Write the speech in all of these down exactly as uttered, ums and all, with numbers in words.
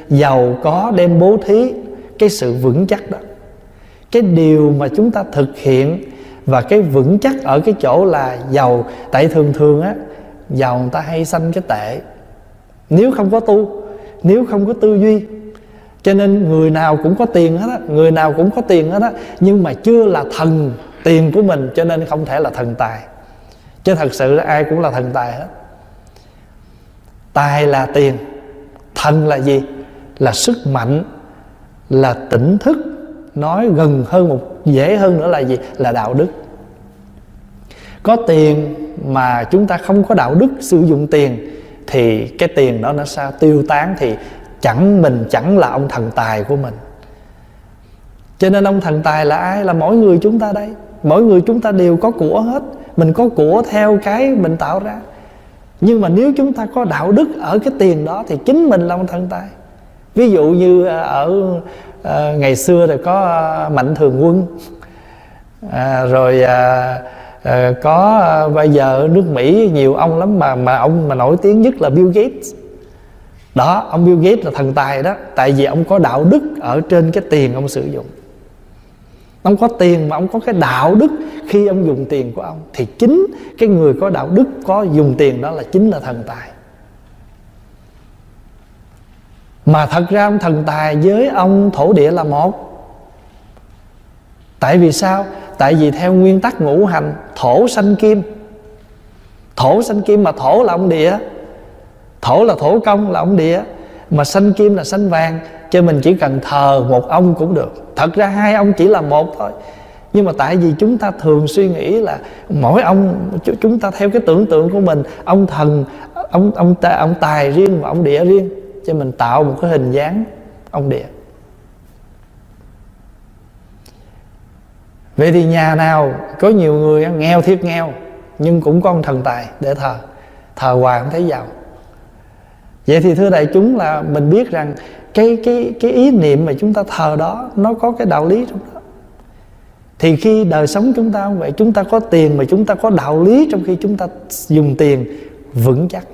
giàu có đem bố thí, cái sự vững chắc đó, cái điều mà chúng ta thực hiện. Và cái vững chắc ở cái chỗ là giàu. Tại thường thường á, giàu người ta hay sanh cái tệ, nếu không có tu, nếu không có tư duy. Cho nên người nào cũng có tiền hết á, người nào cũng có tiền hết á, nhưng mà chưa là thần tiền của mình, cho nên không thể là thần tài. Chứ thật sự là ai cũng là thần tài hết. Tài là tiền, thần là gì? Là sức mạnh, là tỉnh thức. Nói gần hơn một, dễ hơn nữa là gì? Là đạo đức. Có tiền mà chúng ta không có đạo đức sử dụng tiền, thì cái tiền đó nó sao? Tiêu tán, thì chẳng mình chẳng là ông thần tài của mình. Cho nên ông thần tài là ai? Là mỗi người chúng ta đây. Mỗi người chúng ta đều có của hết. Mình có của theo cái mình tạo ra. Nhưng mà nếu chúng ta có đạo đức ở cái tiền đó, thì chính mình là ông thần tài. Ví dụ như ở à, ngày xưa thì có à, Mạnh Thường Quân, à, rồi à, à, có à, bây giờ ở nước Mỹ nhiều ông lắm, mà mà ông mà nổi tiếng nhất là Bill Gates. Đó, ông Bill Gates là thần tài đó. Tại vì ông có đạo đức ở trên cái tiền ông sử dụng. Ông có tiền mà ông có cái đạo đức khi ông dùng tiền của ông, thì chính cái người có đạo đức, có dùng tiền đó là chính là thần tài. Mà thật ra ông thần tài với ông thổ địa là một. Tại vì sao? Tại vì theo nguyên tắc ngũ hành, thổ sanh kim. Thổ sanh kim, mà thổ là ông địa. Thổ là thổ công, là ông địa. Mà sanh kim là sanh vàng. Cho mình chỉ cần thờ một ông cũng được. Thật ra hai ông chỉ là một thôi. Nhưng mà tại vì chúng ta thường suy nghĩ là mỗi ông, chúng ta theo cái tưởng tượng của mình, ông thần, ông, ông, ông tài riêng và ông địa riêng, cho mình tạo một cái hình dáng ông địa. Vậy thì nhà nào có nhiều người nghèo thiệt nghèo, nhưng cũng có ông thần tài để thờ, thờ hoài không thấy giàu. Vậy thì thưa đại chúng, là mình biết rằng cái, cái, cái ý niệm mà chúng ta thờ đó, nó có cái đạo lý trong đó. Thì khi đời sống chúng ta không vậy, chúng ta có tiền mà chúng ta có đạo lý trong khi chúng ta dùng tiền vững chắc.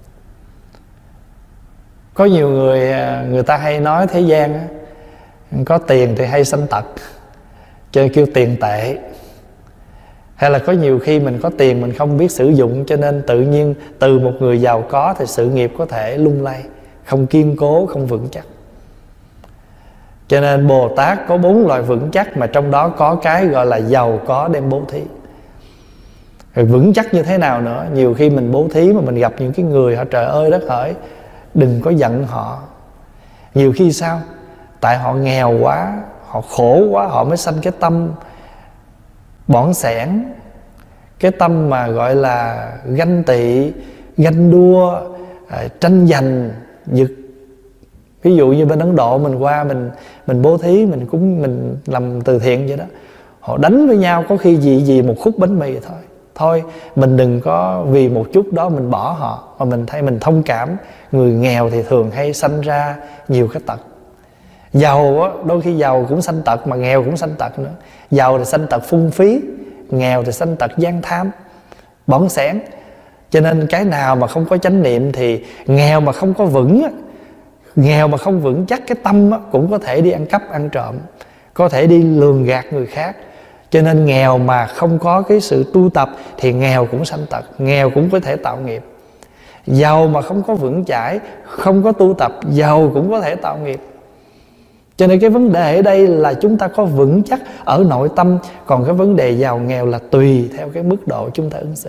Có nhiều người, người ta hay nói thế gian á, có tiền thì hay sanh tật, cho nên kêu tiền tệ. Hay là có nhiều khi mình có tiền mình không biết sử dụng, cho nên tự nhiên từ một người giàu có thì sự nghiệp có thể lung lay, không kiên cố, không vững chắc. Cho nên Bồ Tát có bốn loại vững chắc, mà trong đó có cái gọi là giàu có đem bố thí. Rồi vững chắc như thế nào nữa? Nhiều khi mình bố thí mà mình gặp những cái người họ trời ơi đất hỡi, đừng có giận họ. Nhiều khi sao? Tại họ nghèo quá, họ khổ quá, họ mới sanh cái tâm bỏng sẻn, cái tâm mà gọi là ganh tị, ganh đua, tranh giành, giật. Ví dụ như bên Ấn Độ mình qua, mình mình bố thí, mình cũng mình làm từ thiện vậy đó. Họ đánh với nhau, có khi gì gì một khúc bánh mì thôi. Thôi mình đừng có vì một chút đó mình bỏ họ, mà mình thấy mình thông cảm. Người nghèo thì thường hay sanh ra nhiều cái tật. Giàu á, đôi khi giàu cũng sanh tật, mà nghèo cũng sanh tật nữa. Giàu thì sanh tật phung phí, nghèo thì sanh tật gian tham, bỏng sẻn. Cho nên cái nào mà không có chánh niệm thì nghèo mà không có vững á, nghèo mà không vững chắc cái tâm á, cũng có thể đi ăn cắp ăn trộm, có thể đi lường gạt người khác. Cho nên nghèo mà không có cái sự tu tập thì nghèo cũng sanh tật, nghèo cũng có thể tạo nghiệp. Giàu mà không có vững chãi, không có tu tập, giàu cũng có thể tạo nghiệp. Cho nên cái vấn đề ở đây là chúng ta có vững chắc ở nội tâm. Còn cái vấn đề giàu nghèo là tùy theo cái mức độ chúng ta ứng xử.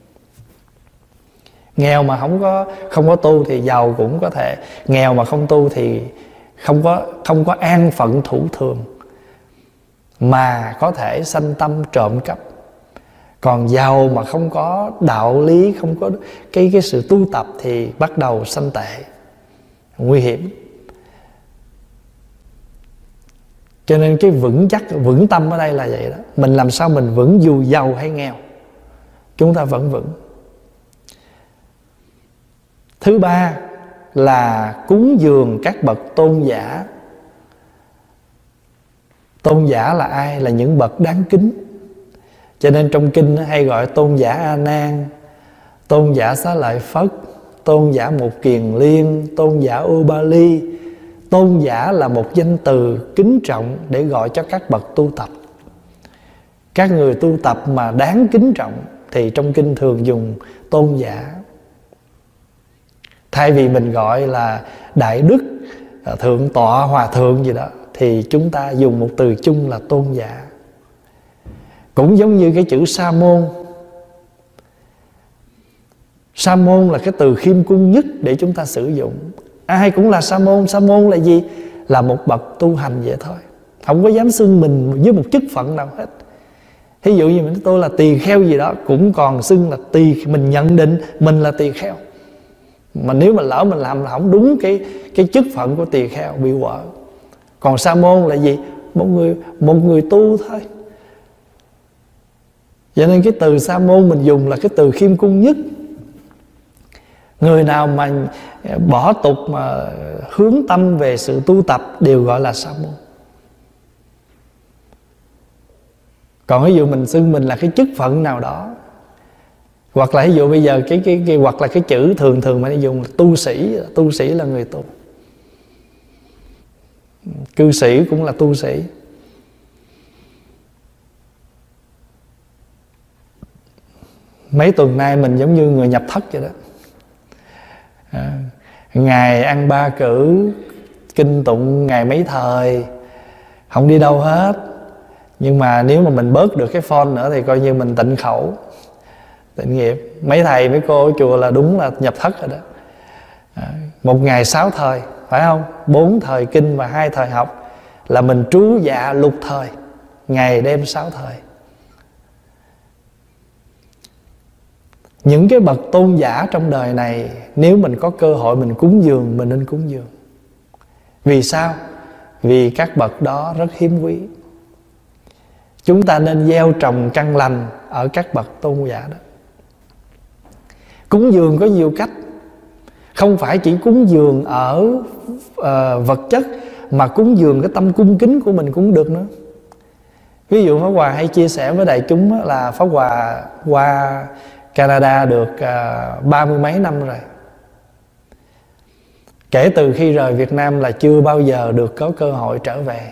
Nghèo mà không có không có tu thì giàu cũng có thể. Nghèo mà không tu thì không có không có an phận thủ thường, mà có thể sanh tâm trộm cắp. Còn giàu mà không có đạo lý, không có cái cái sự tu tập thì bắt đầu sanh tệ, nguy hiểm. Cho nên cái vững chắc, vững tâm ở đây là vậy đó. Mình làm sao mình vững dù giàu hay nghèo, chúng ta vẫn vững. Thứ ba là cúng dường các bậc tôn giả. Tôn giả là ai? Là những bậc đáng kính. Cho nên trong kinh nó hay gọi tôn giả A Nan, tôn giả Xá Lợi Phất, tôn giả Một Kiền Liên, tôn giả Ubali, Tôn giả là một danh từ kính trọng để gọi cho các bậc tu tập. Các người tu tập mà đáng kính trọng thì trong kinh thường dùng tôn giả. Thay vì mình gọi là đại đức, thượng tọa, hòa thượng gì đó, thì chúng ta dùng một từ chung là tôn giả. Cũng giống như cái chữ sa môn. Sa môn là cái từ khiêm cung nhất để chúng ta sử dụng. Ai cũng là sa môn. Sa môn là gì? Là một bậc tu hành vậy thôi, không có dám xưng mình với một chức phận nào hết. Ví dụ như mình nói tôi là tỳ kheo gì đó, cũng còn xưng là tỳ, mình nhận định mình là tỳ kheo. Mà nếu mà lỡ mình làm là không đúng cái cái chức phận của tỳ kheo, bị quở. Còn sa môn là gì? Một người một người tu thôi. Cho nên cái từ sa môn mình dùng là cái từ khiêm cung nhất. Người nào mà bỏ tục mà hướng tâm về sự tu tập đều gọi là sa môn. Còn ví dụ mình xưng mình là cái chức phận nào đó, hoặc là ví dụ bây giờ cái cái, cái hoặc là cái chữ thường thường mà dùng là tu sĩ. Tu sĩ là người tu. Cư sĩ cũng là tu sĩ. Mấy tuần nay mình giống như người nhập thất vậy đó. À, ngày ăn ba cử, kinh tụng ngày mấy thời, không đi đâu hết. Nhưng mà nếu mà mình bớt được cái phone nữa thì coi như mình tịnh khẩu, tịnh nghiệp. Mấy thầy mấy cô ở chùa là đúng là nhập thất rồi đó. À, một ngày sáu thời, phải không? Bốn thời kinh và hai thời học là mình trú dạ lục thời, ngày đêm sáu thời. Những cái bậc tôn giả trong đời này, nếu mình có cơ hội mình cúng dường, mình nên cúng dường. Vì sao? Vì các bậc đó rất hiếm quý. Chúng ta nên gieo trồng căn lành ở các bậc tôn giả đó. Cúng dường có nhiều cách. Không phải chỉ cúng dường ở uh, vật chất, mà cúng dường cái tâm cung kính của mình cũng được nữa. Ví dụ Pháp Hòa hay chia sẻ với đại chúng là Pháp Hòa qua Canada được uh, ba mươi mấy năm rồi. Kể từ khi rời Việt Nam là chưa bao giờ được có cơ hội trở về.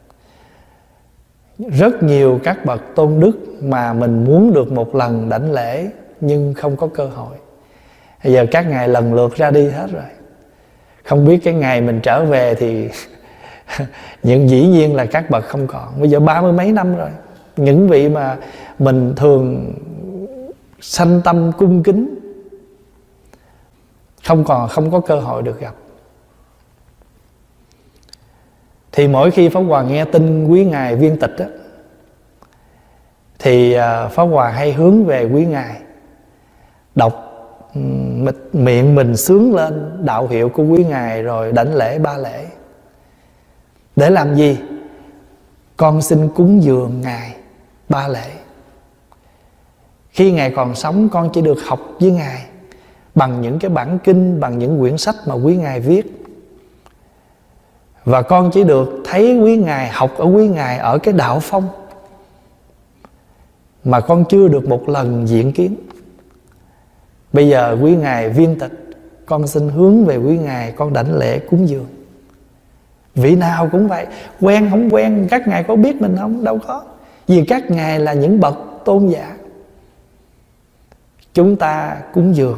Rất nhiều các bậc tôn đức mà mình muốn được một lần đảnh lễ nhưng không có cơ hội. Bây giờ các ngài lần lượt ra đi hết rồi. Không biết cái ngày mình trở về thì những dĩ nhiên là các bậc không còn. Bây giờ ba mươi mấy năm rồi. Những vị mà mình thường sanh tâm cung kính không còn, không có cơ hội được gặp. Thì mỗi khi Pháp Hòa nghe tin quý ngài viên tịch á, thì Pháp Hòa hay hướng về quý ngài, đọc miệng mình xướng lên đạo hiệu của quý ngài, rồi đảnh lễ ba lễ. Để làm gì? Con xin cúng dường ngài ba lễ. Khi ngài còn sống, con chỉ được học với ngài bằng những cái bản kinh, bằng những quyển sách mà quý ngài viết. Và con chỉ được thấy quý ngài, học ở quý ngài ở cái đạo phong, mà con chưa được một lần diện kiến. Bây giờ quý ngài viên tịch, con xin hướng về quý ngài, con đảnh lễ cúng dường. Vị nào cũng vậy, quen không quen, các ngài có biết mình không? Đâu có. Vì các ngài là những bậc tôn giả. Chúng ta cúng dường.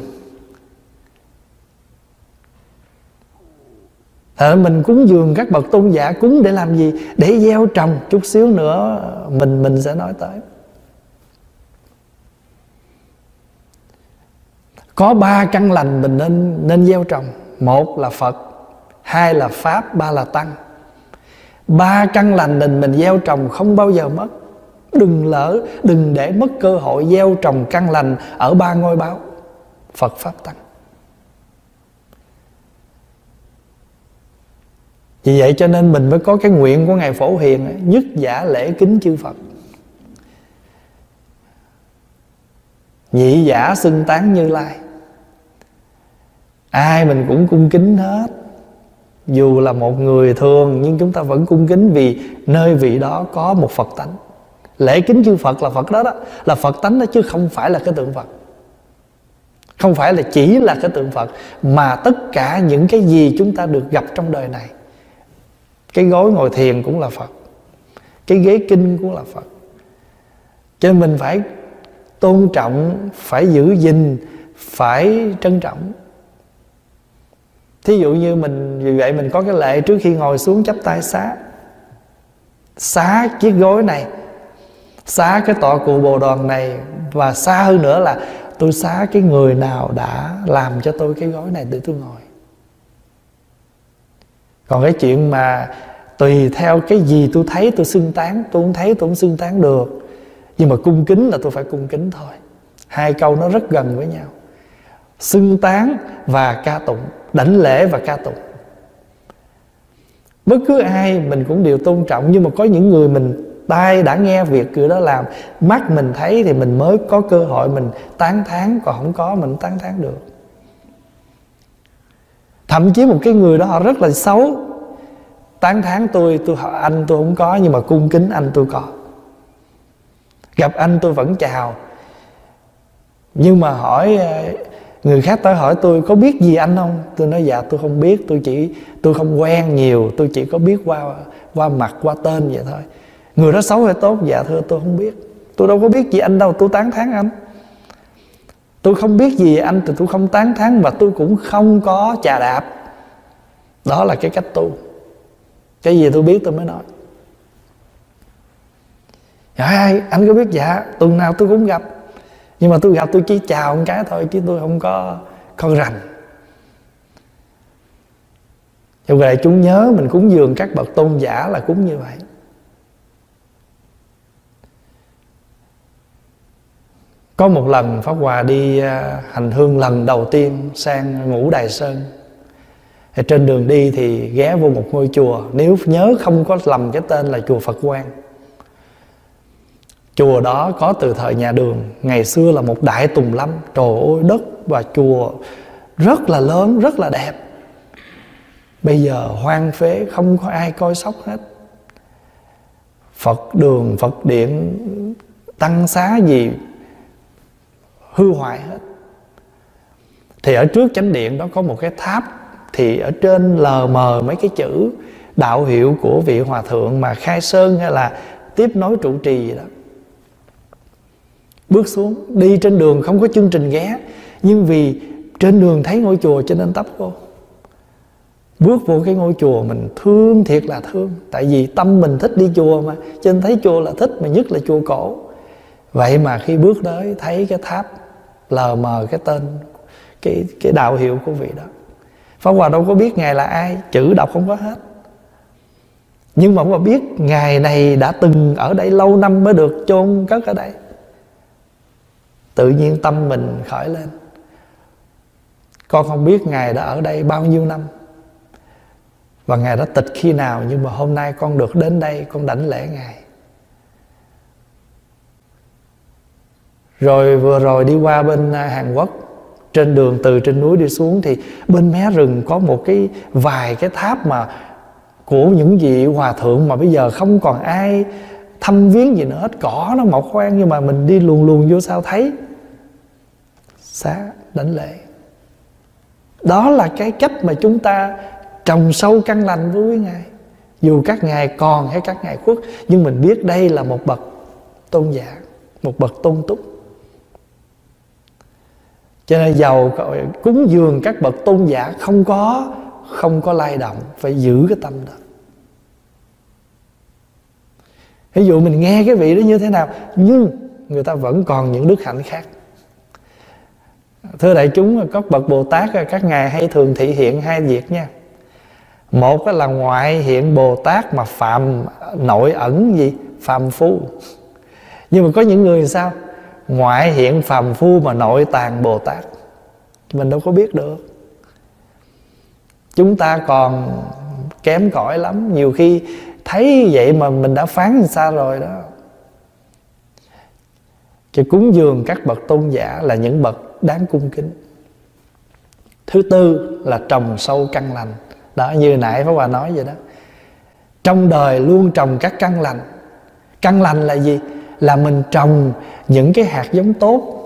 À, mình cúng dường các bậc tôn giả, cúng để làm gì? Để gieo trồng. Chút xíu nữa mình mình sẽ nói tới. Có ba căn lành mình nên nên gieo trồng. Một là Phật, hai là Pháp, ba là Tăng. Ba căn lành mình mình gieo trồng không bao giờ mất. Đừng lỡ, đừng để mất cơ hội gieo trồng căn lành ở ba ngôi báo Phật, Pháp, Tăng. Vì vậy cho nên mình mới có cái nguyện của Ngài Phổ Hiền, nhất giả lễ kính chư Phật, nhị giả xưng tán Như Lai. Ai mình cũng cung kính hết. Dù là một người thường nhưng chúng ta vẫn cung kính, vì nơi vị đó có một Phật tánh. Lễ kính chư Phật là Phật đó đó, là Phật tánh đó, chứ không phải là cái tượng Phật. Không phải là chỉ là cái tượng Phật, mà tất cả những cái gì chúng ta được gặp trong đời này cái gối ngồi thiền cũng là Phật, cái ghế kinh cũng là Phật. Cho nên mình phải tôn trọng, phải giữ gìn, phải trân trọng. Thí dụ như mình, vì vậy mình có cái lệ trước khi ngồi xuống chắp tay xá. Xá chiếc gối này, xá cái tọa cụ Bồ Đoàn này, và xa hơn nữa là tôi xá cái người nào đã làm cho tôi cái gối này để tôi ngồi. Còn cái chuyện mà tùy theo cái gì tôi thấy tôi xưng tán, tôi không thấy tôi không xưng tán được, nhưng mà cung kính là tôi phải cung kính thôi. Hai câu nó rất gần với nhau, xưng tán và ca tụng, đảnh lễ và ca tụng. Bất cứ ai mình cũng đều tôn trọng, nhưng mà có những người mình tai đã nghe việc người đó làm, mắt mình thấy thì mình mới có cơ hội mình tán thán, còn không có mình tán thán được. Thậm chí một cái người đó họ rất là xấu, tán thán tôi, tôi anh tôi không có, nhưng mà cung kính anh tôi có. Gặp anh tôi vẫn chào, nhưng mà hỏi người khác tới hỏi tôi có biết gì anh không, tôi nói dạ tôi không biết, tôi chỉ tôi không quen nhiều, tôi chỉ có biết qua qua mặt, qua tên vậy thôi. Người đó xấu hay tốt? Dạ thưa tôi không biết, tôi đâu có biết gì anh đâu, tôi tán thán anh. Tôi không biết gì anh thì tôi không tán thán, và tôi cũng không có chà đạp. Đó là cái cách tu. Cái gì tôi biết tôi mới nói. Dạ anh có biết? Dạ tuần nào tôi cũng gặp, nhưng mà tôi gặp tôi chỉ chào một cái thôi, chứ tôi không có con rành. Cho vậy chúng nhớ mình cúng dường các bậc tôn giả là cúng như vậy. Có một lần Pháp Hòa đi hành hương lần đầu tiên sang Ngũ Đài Sơn. Thì trên đường đi thì ghé vô một ngôi chùa, nếu nhớ không có lầm cái tên là chùa Phật Quang. Chùa đó có từ thời nhà Đường, ngày xưa là một đại tùng lâm. Trời ơi, đất và chùa rất là lớn, rất là đẹp. Bây giờ hoang phế, không có ai coi sóc hết. Phật đường, Phật điện, tăng xá gì hư hoại hết. Thì ở trước chánh điện đó có một cái tháp, thì ở trên lờ mờ mấy cái chữ đạo hiệu của vị hòa thượng mà khai sơn hay là tiếp nối trụ trì gì đó. Bước xuống, đi trên đường không có chương trình ghé, nhưng vì trên đường thấy ngôi chùa cho nên tấp vô. Bước vô cái ngôi chùa mình thương thiệt là thương. Tại vì tâm mình thích đi chùa mà, cho nên thấy chùa là thích, mà nhất là chùa cổ. Vậy mà khi bước tới thấy cái tháp lờ mờ cái tên, Cái, cái đạo hiệu của vị đó. Pháp Hòa đâu có biết Ngài là ai, chữ đọc không có hết. Nhưng mà Pháp Hòa biết Ngài này đã từng ở đây lâu năm mới được chôn cất ở đây. Tự nhiên tâm mình khởi lên. Con không biết Ngài đã ở đây bao nhiêu năm, và Ngài đã tịch khi nào, nhưng mà hôm nay con được đến đây, con đảnh lễ Ngài. Rồi vừa rồi đi qua bên Hàn Quốc, trên đường từ trên núi đi xuống thì bên mé rừng có một cái vài cái tháp mà của những vị hòa thượng mà bây giờ không còn ai thăm viếng gì nữa hết. Cỏ nó mọc hoang, nhưng mà mình đi luồn luồn vô sao thấy. Xá đảnh lễ. Đó là cái cách mà chúng ta trồng sâu căn lành với Ngài. Dù các ngài còn hay các ngài khuất, nhưng mình biết đây là một bậc tôn giả, một bậc tôn túc. Cho nên giàu cúng dường các bậc tôn giả không có Không có lay động, phải giữ cái tâm đó. Ví dụ mình nghe cái vị đó như thế nào, nhưng người ta vẫn còn những đức hạnh khác. Thưa đại chúng, các bậc Bồ Tát các ngài hay thường thị hiện hai việc nha. Một là ngoại hiện Bồ Tát mà phạm nội ẩn gì? Phàm phu. Nhưng mà có những người sao? Ngoại hiện phàm phu mà nội tàng Bồ Tát. Mình đâu có biết được. Chúng ta còn kém cỏi lắm. Nhiều khi thấy vậy mà mình đã phán xa rồi đó. Chứ cúng dường các bậc tôn giả là những bậc đáng cung kính. Thứ tư là trồng sâu căn lành. Đó, như nãy Pháp Hòa nói vậy đó. Trong đời luôn trồng các căn lành. Căn lành là gì? Là mình trồng những cái hạt giống tốt.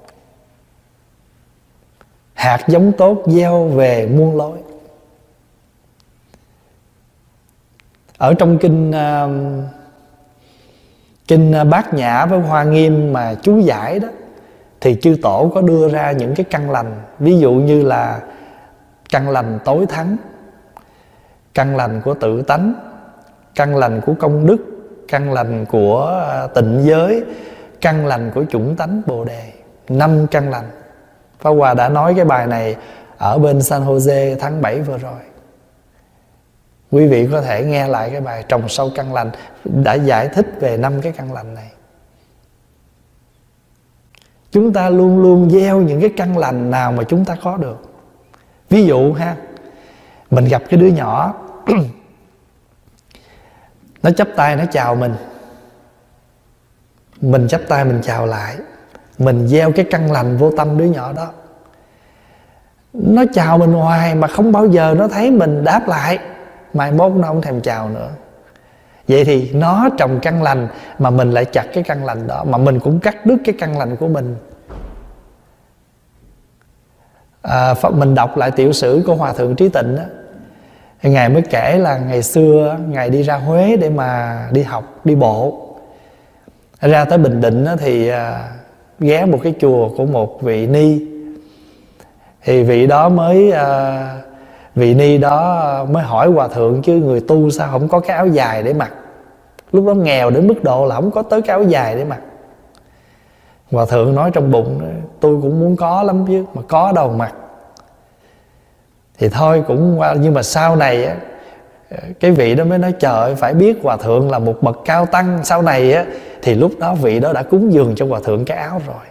Hạt giống tốt gieo về muôn lối. Ở trong kinh uh, kinh Bát Nhã với Hoa Nghiêm mà chú giải đó, thì chư tổ có đưa ra những cái căn lành. Ví dụ như là căn lành tối thắng, căn lành của tự tánh, căn lành của công đức, căn lành của tịnh giới, căn lành của chủng tánh Bồ Đề. Năm căn lành. Pháp Hòa đã nói cái bài này ở bên San Jose tháng bảy vừa rồi. Quý vị có thể nghe lại cái bài Trồng Sâu Căn Lành, đã giải thích về năm cái căn lành này. Chúng ta luôn luôn gieo những cái căn lành nào mà chúng ta có được. Ví dụ ha, mình gặp cái đứa nhỏ nó chắp tay nó chào mình, mình chắp tay mình chào lại, mình gieo cái căn lành vô tâm đứa nhỏ đó. Nó chào mình hoài mà không bao giờ nó thấy mình đáp lại, mai mốt nó không thèm chào nữa. Vậy thì nó trồng căn lành mà mình lại chặt cái căn lành đó, mà mình cũng cắt đứt cái căn lành của mình. à, Mình đọc lại tiểu sử của Hòa Thượng Trí Tịnh đó, Ngài mới kể là ngày xưa Ngài đi ra Huế để mà đi học, đi bộ. Ra tới Bình Định đó thì à, ghé một cái chùa của một vị ni. Thì vị đó mới à, vị ni đó mới hỏi Hòa Thượng, chứ người tu sao không có cái áo dài để mặc. Lúc đó nghèo đến mức độ là không có tới cái áo dài để mặc. Hòa Thượng nói trong bụng, tôi cũng muốn có lắm chứ, mà có đâu mặc. Thì thôi cũng qua. Nhưng mà sau này á, cái vị đó mới nói trời ơi, phải biết Hòa Thượng là một bậc cao tăng. Sau này á, thì lúc đó vị đó đã cúng dường cho Hòa Thượng cái áo rồi.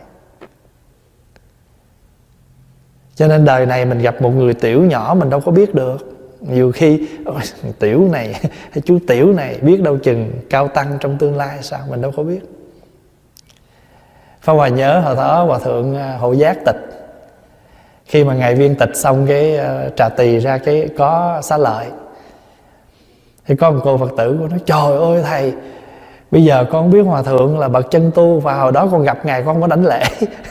Cho nên đời này mình gặp một người tiểu nhỏ mình đâu có biết được. Nhiều khi tiểu này hay chú tiểu này biết đâu chừng cao tăng trong tương lai sao, mình đâu có biết. Pháp Hòa nhớ hồi đó Hòa Thượng Hộ Giác tịch, khi mà Ngài viên tịch xong cái trà tỳ ra cái có xá lợi, thì có một cô Phật tử cô nói trời ơi thầy, bây giờ con không biết Hòa Thượng là bậc chân tu, và hồi đó con gặp Ngài con có đảnh lễ.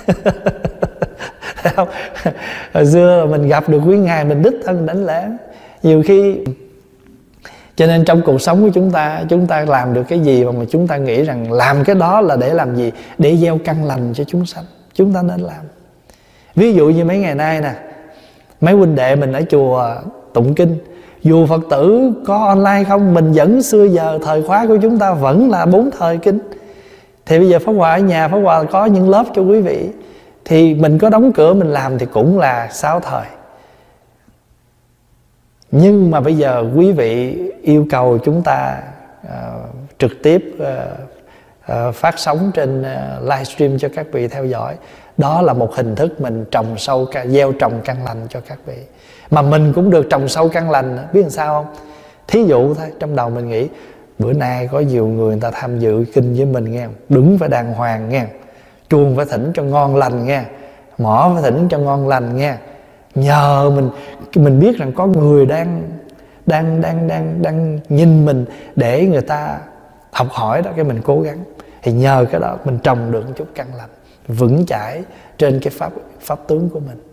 Không? Hồi xưa mình gặp được quý Ngài mình đích thân đảnh lễ. Nhiều khi, cho nên trong cuộc sống của chúng ta, chúng ta làm được cái gì mà chúng ta nghĩ rằng làm cái đó là để làm gì? Để gieo căn lành cho chúng sanh. Chúng ta nên làm. Ví dụ như mấy ngày nay nè, mấy huynh đệ mình ở chùa tụng kinh, dù Phật tử có online không, mình vẫn xưa giờ thời khóa của chúng ta vẫn là bốn thời kinh. Thì bây giờ Pháp Hòa ở nhà, Pháp Hòa có những lớp cho quý vị, thì mình có đóng cửa mình làm thì cũng là sáu thời. Nhưng mà bây giờ quý vị yêu cầu chúng ta uh, trực tiếp uh, uh, phát sóng trên uh, livestream cho các vị theo dõi. Đó là một hình thức mình trồng sâu, gieo trồng căn lành cho các vị. Mà mình cũng được trồng sâu căn lành. Biết làm sao không? Thí dụ thôi, trong đầu mình nghĩ bữa nay có nhiều người người ta tham dự kinh với mình nghe, đứng phải đàng hoàng nghe, chuông phải thỉnh cho ngon lành nghe, mỏ phải thỉnh cho ngon lành nghe. Nhờ mình mình biết rằng có người đang đang đang đang đang nhìn mình để người ta học hỏi đó, cái mình cố gắng. Thì nhờ cái đó mình trồng được một chút căn lành vững chãi trên cái pháp pháp tướng của mình.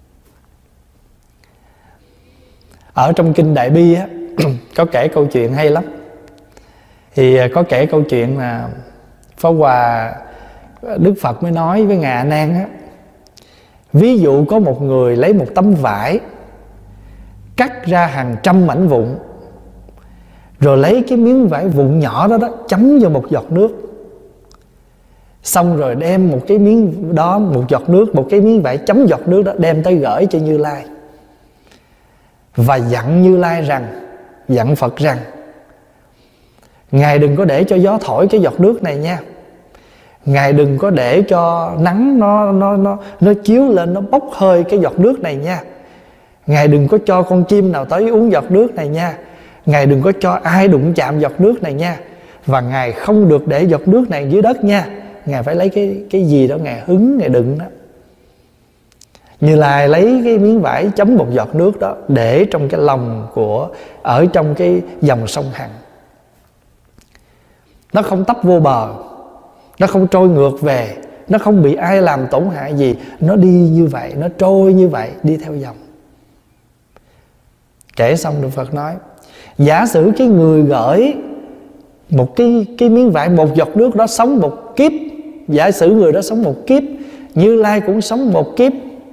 Ở trong kinh Đại Bi á, có kể câu chuyện hay lắm. Thì có kể câu chuyện là Pháp Hòa, Đức Phật mới nói với Ngài A Nan á, ví dụ có một người lấy một tấm vải, cắt ra hàng trăm mảnh vụn, rồi lấy cái miếng vải vụn nhỏ đó đó chấm vào một giọt nước, xong rồi đem một cái miếng đó, một giọt nước, một cái miếng vải chấm giọt nước đó đem tới gửi cho Như Lai, và dặn Như Lai rằng, dặn Phật rằng, Ngài đừng có để cho gió thổi cái giọt nước này nha, Ngài đừng có để cho nắng nó nó nó nó chiếu lên, nó bốc hơi cái giọt nước này nha, Ngài đừng có cho con chim nào tới uống giọt nước này nha, Ngài đừng có cho ai đụng chạm giọt nước này nha, và Ngài không được để giọt nước này dưới đất nha, Ngài phải lấy cái cái gì đó Ngài hứng, Ngài đựng đó. Như Lai lấy cái miếng vải chấm một giọt nước đó để trong cái lòng của, ở trong cái dòng sông Hằng. Nó không tấp vô bờ, nó không trôi ngược về, nó không bị ai làm tổn hại gì, nó đi như vậy, nó trôi như vậy, đi theo dòng. Kể xong Đức Phật nói, Giả sử cái người gửi một cái, cái miếng vải, một giọt nước đó sống một kiếp, giả sử người đó sống một kiếp, Như Lai cũng sống một kiếp.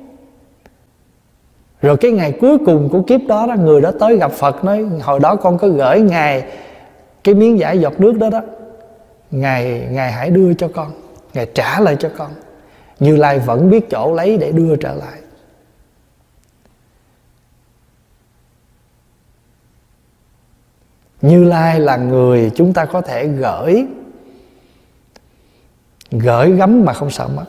Rồi cái ngày cuối cùng của kiếp đó, đó người đó tới gặp Phật nói: hồi đó con có gửi Ngài cái miếng vải giọt nước đó đó, Ngài, Ngài hãy đưa cho con, Ngài trả lại cho con. Như Lai vẫn biết chỗ lấy để đưa trở lại. Như Lai là người chúng ta có thể gửi, gửi gắm mà không sợ mất.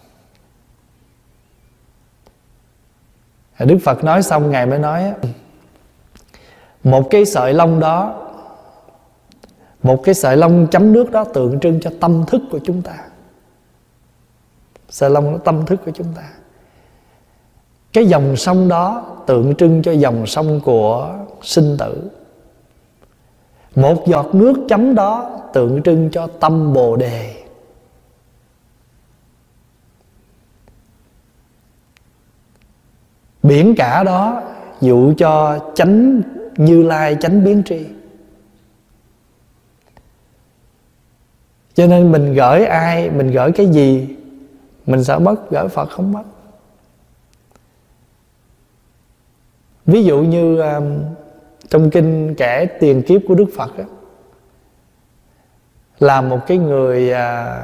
Đức Phật nói xong Ngài mới nói: một cái sợi lông đó, một cái sợi lông chấm nước đó tượng trưng cho tâm thức của chúng ta. Sợi lông đó tâm thức của chúng ta. Cái dòng sông đó tượng trưng cho dòng sông của sinh tử. Một giọt nước chấm đó tượng trưng cho tâm Bồ Đề. Biển cả đó dụ cho chánh Như Lai, chánh biến tri. Cho nên mình gửi ai, mình gửi cái gì, mình sợ mất, gửi Phật không mất. Ví dụ như um, trong kinh kể tiền kiếp của Đức Phật đó, là một cái người à,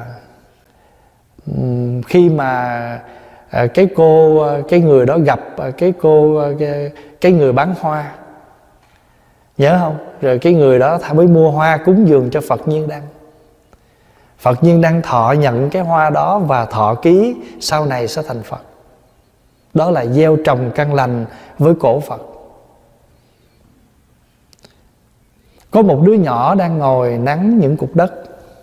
khi mà à, cái cô cái người đó gặp cái cô cái, cái người bán hoa, nhớ không? Rồi cái người đó mới mua hoa cúng dường cho Phật Nhiên Đăng. Phật Nhiên Đăng thọ nhận cái hoa đó và thọ ký sau này sẽ thành Phật. Đó là gieo trồng căn lành với cổ Phật. Có một đứa nhỏ đang ngồi nắng những cục đất,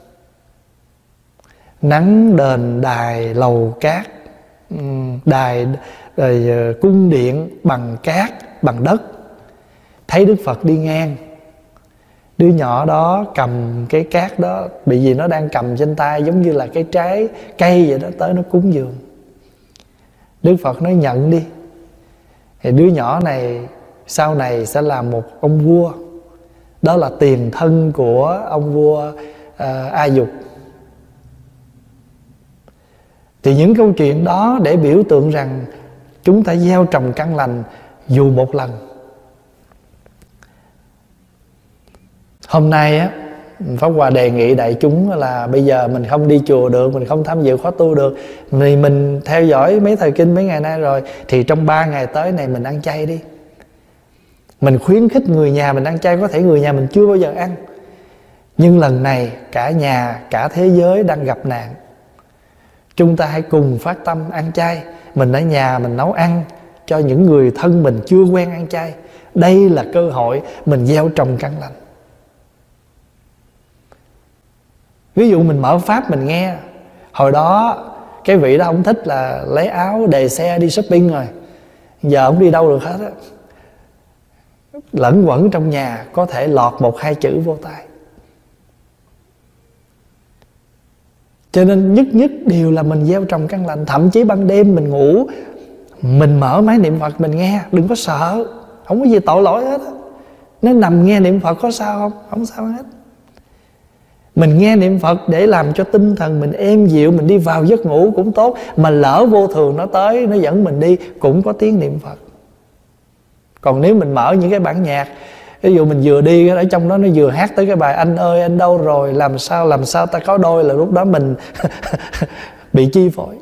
nắng đền đài lầu cát, đài rồi cung điện bằng cát, bằng đất. Thấy Đức Phật đi ngang, đứa nhỏ đó cầm cái cát đó, bị gì nó đang cầm trên tay giống như là cái trái cây vậy đó, tới nó cúng dường. Đức Phật nói nhận đi. Thì đứa nhỏ này sau này sẽ là một ông vua. Đó là tiền thân của ông vua uh, A Dục. Thì những câu chuyện đó để biểu tượng rằng chúng ta gieo trồng căn lành dù một lần. Hôm nay á, Pháp Hòa đề nghị đại chúng là bây giờ mình không đi chùa được, mình không tham dự khóa tu được, thì mình theo dõi mấy thời kinh mấy ngày nay rồi, thì trong ba ngày tới này mình ăn chay đi. Mình khuyến khích người nhà mình ăn chay. Có thể người nhà mình chưa bao giờ ăn, nhưng lần này cả nhà, cả thế giới đang gặp nạn. Chúng ta hãy cùng phát tâm ăn chay. Mình ở nhà mình nấu ăn cho những người thân mình chưa quen ăn chay. Đây là cơ hội mình gieo trồng căn lành. Ví dụ mình mở Pháp mình nghe, hồi đó cái vị đó ông thích là lấy áo đề xe đi shopping rồi, giờ ông đi đâu được hết á. Lẫn quẩn trong nhà có thể lọt một hai chữ vô tai. Cho nên nhất nhất điều là mình gieo trồng căn lành. Thậm chí ban đêm mình ngủ, mình mở máy niệm Phật mình nghe, đừng có sợ, không có gì tội lỗi hết á. Nếu nằm nghe niệm Phật có sao không? Không sao hết. Mình nghe niệm Phật để làm cho tinh thần mình êm dịu, mình đi vào giấc ngủ cũng tốt. Mà lỡ vô thường nó tới, nó dẫn mình đi, cũng có tiếng niệm Phật. Còn nếu mình mở những cái bản nhạc, ví dụ mình vừa đi ở trong đó nó vừa hát tới cái bài Anh ơi anh đâu rồi, làm sao làm sao ta có đôi, là lúc đó mình bị chi phối.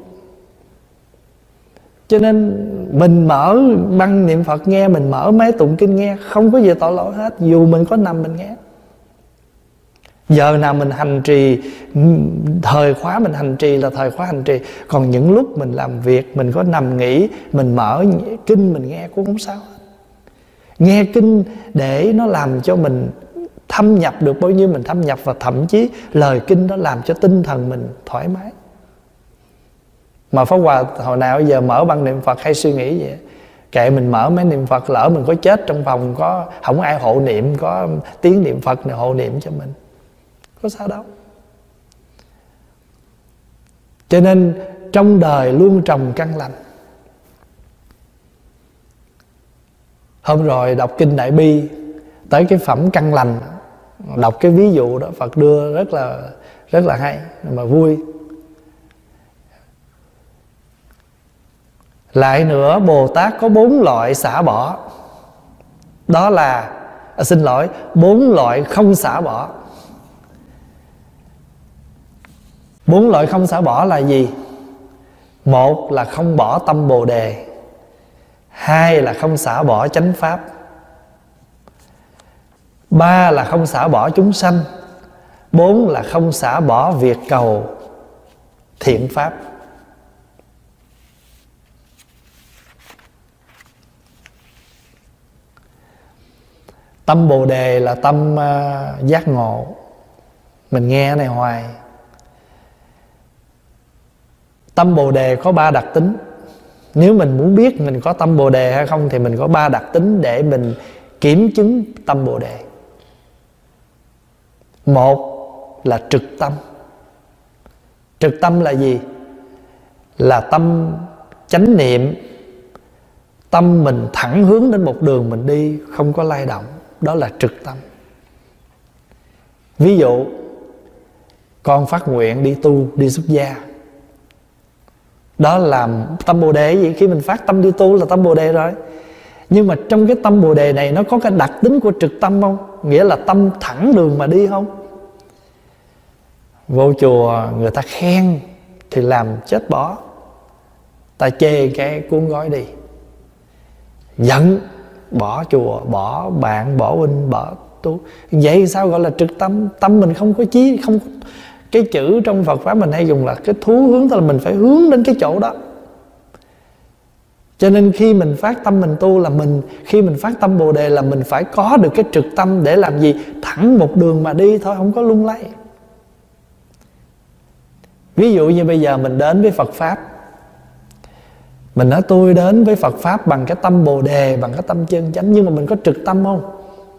Cho nên mình mở băng niệm Phật nghe, mình mở máy tụng kinh nghe, không có gì tội lỗi hết, dù mình có nằm mình nghe. Giờ nào mình hành trì, thời khóa mình hành trì là thời khóa hành trì. Còn những lúc mình làm việc, mình có nằm nghỉ, mình mở kinh mình nghe cũng không sao hết. Nghe kinh để nó làm cho mình thâm nhập được bao nhiêu mình thâm nhập, và thậm chí lời kinh đó làm cho tinh thần mình thoải mái. Mà Pháp Hòa hồi nào giờ mở băng niệm Phật hay suy nghĩ vậy, kệ mình mở mấy niệm Phật, lỡ mình có chết trong phòng, có không ai hộ niệm, có tiếng niệm Phật này hộ niệm cho mình, có sao đâu. Cho nên trong đời luôn trồng căn lành. Hôm rồi đọc kinh Đại Bi, tới cái phẩm căn lành. Đọc cái ví dụ đó Phật đưa rất là rất là hay mà vui. Lại nữa, Bồ Tát có bốn loại xả bỏ. Đó là à, xin lỗi, bốn loại không xả bỏ. Bốn loại không xả bỏ là gì? Một là không bỏ tâm Bồ Đề. Hai là không xả bỏ chánh pháp. Ba là không xả bỏ chúng sanh. Bốn là không xả bỏ việc cầu thiện pháp. Tâm Bồ Đề là tâm uh, giác ngộ. Mình nghe cái này hoài. Tâm Bồ Đề có ba đặc tính. Nếu mình muốn biết mình có tâm Bồ Đề hay không thì mình có ba đặc tính để mình kiểm chứng tâm Bồ Đề. Một là trực tâm. Trực tâm là gì? Là tâm chánh niệm. Tâm mình thẳng hướng đến một đường mình đi, không có lay động. Đó là trực tâm. Ví dụ con phát nguyện đi tu, đi xuất gia, đó là tâm Bồ Đề gì? Khi mình phát tâm đi tu là tâm Bồ Đề rồi. Nhưng mà trong cái tâm Bồ Đề này nó có cái đặc tính của trực tâm không? Nghĩa là tâm thẳng đường mà đi không? Vô chùa người ta khen thì làm chết bỏ, ta chê cái cuốn gói đi. Giận, bỏ chùa, bỏ bạn, bỏ huynh, bỏ tu. Vậy sao gọi là trực tâm? Tâm mình không có chí, không có... Cái chữ trong Phật Pháp mình hay dùng là cái thú hướng, tức là mình phải hướng đến cái chỗ đó. Cho nên khi mình phát tâm mình tu là mình, khi mình phát tâm Bồ Đề là mình phải có được cái trực tâm để làm gì? Thẳng một đường mà đi thôi, không có lung lay. Ví dụ như bây giờ mình đến với Phật Pháp, mình nói tôi đến với Phật Pháp bằng cái tâm Bồ Đề, bằng cái tâm chân chánh, nhưng mà mình có trực tâm không?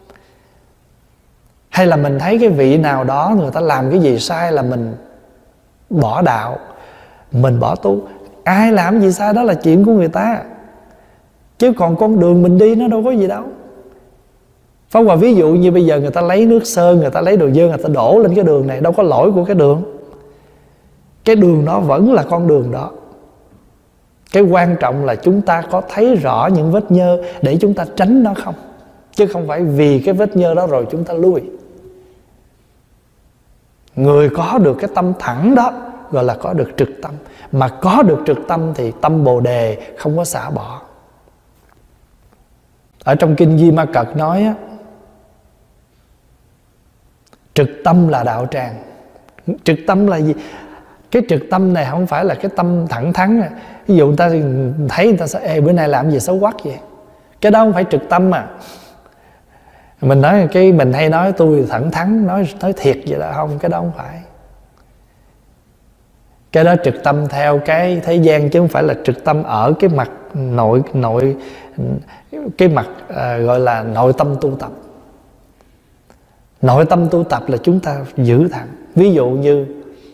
Hay là mình thấy cái vị nào đó người ta làm cái gì sai là mình bỏ đạo, mình bỏ tu. Ai làm gì sai đó là chuyện của người ta, chứ còn con đường mình đi nó đâu có gì đâu. Pháp Hòa ví dụ như bây giờ người ta lấy nước sơn, người ta lấy đồ dơ, người ta đổ lên cái đường này, đâu có lỗi của cái đường. Cái đường đó vẫn là con đường đó. Cái quan trọng là chúng ta có thấy rõ những vết nhơ để chúng ta tránh nó không? Chứ không phải vì cái vết nhơ đó rồi chúng ta lui. Người có được cái tâm thẳng đó gọi là có được trực tâm. Mà có được trực tâm thì tâm Bồ Đề không có xả bỏ. Ở trong Kinh Di Ma Cật nói á, trực tâm là đạo tràng. Trực tâm là gì? Cái trực tâm này không phải là cái tâm thẳng thắn. Ví dụ người ta thấy người ta sẽ ê bữa nay làm gì xấu quắc vậy, cái đó không phải trực tâm mà. Mình nói cái mình hay nói tôi thẳng thắn, nói nói thiệt vậy là không, cái đó không phải. Cái đó trực tâm theo cái thế gian, chứ không phải là trực tâm ở cái mặt nội nội cái mặt à, gọi là nội tâm tu tập. Nội tâm tu tập là chúng ta giữ thẳng. Ví dụ như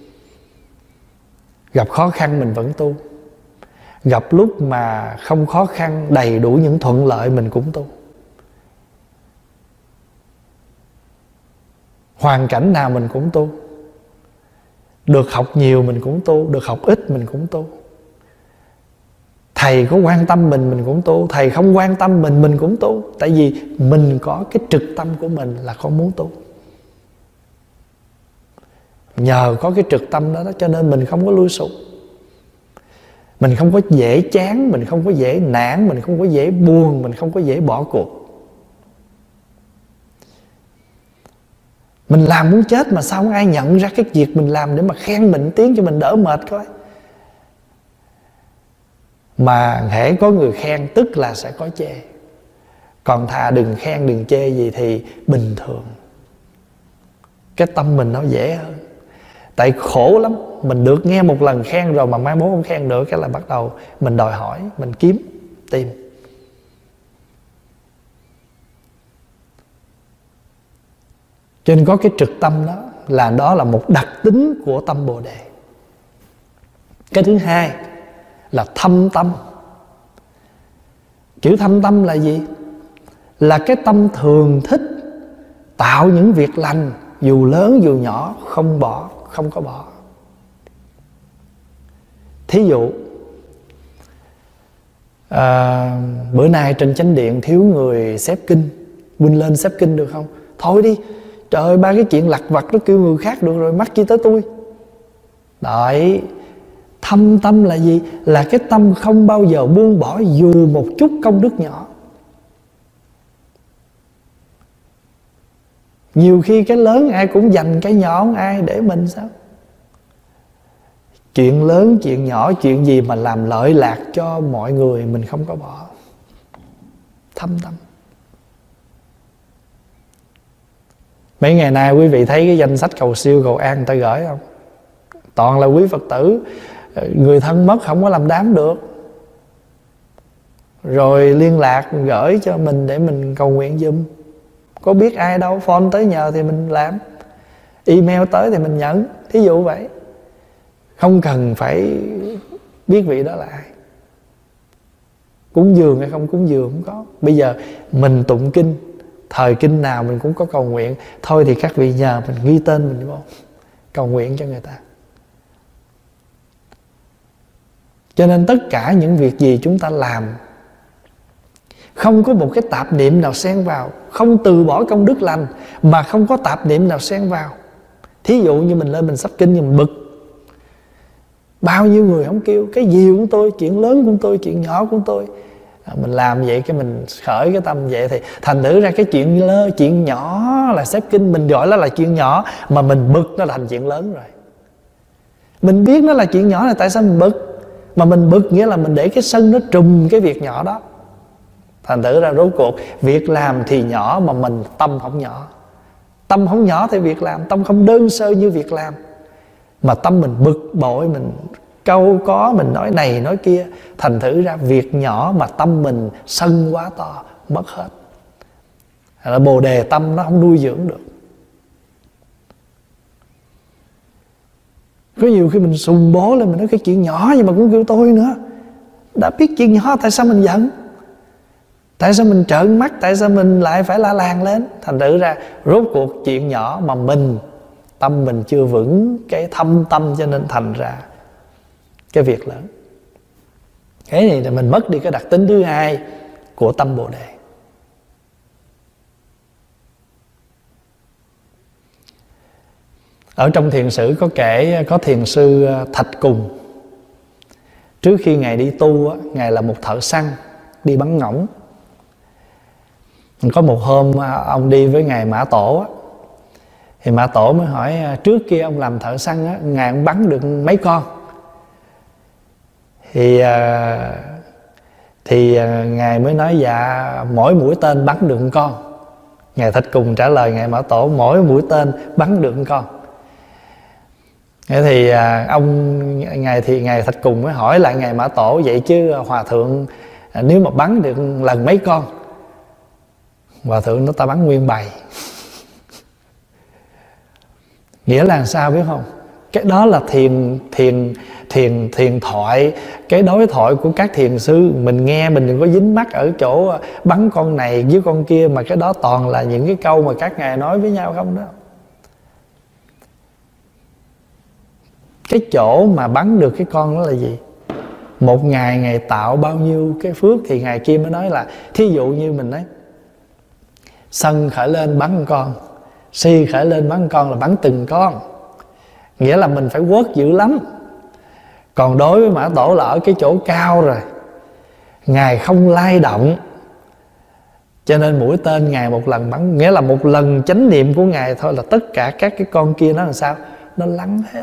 gặp khó khăn mình vẫn tu, gặp lúc mà không khó khăn, đầy đủ những thuận lợi mình cũng tu. Hoàn cảnh nào mình cũng tu. Được học nhiều mình cũng tu, được học ít mình cũng tu. Thầy có quan tâm mình mình cũng tu, thầy không quan tâm mình mình cũng tu. Tại vì mình có cái trực tâm của mình là con muốn tu. Nhờ có cái trực tâm đó, đó cho nên mình không có lui sụp. Mình không có dễ chán, mình không có dễ nản, mình không có dễ buồn, mình không có dễ bỏ cuộc. Mình làm muốn chết mà sao không ai nhận ra cái việc mình làm để mà khen mình tiếng cho mình đỡ mệt coi. Mà hễ có người khen tức là sẽ có chê. Còn thà đừng khen đừng chê gì thì bình thường. Cái tâm mình nó dễ hơn. Tại khổ lắm, mình được nghe một lần khen rồi mà mai mốt không khen nữa, cái là bắt đầu mình đòi hỏi, mình kiếm, tìm. Cho nên có cái trực tâm đó là đó là một đặc tính của tâm Bồ Đề. Cái thứ hai là thâm tâm. Chữ thâm tâm là gì? Là cái tâm thường thích tạo những việc lành, dù lớn dù nhỏ, không bỏ, không có bỏ. Thí dụ à, bữa nay trên chánh điện thiếu người xếp kinh, huynh lên xếp kinh được không? Thôi đi, trời ơi, ba cái chuyện lặt vặt nó kêu người khác được rồi, mắc chi tới tôi. Đấy, thâm tâm là gì? Là cái tâm không bao giờ buông bỏ dù một chút công đức nhỏ. Nhiều khi cái lớn ai cũng dành, cái nhỏ không ai để mình sao? Chuyện lớn, chuyện nhỏ, chuyện gì mà làm lợi lạc cho mọi người mình không có bỏ. Thâm tâm. Mấy ngày nay quý vị thấy cái danh sách cầu siêu cầu an người ta gửi không? Toàn là quý Phật tử người thân mất không có làm đám được, rồi liên lạc gửi cho mình để mình cầu nguyện giùm. Có biết ai đâu, phone tới nhờ thì mình làm, email tới thì mình nhận. Thí dụ vậy. Không cần phải biết vị đó là ai. Cúng dường hay không cúng dường không có. Bây giờ mình tụng kinh, thời kinh nào mình cũng có cầu nguyện. Thôi thì các vị nhờ mình ghi tên mình vô, cầu nguyện cho người ta. Cho nên tất cả những việc gì chúng ta làm, không có một cái tạp niệm nào xen vào. Không từ bỏ công đức lành mà không có tạp niệm nào xen vào. Thí dụ như mình lên mình sắp kinh, mình bực, bao nhiêu người không kêu, cái gì của tôi, chuyện lớn của tôi, chuyện nhỏ của tôi. à, Mình làm vậy, cái mình khởi cái tâm vậy, thì thành thử ra cái chuyện lớn, chuyện nhỏ là xếp kinh, mình gọi nó là chuyện nhỏ, mà mình bực nó thành chuyện lớn rồi. Mình biết nó là chuyện nhỏ, là tại sao mình bực? Mà mình bực nghĩa là mình để cái sân nó trùm cái việc nhỏ đó. Thành thử ra rốt cuộc việc làm thì nhỏ mà mình tâm không nhỏ. Tâm không nhỏ thì việc làm, tâm không đơn sơ như việc làm. Mà tâm mình bực bội, mình câu có, mình nói này nói kia. Thành thử ra việc nhỏ mà tâm mình sân quá to, mất hết. Là bồ đề tâm nó không nuôi dưỡng được. Có nhiều khi mình sùng bố lên, mình nói cái chuyện nhỏ nhưng mà cũng kêu tôi nữa. Đã biết chuyện nhỏ tại sao mình giận? Tại sao mình trợn mắt? Tại sao mình lại phải la làng lên? Thành thử ra rốt cuộc chuyện nhỏ mà mình, tâm mình chưa vững cái thâm tâm, cho nên thành ra cái việc lớn. Thế này là mình mất đi cái đặc tính thứ hai của tâm Bồ Đề. Ở trong thiền sử có kể có thiền sư Thạch Cùng. Trước khi Ngài đi tu, Ngài là một thợ săn đi bắn ngỗng. Có một hôm ông đi với Ngài Mã Tổ, thì Mã Tổ mới hỏi trước kia ông làm thợ săn, Ngài ông bắn được mấy con? Thì thì Ngài mới nói dạ mỗi mũi tên bắn được một con. Ngài Thạch Cùng trả lời Ngài Mã Tổ mỗi mũi tên bắn được một con. Thế thì ông ngài thì ngài Thạch Cùng mới hỏi lại Ngài Mã Tổ, vậy chứ hòa thượng nếu mà bắn được lần mấy con? Hòa thượng nó ta bắn nguyên bầy. Nghĩa là sao biết không? Cái đó là thiền thiền thiền thiền thoại, cái đối thoại của các thiền sư. Mình nghe mình đừng có dính mắc ở chỗ bắn con này với con kia, mà cái đó toàn là những cái câu mà các ngài nói với nhau không đó. Cái chỗ mà bắn được cái con đó là gì? Một ngày Ngài tạo bao nhiêu cái phước, thì Ngài kia mới nói là thí dụ như mình nói sân khởi lên bắn con, si khởi lên bắn con là bắn từng con. Nghĩa là mình phải quất dữ lắm. Còn đối với Mã Tổ là ở cái chỗ cao rồi, Ngài không lay động, cho nên mũi tên Ngài một lần bắn, nghĩa là một lần chánh niệm của Ngài thôi là tất cả các cái con kia nó làm sao? Nó lắng hết.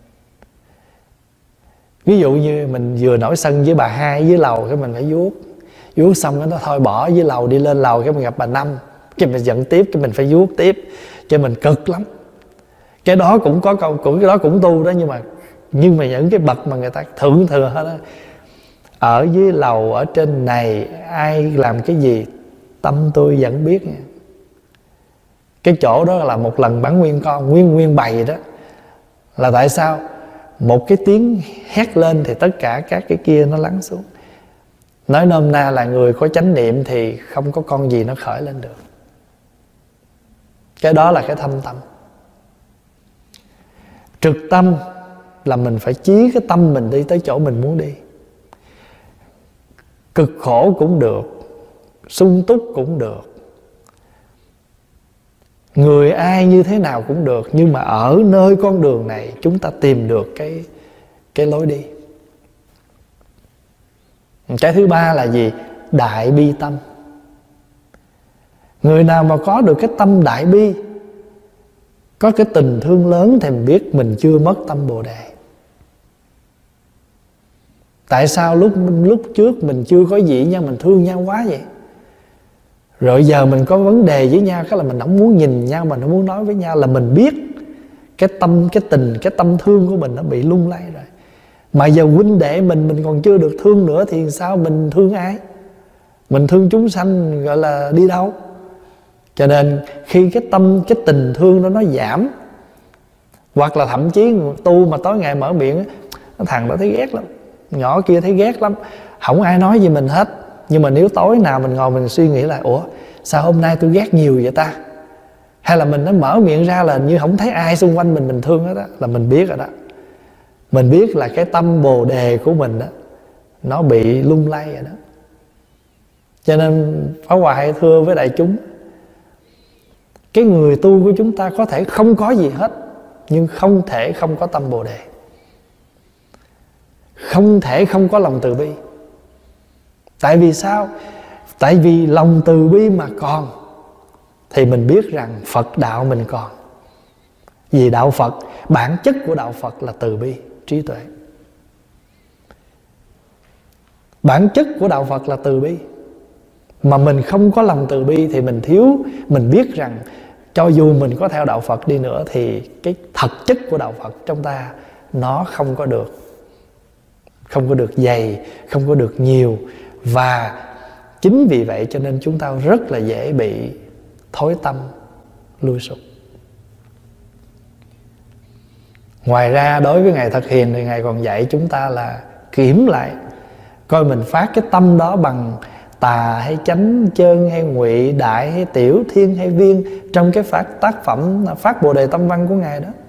Ví dụ như mình vừa nổi sân với bà hai dưới lầu, cái mình phải vuốt vuốt xong cái nó thôi bỏ dưới lầu, đi lên lầu cái mình gặp bà Năm, cái mình giận tiếp, cái mình phải vuốt tiếp, cho mình cực lắm. Cái đó cũng có câu, cũng cái đó cũng tu đó, nhưng mà nhưng mà những cái bậc mà người ta thượng thừa hết đó, ở dưới lầu ở trên này ai làm cái gì tâm tôi vẫn biết nha. Cái chỗ đó là một lần bắn nguyên con, nguyên nguyên bầy đó. Là tại sao? Một cái tiếng hét lên thì tất cả các cái kia nó lắng xuống. Nói nôm na là người có chánh niệm thì không có con gì nó khởi lên được. Cái đó là cái thâm tâm. Trực tâm là mình phải chí cái tâm mình đi tới chỗ mình muốn đi. Cực khổ cũng được, sung túc cũng được, người ai như thế nào cũng được, nhưng mà ở nơi con đường này chúng ta tìm được cái, cái lối đi. Cái thứ ba là gì? Đại bi tâm. Người nào mà có được cái tâm đại bi, có cái tình thương lớn, thì mình biết mình chưa mất tâm Bồ Đề. Tại sao lúc lúc trước mình chưa có gì nhau, mình thương nhau quá vậy? Rồi giờ mình có vấn đề với nhau, cái là mình không muốn nhìn nhau, mình không muốn nói với nhau, là mình biết cái tâm, cái tình, cái tâm thương của mình nó bị lung lay rồi. Mà giờ huynh đệ mình mình còn chưa được thương nữa thì sao mình thương ai? Mình thương chúng sanh gọi là đi đâu? Cho nên khi cái tâm, cái tình thương đó nó giảm, hoặc là thậm chí tu mà tối ngày mở miệng, thằng đó thấy ghét lắm, nhỏ kia thấy ghét lắm, không ai nói gì mình hết. Nhưng mà nếu tối nào mình ngồi mình suy nghĩ là ủa sao hôm nay tôi ghét nhiều vậy ta? Hay là mình nó mở miệng ra là như không thấy ai xung quanh mình mình thương hết đó, là mình biết rồi đó. Mình biết là cái tâm Bồ Đề của mình đó, nó bị lung lay rồi đó. Cho nên Pháp Hòa hay thưa với đại chúng, cái người tu của chúng ta có thể không có gì hết, nhưng không thể không có tâm Bồ Đề, không thể không có lòng từ bi. Tại vì sao? Tại vì lòng từ bi mà còn, thì mình biết rằng Phật đạo mình còn. Vì đạo Phật, bản chất của đạo Phật là từ bi, trí tuệ. Bản chất của đạo Phật là từ bi. Mà mình không có lòng từ bi thì mình thiếu. Mình biết rằng cho dù mình có theo đạo Phật đi nữa, thì cái thật chất của đạo Phật trong ta nó không có được, không có được dày, không có được nhiều. Và chính vì vậy cho nên chúng ta rất là dễ bị thối tâm, lui sụp. Ngoài ra đối với Ngài Thật Hiền thì Ngài còn dạy chúng ta là kiểm lại, coi mình phát cái tâm đó bằng tà hay chánh, chân hay ngụy, đại hay tiểu, thiên hay viên, trong cái phát tác phẩm Phát Bồ Đề Tâm Văn của Ngài đó.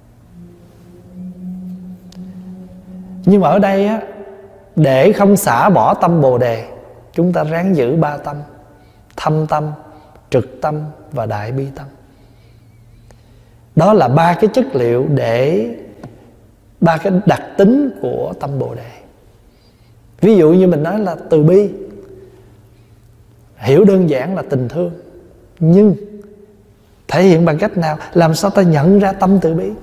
Nhưng mà ở đây á, để không xả bỏ tâm Bồ Đề, chúng ta ráng giữ ba tâm: thâm tâm, trực tâm và đại bi tâm. Đó là ba cái chất liệu để, ba cái đặc tính của tâm Bồ Đề. Ví dụ như mình nói là từ bi, hiểu đơn giản là tình thương, nhưng thể hiện bằng cách nào? Làm sao ta nhận ra tâm từ bi?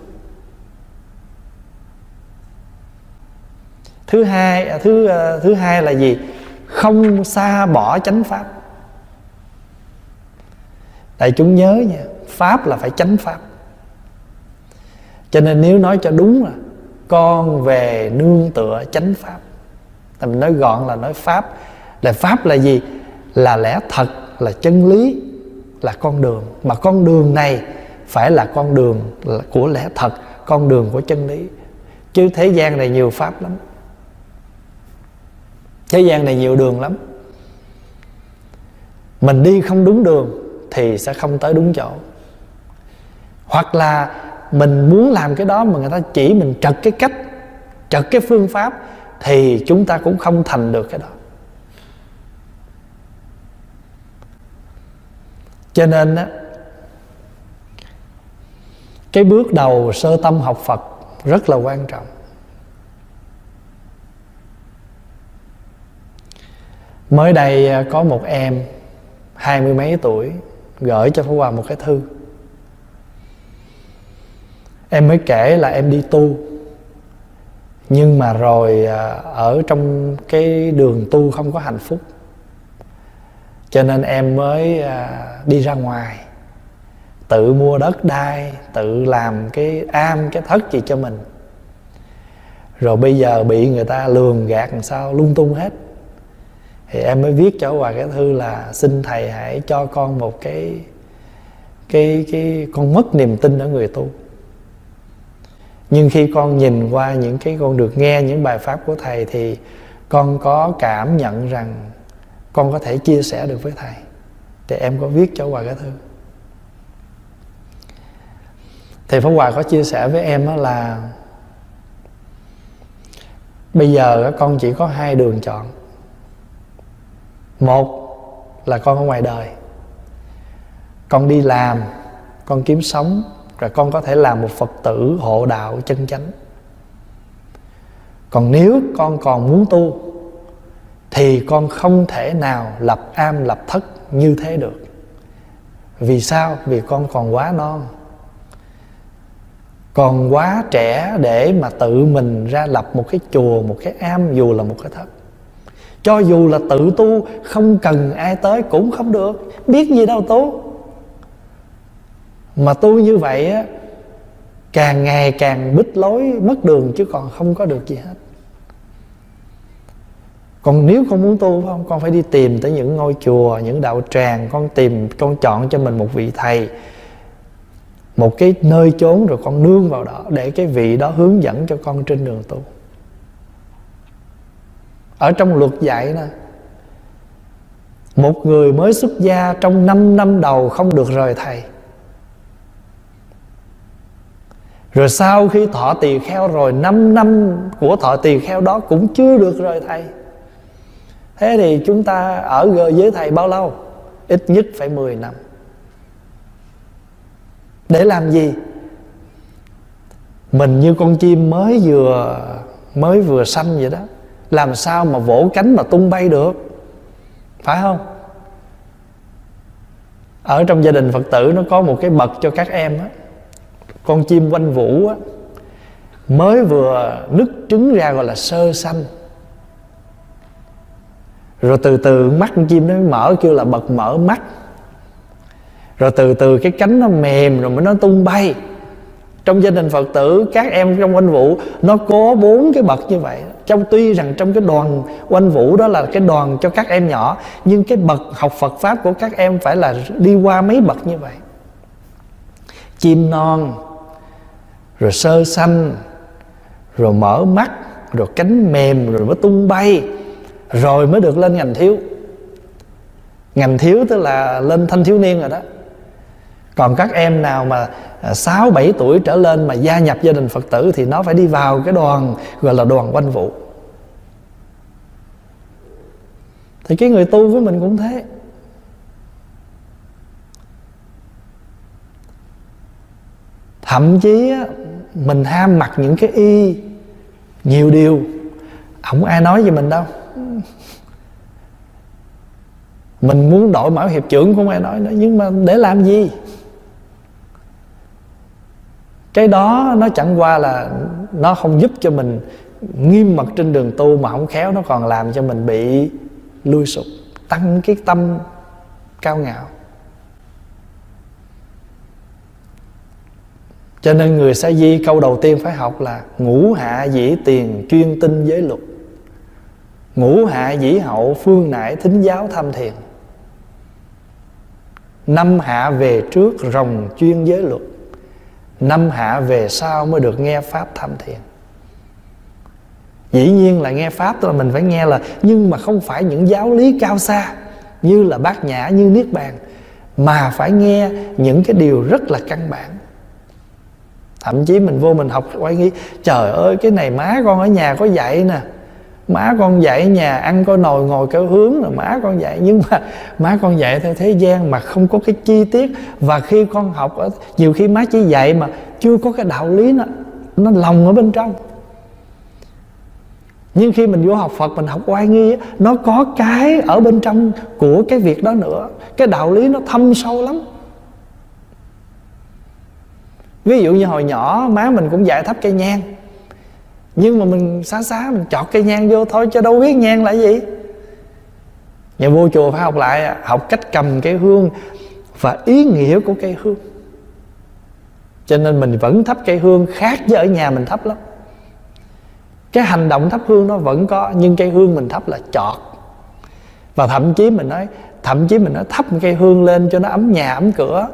Thứ hai, thứ, thứ hai là gì? Không xa bỏ chánh pháp. Đại chúng nhớ nha, pháp là phải chánh pháp. Cho nên nếu nói cho đúng là con về nương tựa chánh pháp. Thì mình nói gọn là nói pháp. Là pháp là gì? Là lẽ thật, là chân lý, là con đường. Mà con đường này phải là con đường của lẽ thật, con đường của chân lý. Chứ thế gian này nhiều pháp lắm, thế gian này nhiều đường lắm. Mình đi không đúng đường thì sẽ không tới đúng chỗ. Hoặc là mình muốn làm cái đó mà người ta chỉ mình trật cái cách, trật cái phương pháp, thì chúng ta cũng không thành được cái đó. Cho nên á, cái bước đầu sơ tâm học Phật rất là quan trọng. Mới đây có một em hai mươi mấy tuổi gửi cho Pháp Hòa một cái thư. Em mới kể là em đi tu, nhưng mà rồi ở trong cái đường tu không có hạnh phúc, cho nên em mới đi ra ngoài, tự mua đất đai, tự làm cái am, cái thất gì cho mình. Rồi bây giờ bị người ta lường gạt làm sao lung tung hết. Thì em mới viết cho Hòa cái thư là xin thầy hãy cho con một cái cái cái con mất niềm tin ở người tu. Nhưng khi con nhìn qua những cái con được nghe những bài pháp của thầy, thì con có cảm nhận rằng con có thể chia sẻ được với thầy. Thì em có viết cho Hòa cái thư. Thì Pháp Hòa có chia sẻ với em đó là bây giờ con chỉ có hai đường chọn. Một là con ở ngoài đời, con đi làm, con kiếm sống, rồi con có thể làm một Phật tử hộ đạo chân chánh. Còn nếu con còn muốn tu thì con không thể nào lập am lập thất như thế được. Vì sao? Vì con còn quá non, còn quá trẻ để mà tự mình ra lập một cái chùa, một cái am, dù là một cái thất. Cho dù là tự tu, không cần ai tới cũng không được, biết gì đâu tu. Mà tu như vậy á, càng ngày càng bít lối mất đường, chứ còn không có được gì hết. Còn nếu con muốn tu phải không, con phải đi tìm tới những ngôi chùa, những đạo tràng. Con tìm, con chọn cho mình một vị thầy, một cái nơi chốn, rồi con nương vào đó để cái vị đó hướng dẫn cho con trên đường tu. Ở trong luật dạy nè, một người mới xuất gia trong năm năm đầu không được rời thầy. Rồi sau khi thọ tỳ kheo rồi, năm năm của thọ tỳ kheo đó cũng chưa được rời thầy. Thế thì chúng ta ở với thầy bao lâu? Ít nhất phải mười năm. Để làm gì? Mình như con chim mới vừa mới vừa sanh vậy đó, làm sao mà vỗ cánh mà tung bay được, phải không? Ở trong gia đình Phật tử nó có một cái bậc cho các em á, con chim quanh vũ á, mới vừa nứt trứng ra gọi là sơ sanh. Rồi từ từ mắt con chim nó mở, kêu là bậc mở mắt. Rồi từ từ cái cánh nó mềm, rồi mới nó tung bay. Trong gia đình Phật tử, các em trong oanh vũ nó có bốn cái bậc như vậy. Trong tuy rằng trong cái đoàn oanh vũ đó là cái đoàn cho các em nhỏ, nhưng cái bậc học Phật Pháp của các em phải là đi qua mấy bậc như vậy. Chim non, rồi sơ sanh, rồi mở mắt, rồi cánh mềm, rồi mới tung bay, rồi mới được lên ngành thiếu. Ngành thiếu tức là lên thanh thiếu niên rồi đó. Còn các em nào mà sáu bảy tuổi trở lên mà gia nhập gia đình Phật tử thì nó phải đi vào cái đoàn gọi là đoàn oanh vũ. Thì cái người tu với mình cũng thế. Thậm chí á, mình ham mặc những cái y nhiều điều, không ai nói với mình đâu. Mình muốn đổi mão hiệp trưởng cũng ai nói nữa. Nhưng mà để làm gì? Cái đó nó chẳng qua là nó không giúp cho mình nghiêm mật trên đường tu, mà không khéo nó còn làm cho mình bị lui sụp, tăng cái tâm cao ngạo. Cho nên người Sa Di câu đầu tiên phải học là ngũ hạ dĩ tiền chuyên tinh giới luật, ngũ hạ dĩ hậu phương nải thính giáo tham thiền, năm hạ về trước rồng chuyên giới luật, năm hạ về sau mới được nghe Pháp tham thiền. Dĩ nhiên là nghe Pháp tức là mình phải nghe là, nhưng mà không phải những giáo lý cao xa như là Bát Nhã, như Niết Bàn, mà phải nghe những cái điều rất là căn bản. Thậm chí mình vô mình học quay nghĩ, trời ơi cái này má con ở nhà có dạy nè, má con dạy ở nhà ăn coi nồi ngồi kéo hướng rồi má con dạy. Nhưng mà má con dạy theo thế gian mà không có cái chi tiết. Và khi con học, nhiều khi má chỉ dạy mà chưa có cái đạo lý nó, nó lòng ở bên trong. Nhưng khi mình vô học Phật, mình học oai nghi, nó có cái ở bên trong của cái việc đó nữa. Cái đạo lý nó thâm sâu lắm. Ví dụ như hồi nhỏ má mình cũng dạy thắp cây nhang, nhưng mà mình xá xá mình chọt cây nhang vô thôi, cho đâu biết nhang là gì. Nhà vô chùa phải học lại, học cách cầm cây hương và ý nghĩa của cây hương. Cho nên mình vẫn thắp cây hương khác với ở nhà mình thắp lắm. Cái hành động thắp hương nó vẫn có, nhưng cây hương mình thắp là chọt. Và thậm chí mình nói Thậm chí mình nói thắp một cây hương lên cho nó ấm nhà ấm cửa.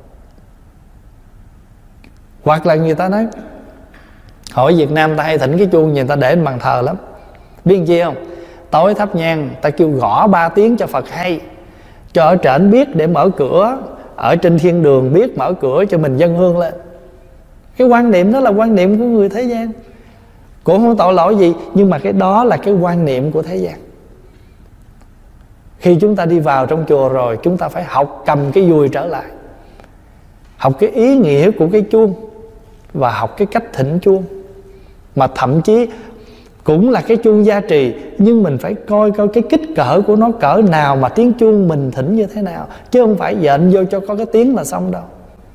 Hoặc là người ta nói, hỏi Việt Nam ta hay thỉnh cái chuông gì, người ta để trên bàn thờ lắm. Biết chi không? Tối thắp nhang, ta kêu gõ ba tiếng cho Phật hay, cho ở trển biết để mở cửa, ở trên thiên đường biết mở cửa cho mình dâng hương lên. Cái quan niệm đó là quan niệm của người thế gian, cũng không tội lỗi gì, nhưng mà cái đó là cái quan niệm của thế gian. Khi chúng ta đi vào trong chùa rồi, chúng ta phải học cầm cái dùi trở lại, học cái ý nghĩa của cái chuông, và học cái cách thỉnh chuông. Mà thậm chí cũng là cái chuông gia trì, nhưng mình phải coi coi cái kích cỡ của nó cỡ nào, mà tiếng chuông mình thỉnh như thế nào, chứ không phải dện vô cho có cái tiếng là xong đâu.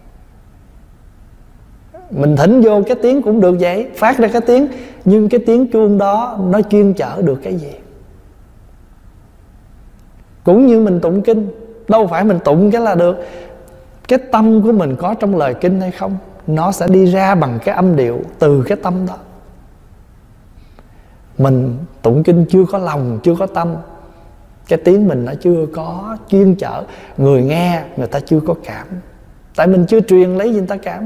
Mình thỉnh vô cái tiếng cũng được vậy, phát ra cái tiếng, nhưng cái tiếng chuông đó nó chuyên chở được cái gì? Cũng như mình tụng kinh, đâu phải mình tụng cái là được. Cái tâm của mình có trong lời kinh hay không, nó sẽ đi ra bằng cái âm điệu từ cái tâm đó. Mình tụng kinh chưa có lòng, chưa có tâm, cái tiếng mình nó chưa có chuyên chở, người nghe người ta chưa có cảm, tại mình chưa truyền lấy gì người ta cảm.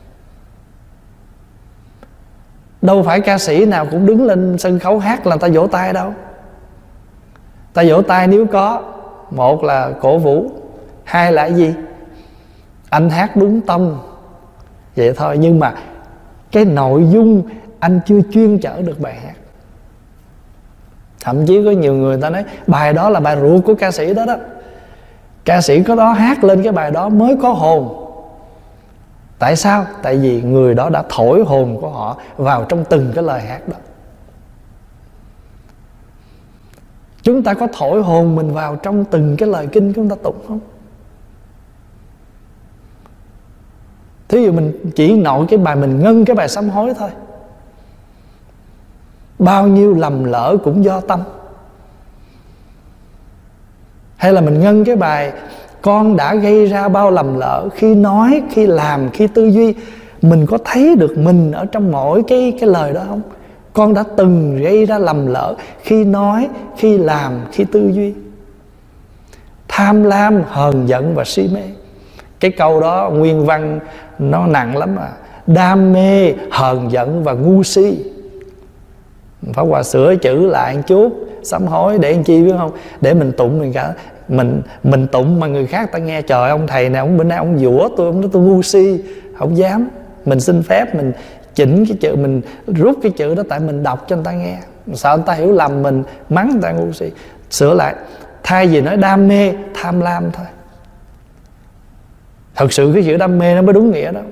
Đâu phải ca sĩ nào cũng đứng lên sân khấu hát là người ta vỗ tay đâu. Ta vỗ tay nếu có, một là cổ vũ, hai là cái gì? Anh hát đúng tông, vậy thôi. Nhưng mà cái nội dung anh chưa chuyên chở được bài hát. Thậm chí có nhiều người ta nói bài đó là bài ruột của ca sĩ đó đó, ca sĩ có đó hát lên cái bài đó mới có hồn. Tại sao? Tại vì người đó đã thổi hồn của họ vào trong từng cái lời hát đó. Chúng ta có thổi hồn mình vào trong từng cái lời kinh chúng ta tụng không? Thí dụ mình chỉ nội cái bài, mình ngân cái bài sám hối thôi, bao nhiêu lầm lỡ cũng do tâm. Hay là mình ngân cái bài con đã gây ra bao lầm lỡ, khi nói, khi làm, khi tư duy. Mình có thấy được mình ở trong mỗi cái, cái lời đó không? Con đã từng gây ra lầm lỡ khi nói, khi làm, khi tư duy. Tham lam, hờn giận và si mê. Cái câu đó nguyên văn nó nặng lắm à. Đam mê, hờn giận và ngu si. Pháp Hòa sửa chữ lại một chút, sám hối để làm chi biết không? Để mình tụng mình cả mình mình tụng mà người khác ta nghe, trời ông thầy này ông bữa nay ông dũa tôi, ông nói tôi ngu si, không dám. Mình xin phép mình chỉnh cái chữ, mình rút cái chữ đó, tại mình đọc cho người ta nghe, sợ người ta hiểu lầm mình, mắng người ta ngu si. Sửa lại, thay vì nói đam mê, tham lam thôi. Thật sự cái chữ đam mê nó mới đúng nghĩa đó.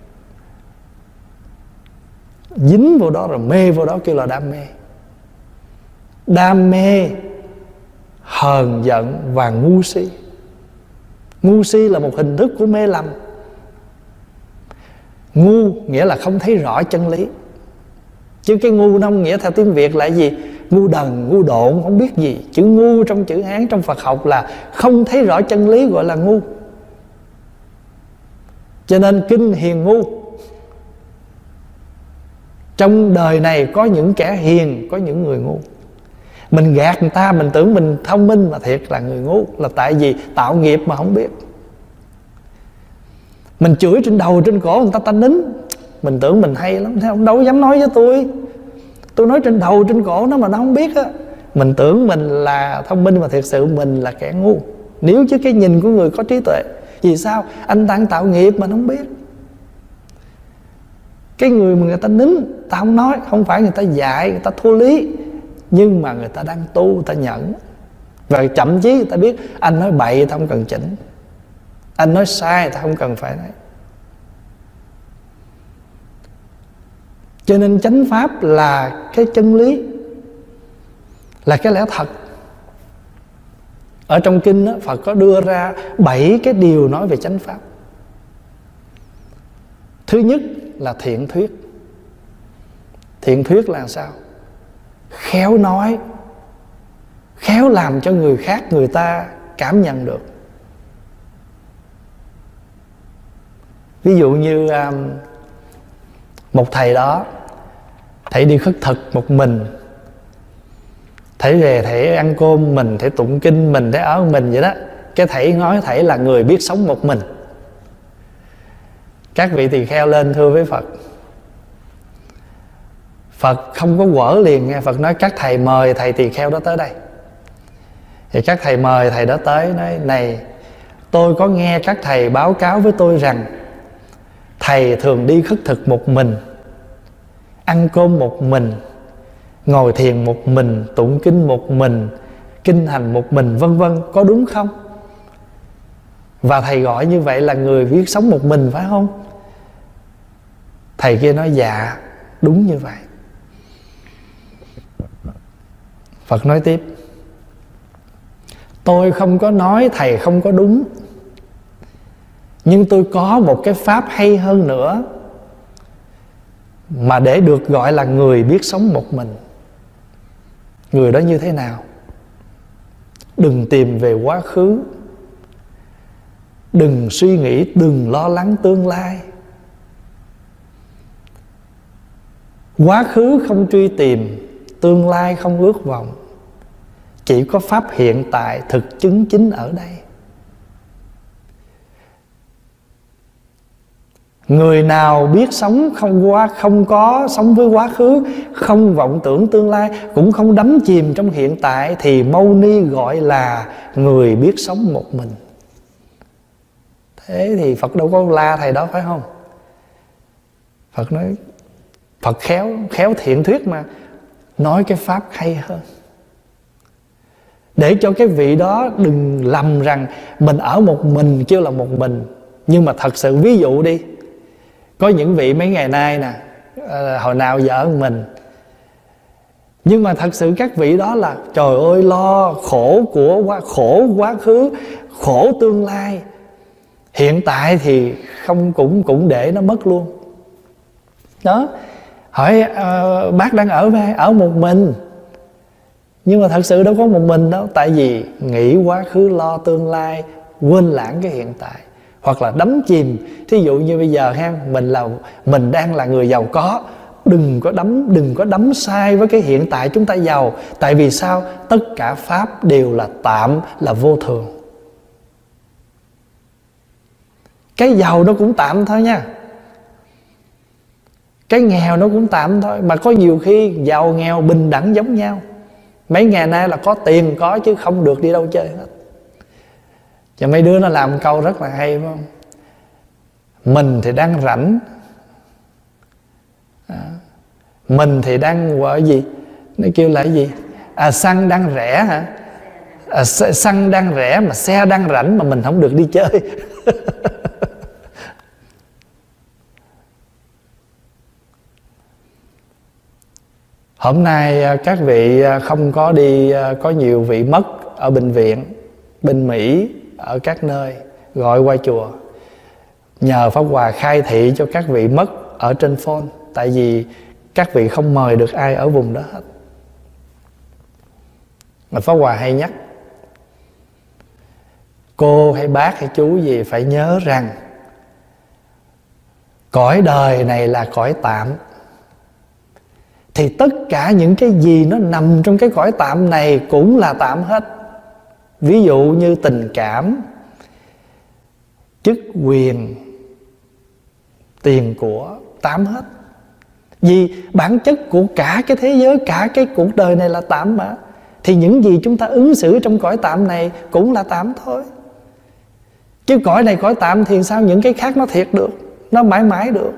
Dính vô đó rồi mê vô đó kêu là đam mê. Đam mê, hờn giận và ngu si. Ngu si là một hình thức của mê lầm. Ngu nghĩa là không thấy rõ chân lý. Chứ cái ngu nó không nghĩa theo tiếng Việt là gì? Ngu đần, ngu độn, không biết gì. Chữ ngu trong chữ Hán, trong Phật học là không thấy rõ chân lý, gọi là ngu. Cho nên kinh hiền ngu. Trong đời này có những kẻ hiền, có những người ngu. Mình gạt người ta, mình tưởng mình thông minh mà thiệt là người ngu. Là tại vì tạo nghiệp mà không biết. Mình chửi trên đầu trên cổ người ta ta nín, mình tưởng mình hay lắm, thế ông đâu dám nói với tôi. Tôi nói trên đầu trên cổ nó mà nó không biết á. Mình tưởng mình là thông minh mà thiệt sự mình là kẻ ngu. Nếu chứ cái nhìn của người có trí tuệ. Vì sao? Anh đang tạo nghiệp mà nó không biết. Cái người mà người ta nín, ta không nói, không phải người ta dạy, người ta thua lý, nhưng mà người ta đang tu, người ta nhẫn. Và chậm chí người ta biết anh nói bậy ta không cần chỉnh, anh nói sai ta không cần phải nói. Cho nên chánh pháp là cái chân lý, là cái lẽ thật. Ở trong kinh đó, Phật có đưa ra bảy cái điều nói về chánh pháp. Thứ nhất là thiện thuyết. Thiện thuyết là sao? Khéo nói, khéo làm cho người khác người ta cảm nhận được. Ví dụ như um, một thầy đó, thầy đi khất thực một mình, thầy về thầy ăn cơm mình, thầy tụng kinh mình, thầy ở mình vậy đó. Cái thầy nói thầy là người biết sống một mình. Các vị tỳ kheo lên thưa với Phật. Phật không có quở liền nghe. Phật nói các thầy mời thầy tỳ kheo đó tới đây. Thì các thầy mời thầy đó tới, nói này, tôi có nghe các thầy báo cáo với tôi rằng thầy thường đi khất thực một mình, ăn cơm một mình, ngồi thiền một mình, tụng kinh một mình, kinh hành một mình, vân vân, có đúng không? Và thầy gọi như vậy là người biết sống một mình, phải không? Thầy kia nói dạ, đúng như vậy. Phật nói tiếp: tôi không có nói thầy không có đúng, nhưng tôi có một cái pháp hay hơn nữa mà để được gọi là người biết sống một mình. Người đó như thế nào? Đừng tìm về quá khứ, đừng suy nghĩ, đừng lo lắng tương lai. Quá khứ không truy tìm, tương lai không ước vọng, chỉ có pháp hiện tại thực chứng chính ở đây. Người nào biết sống không qua không có sống với quá khứ, không vọng tưởng tương lai, cũng không đắm chìm trong hiện tại, thì Mâu Ni gọi là người biết sống một mình. Thế thì Phật đâu có la thầy đó, phải không? Phật nói, Phật khéo khéo thiện thuyết mà, nói cái pháp hay hơn, để cho cái vị đó đừng lầm rằng mình ở một mình kêu là một mình. Nhưng mà thật sự ví dụ đi, có những vị mấy ngày nay nè, hồi nào giờ ở mình, nhưng mà thật sự các vị đó là trời ơi lo khổ của quá, khổ quá khứ, khổ tương lai, hiện tại thì không cũng cũng để nó mất luôn. Đó, hỏi uh, bác đang ở với ở một mình, nhưng mà thật sự đâu có một mình đâu, tại vì nghĩ quá khứ lo tương lai, quên lãng cái hiện tại, hoặc là đắm chìm. Thí dụ như bây giờ ha, mình là mình đang là người giàu có, đừng có đắm đừng có đắm sai với cái hiện tại chúng ta giàu. Tại vì sao? Tất cả pháp đều là tạm, là vô thường. Cái giàu nó cũng tạm thôi nha, cái nghèo nó cũng tạm thôi. Mà có nhiều khi giàu nghèo bình đẳng giống nhau. Mấy ngày nay là có tiền có chứ không được đi đâu chơi hết. Và mấy đứa nó làm câu rất là hay, phải không? Mình thì đang rảnh, à, mình thì đang gọi gì, nó kêu là cái gì, à, xăng đang rẻ hả, à, xăng đang rẻ mà xe đang rảnh, mà mình không được đi chơi. Hôm nay các vị không có đi, có nhiều vị mất ở bệnh viện, bên Mỹ, ở các nơi, gọi qua chùa. Nhờ Pháp Hòa khai thị cho các vị mất ở trên phone, tại vì các vị không mời được ai ở vùng đó hết. Mà Pháp Hòa hay nhắc cô hay bác hay chú gì phải nhớ rằng cõi đời này là cõi tạm, thì tất cả những cái gì nó nằm trong cái cõi tạm này cũng là tạm hết. Ví dụ như tình cảm, chức quyền, tiền của, tạm hết. Vì bản chất của cả cái thế giới, cả cái cuộc đời này là tạm mà. Thì những gì chúng ta ứng xử trong cõi tạm này cũng là tạm thôi. Chứ cõi này cõi tạm thì sao những cái khác nó thiệt được, nó mãi mãi được.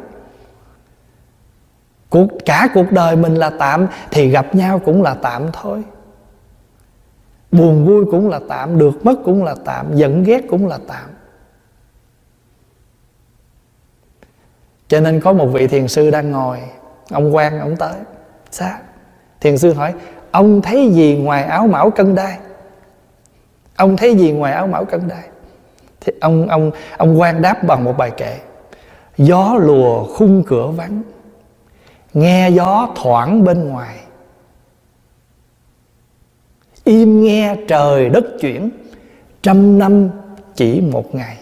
Cuộc, cả cuộc đời mình là tạm, thì gặp nhau cũng là tạm thôi. Buồn vui cũng là tạm, được mất cũng là tạm, giận ghét cũng là tạm. Cho nên có một vị thiền sư đang ngồi, ông quan ông tới. Sao? Thiền sư hỏi, ông thấy gì ngoài áo mão cân đai? Ông thấy gì ngoài áo mão cân đai? Thì ông ông ông quan đáp bằng một bài kệ: gió lùa khung cửa vắng, nghe gió thoảng bên ngoài, im nghe trời đất chuyển, trăm năm chỉ một ngày.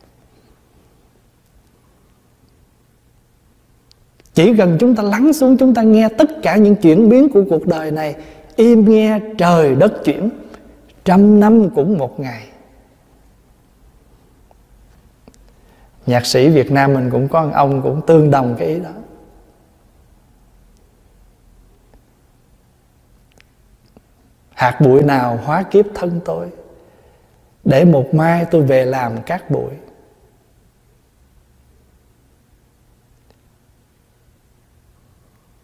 Chỉ cần chúng ta lắng xuống, chúng ta nghe tất cả những chuyển biến của cuộc đời này, im nghe trời đất chuyển, trăm năm cũng một ngày. Nhạc sĩ Việt Nam mình cũng có một ông cũng tương đồng cái ý đó. Hạt bụi nào hóa kiếp thân tôi, để một mai tôi về làm cát bụi.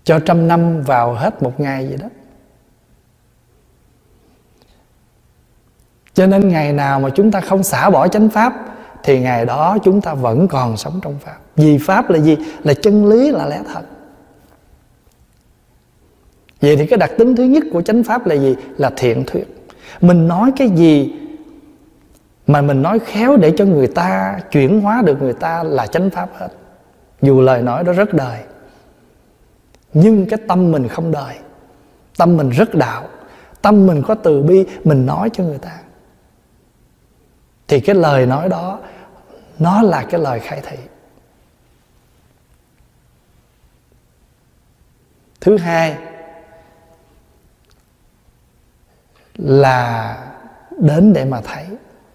cho trăm năm vào hết một ngày vậy đó. Cho nên ngày nào mà chúng ta không xả bỏ chánh pháp thì ngày đó chúng ta vẫn còn sống trong pháp. Vì pháp là gì? Là chân lý, là lẽ thật. Vậy thì cái đặc tính thứ nhất của chánh pháp là gì? Là thiện thuyết. Mình nói cái gì mà mình nói khéo để cho người ta chuyển hóa được người ta là chánh pháp hết. Dù lời nói đó rất đời, nhưng cái tâm mình không đời, tâm mình rất đạo, tâm mình có từ bi, mình nói cho người ta, thì cái lời nói đó nó là cái lời khai thị. Thứ hai là đến để mà thấy.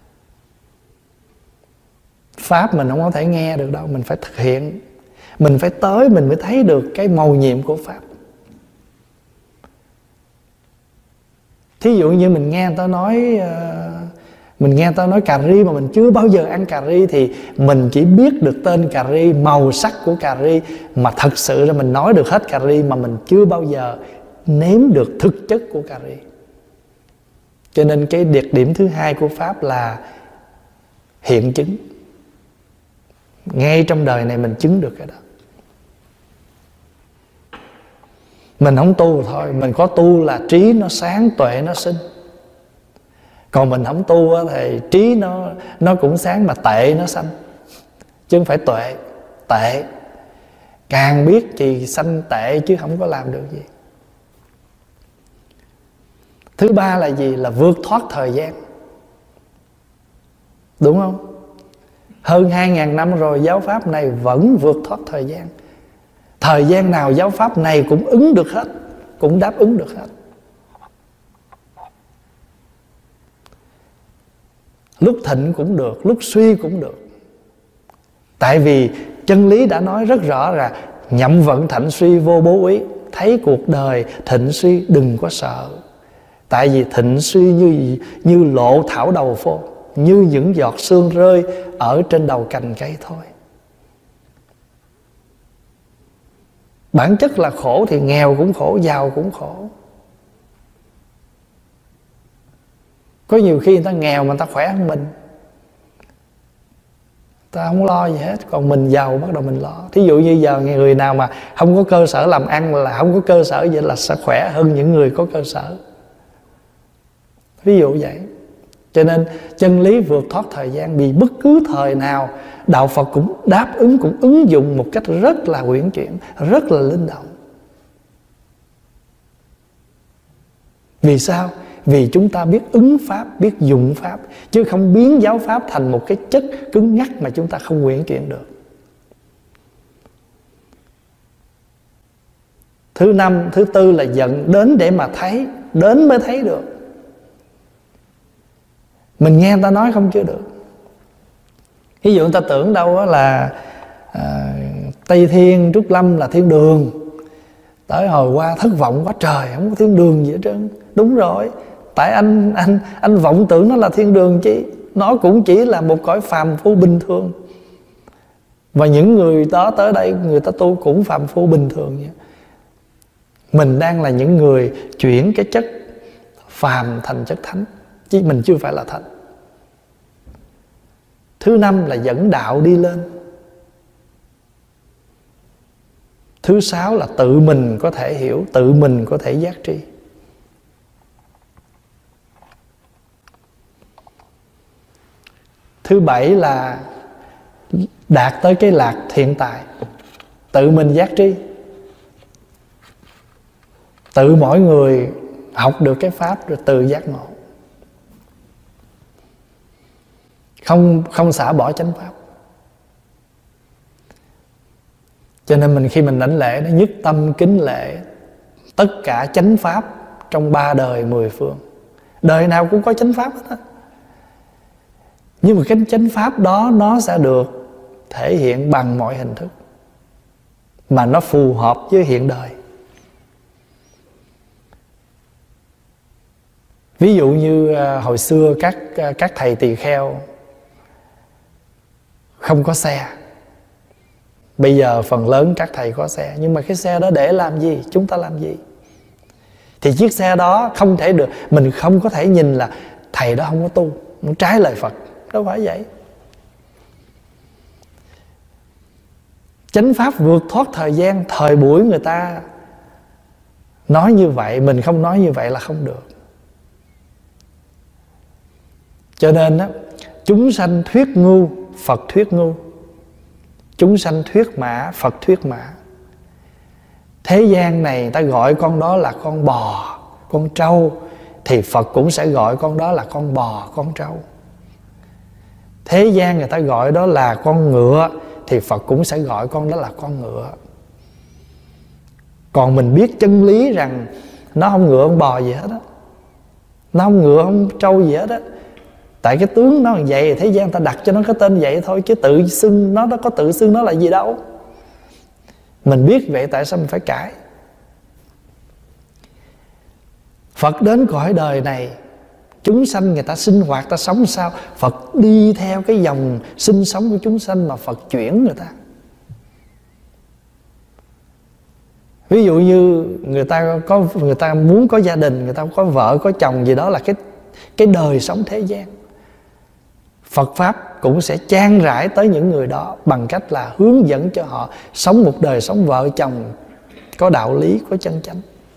Pháp mình không có thể nghe được đâu, mình phải thực hiện. Mình phải tới mình mới thấy được cái mầu nhiệm của Pháp. Thí dụ như mình nghe người ta nói Mình nghe người ta nói cà ri mà mình chưa bao giờ ăn cà ri, thì mình chỉ biết được tên cà ri, màu sắc của cà ri, mà thật sự ra mình nói được hết cà ri mà mình chưa bao giờ nếm được thực chất của cà ri. Cho nên cái đặc điểm thứ hai của Pháp là hiện chứng. Ngay trong đời này mình chứng được cái đó. Mình không tu thôi, mình có tu là trí nó sáng, tuệ nó sinh. Còn mình không tu thì trí nó nó cũng sáng mà tệ nó sanh, chứ không phải tuệ. Tệ càng biết thì sanh tệ, chứ không có làm được gì. Thứ ba là gì? Là vượt thoát thời gian. Đúng không? Hơn hai ngàn năm rồi giáo pháp này vẫn vượt thoát thời gian. Thời gian nào giáo pháp này cũng ứng được hết, cũng đáp ứng được hết. Lúc thịnh cũng được, lúc suy cũng được. Tại vì chân lý đã nói rất rõ là nhậm vận thạnh suy vô bố ý. Thấy cuộc đời thịnh suy đừng có sợ. Tại vì thịnh suy như, như lộ thảo đầu phô, như những giọt sương rơi ở trên đầu cành cây thôi. Bản chất là khổ thì nghèo cũng khổ, giàu cũng khổ. Có nhiều khi người ta nghèo mà người ta khỏe hơn mình, ta không lo gì hết. Còn mình giàu bắt đầu mình lo. Thí dụ như giờ người nào mà không có cơ sở làm ăn, là không có cơ sở vậy, là sẽ khỏe hơn những người có cơ sở. Ví dụ vậy. Cho nên chân lý vượt thoát thời gian. Vì bất cứ thời nào đạo Phật cũng đáp ứng, cũng ứng dụng một cách rất là uyển chuyển, rất là linh động. Vì sao? Vì chúng ta biết ứng pháp, biết dụng pháp, chứ không biến giáo pháp thành một cái chất cứng nhắc mà chúng ta không uyển chuyển được. Thứ năm, thứ tư là dẫn đến để mà thấy. Đến mới thấy được. Mình nghe người ta nói không chưa được. Ví dụ người ta tưởng đâu là à, Tây Thiên Trúc Lâm là thiên đường. Tới hồi qua thất vọng quá trời, không có thiên đường gì hết trơn. Đúng rồi, tại anh anh anh vọng tưởng nó là thiên đường chứ. Nó cũng chỉ là một cõi phàm phu bình thường. Và những người đó tới đây người ta tu cũng phàm phu bình thường vậy. Mình đang là những người chuyển cái chất phàm thành chất thánh, chứ mình chưa phải là thánh. Thứ năm là dẫn đạo đi lên. Thứ sáu là tự mình có thể hiểu, tự mình có thể giác tri. Thứ bảy là đạt tới cái lạc hiện tại, tự mình giác tri. Tự mỗi người học được cái pháp rồi tự giác ngộ. Không, không xả bỏ chánh pháp. Cho nên mình khi mình đảnh lễ nó nhất tâm kính lễ tất cả chánh pháp trong ba đời mười phương. Đời nào cũng có chánh pháp hết á. Nhưng mà cái chánh pháp đó nó sẽ được thể hiện bằng mọi hình thức mà nó phù hợp với hiện đời. Ví dụ như hồi xưa các, các thầy tỳ kheo không có xe, Bây giờ phần lớn các thầy có xe, nhưng mà cái xe đó để làm gì? Chúng ta làm gì? Thì chiếc xe đó không thể được, mình không có thể nhìn là thầy đó không có tu, nó trái lời Phật. Đâu phải vậy. Chánh pháp vượt thoát thời gian. Thời buổi người ta nói như vậy, mình không nói như vậy là không được. Cho nên á, chúng sanh thuyết ngu, Phật thuyết ngu. Chúng sanh thuyết mã, Phật thuyết mã. Thế gian này ta gọi con đó là con bò, con trâu, thì Phật cũng sẽ gọi con đó là con bò, con trâu. Thế gian người ta gọi đó là con ngựa, thì Phật cũng sẽ gọi con đó là con ngựa. Còn mình biết chân lý rằng nó không ngựa không bò gì hết á, nó không ngựa không trâu gì hết á. Tại cái tướng nó là vậy, thế gian ta đặt cho nó cái tên vậy thôi, chứ tự xưng nó, nó có tự xưng nó là gì đâu. Mình biết vậy tại sao mình phải cãi? Phật đến cõi đời này, chúng sanh người ta sinh hoạt, ta sống sao? Phật đi theo cái dòng sinh sống của chúng sanh mà Phật chuyển người ta. Ví dụ như người ta có người ta muốn có gia đình, người ta có vợ có chồng gì đó, là cái cái đời sống thế gian. Phật pháp cũng sẽ chan rải tới những người đó bằng cách là hướng dẫn cho họ sống một đời sống vợ chồng có đạo lý, có chân chánh.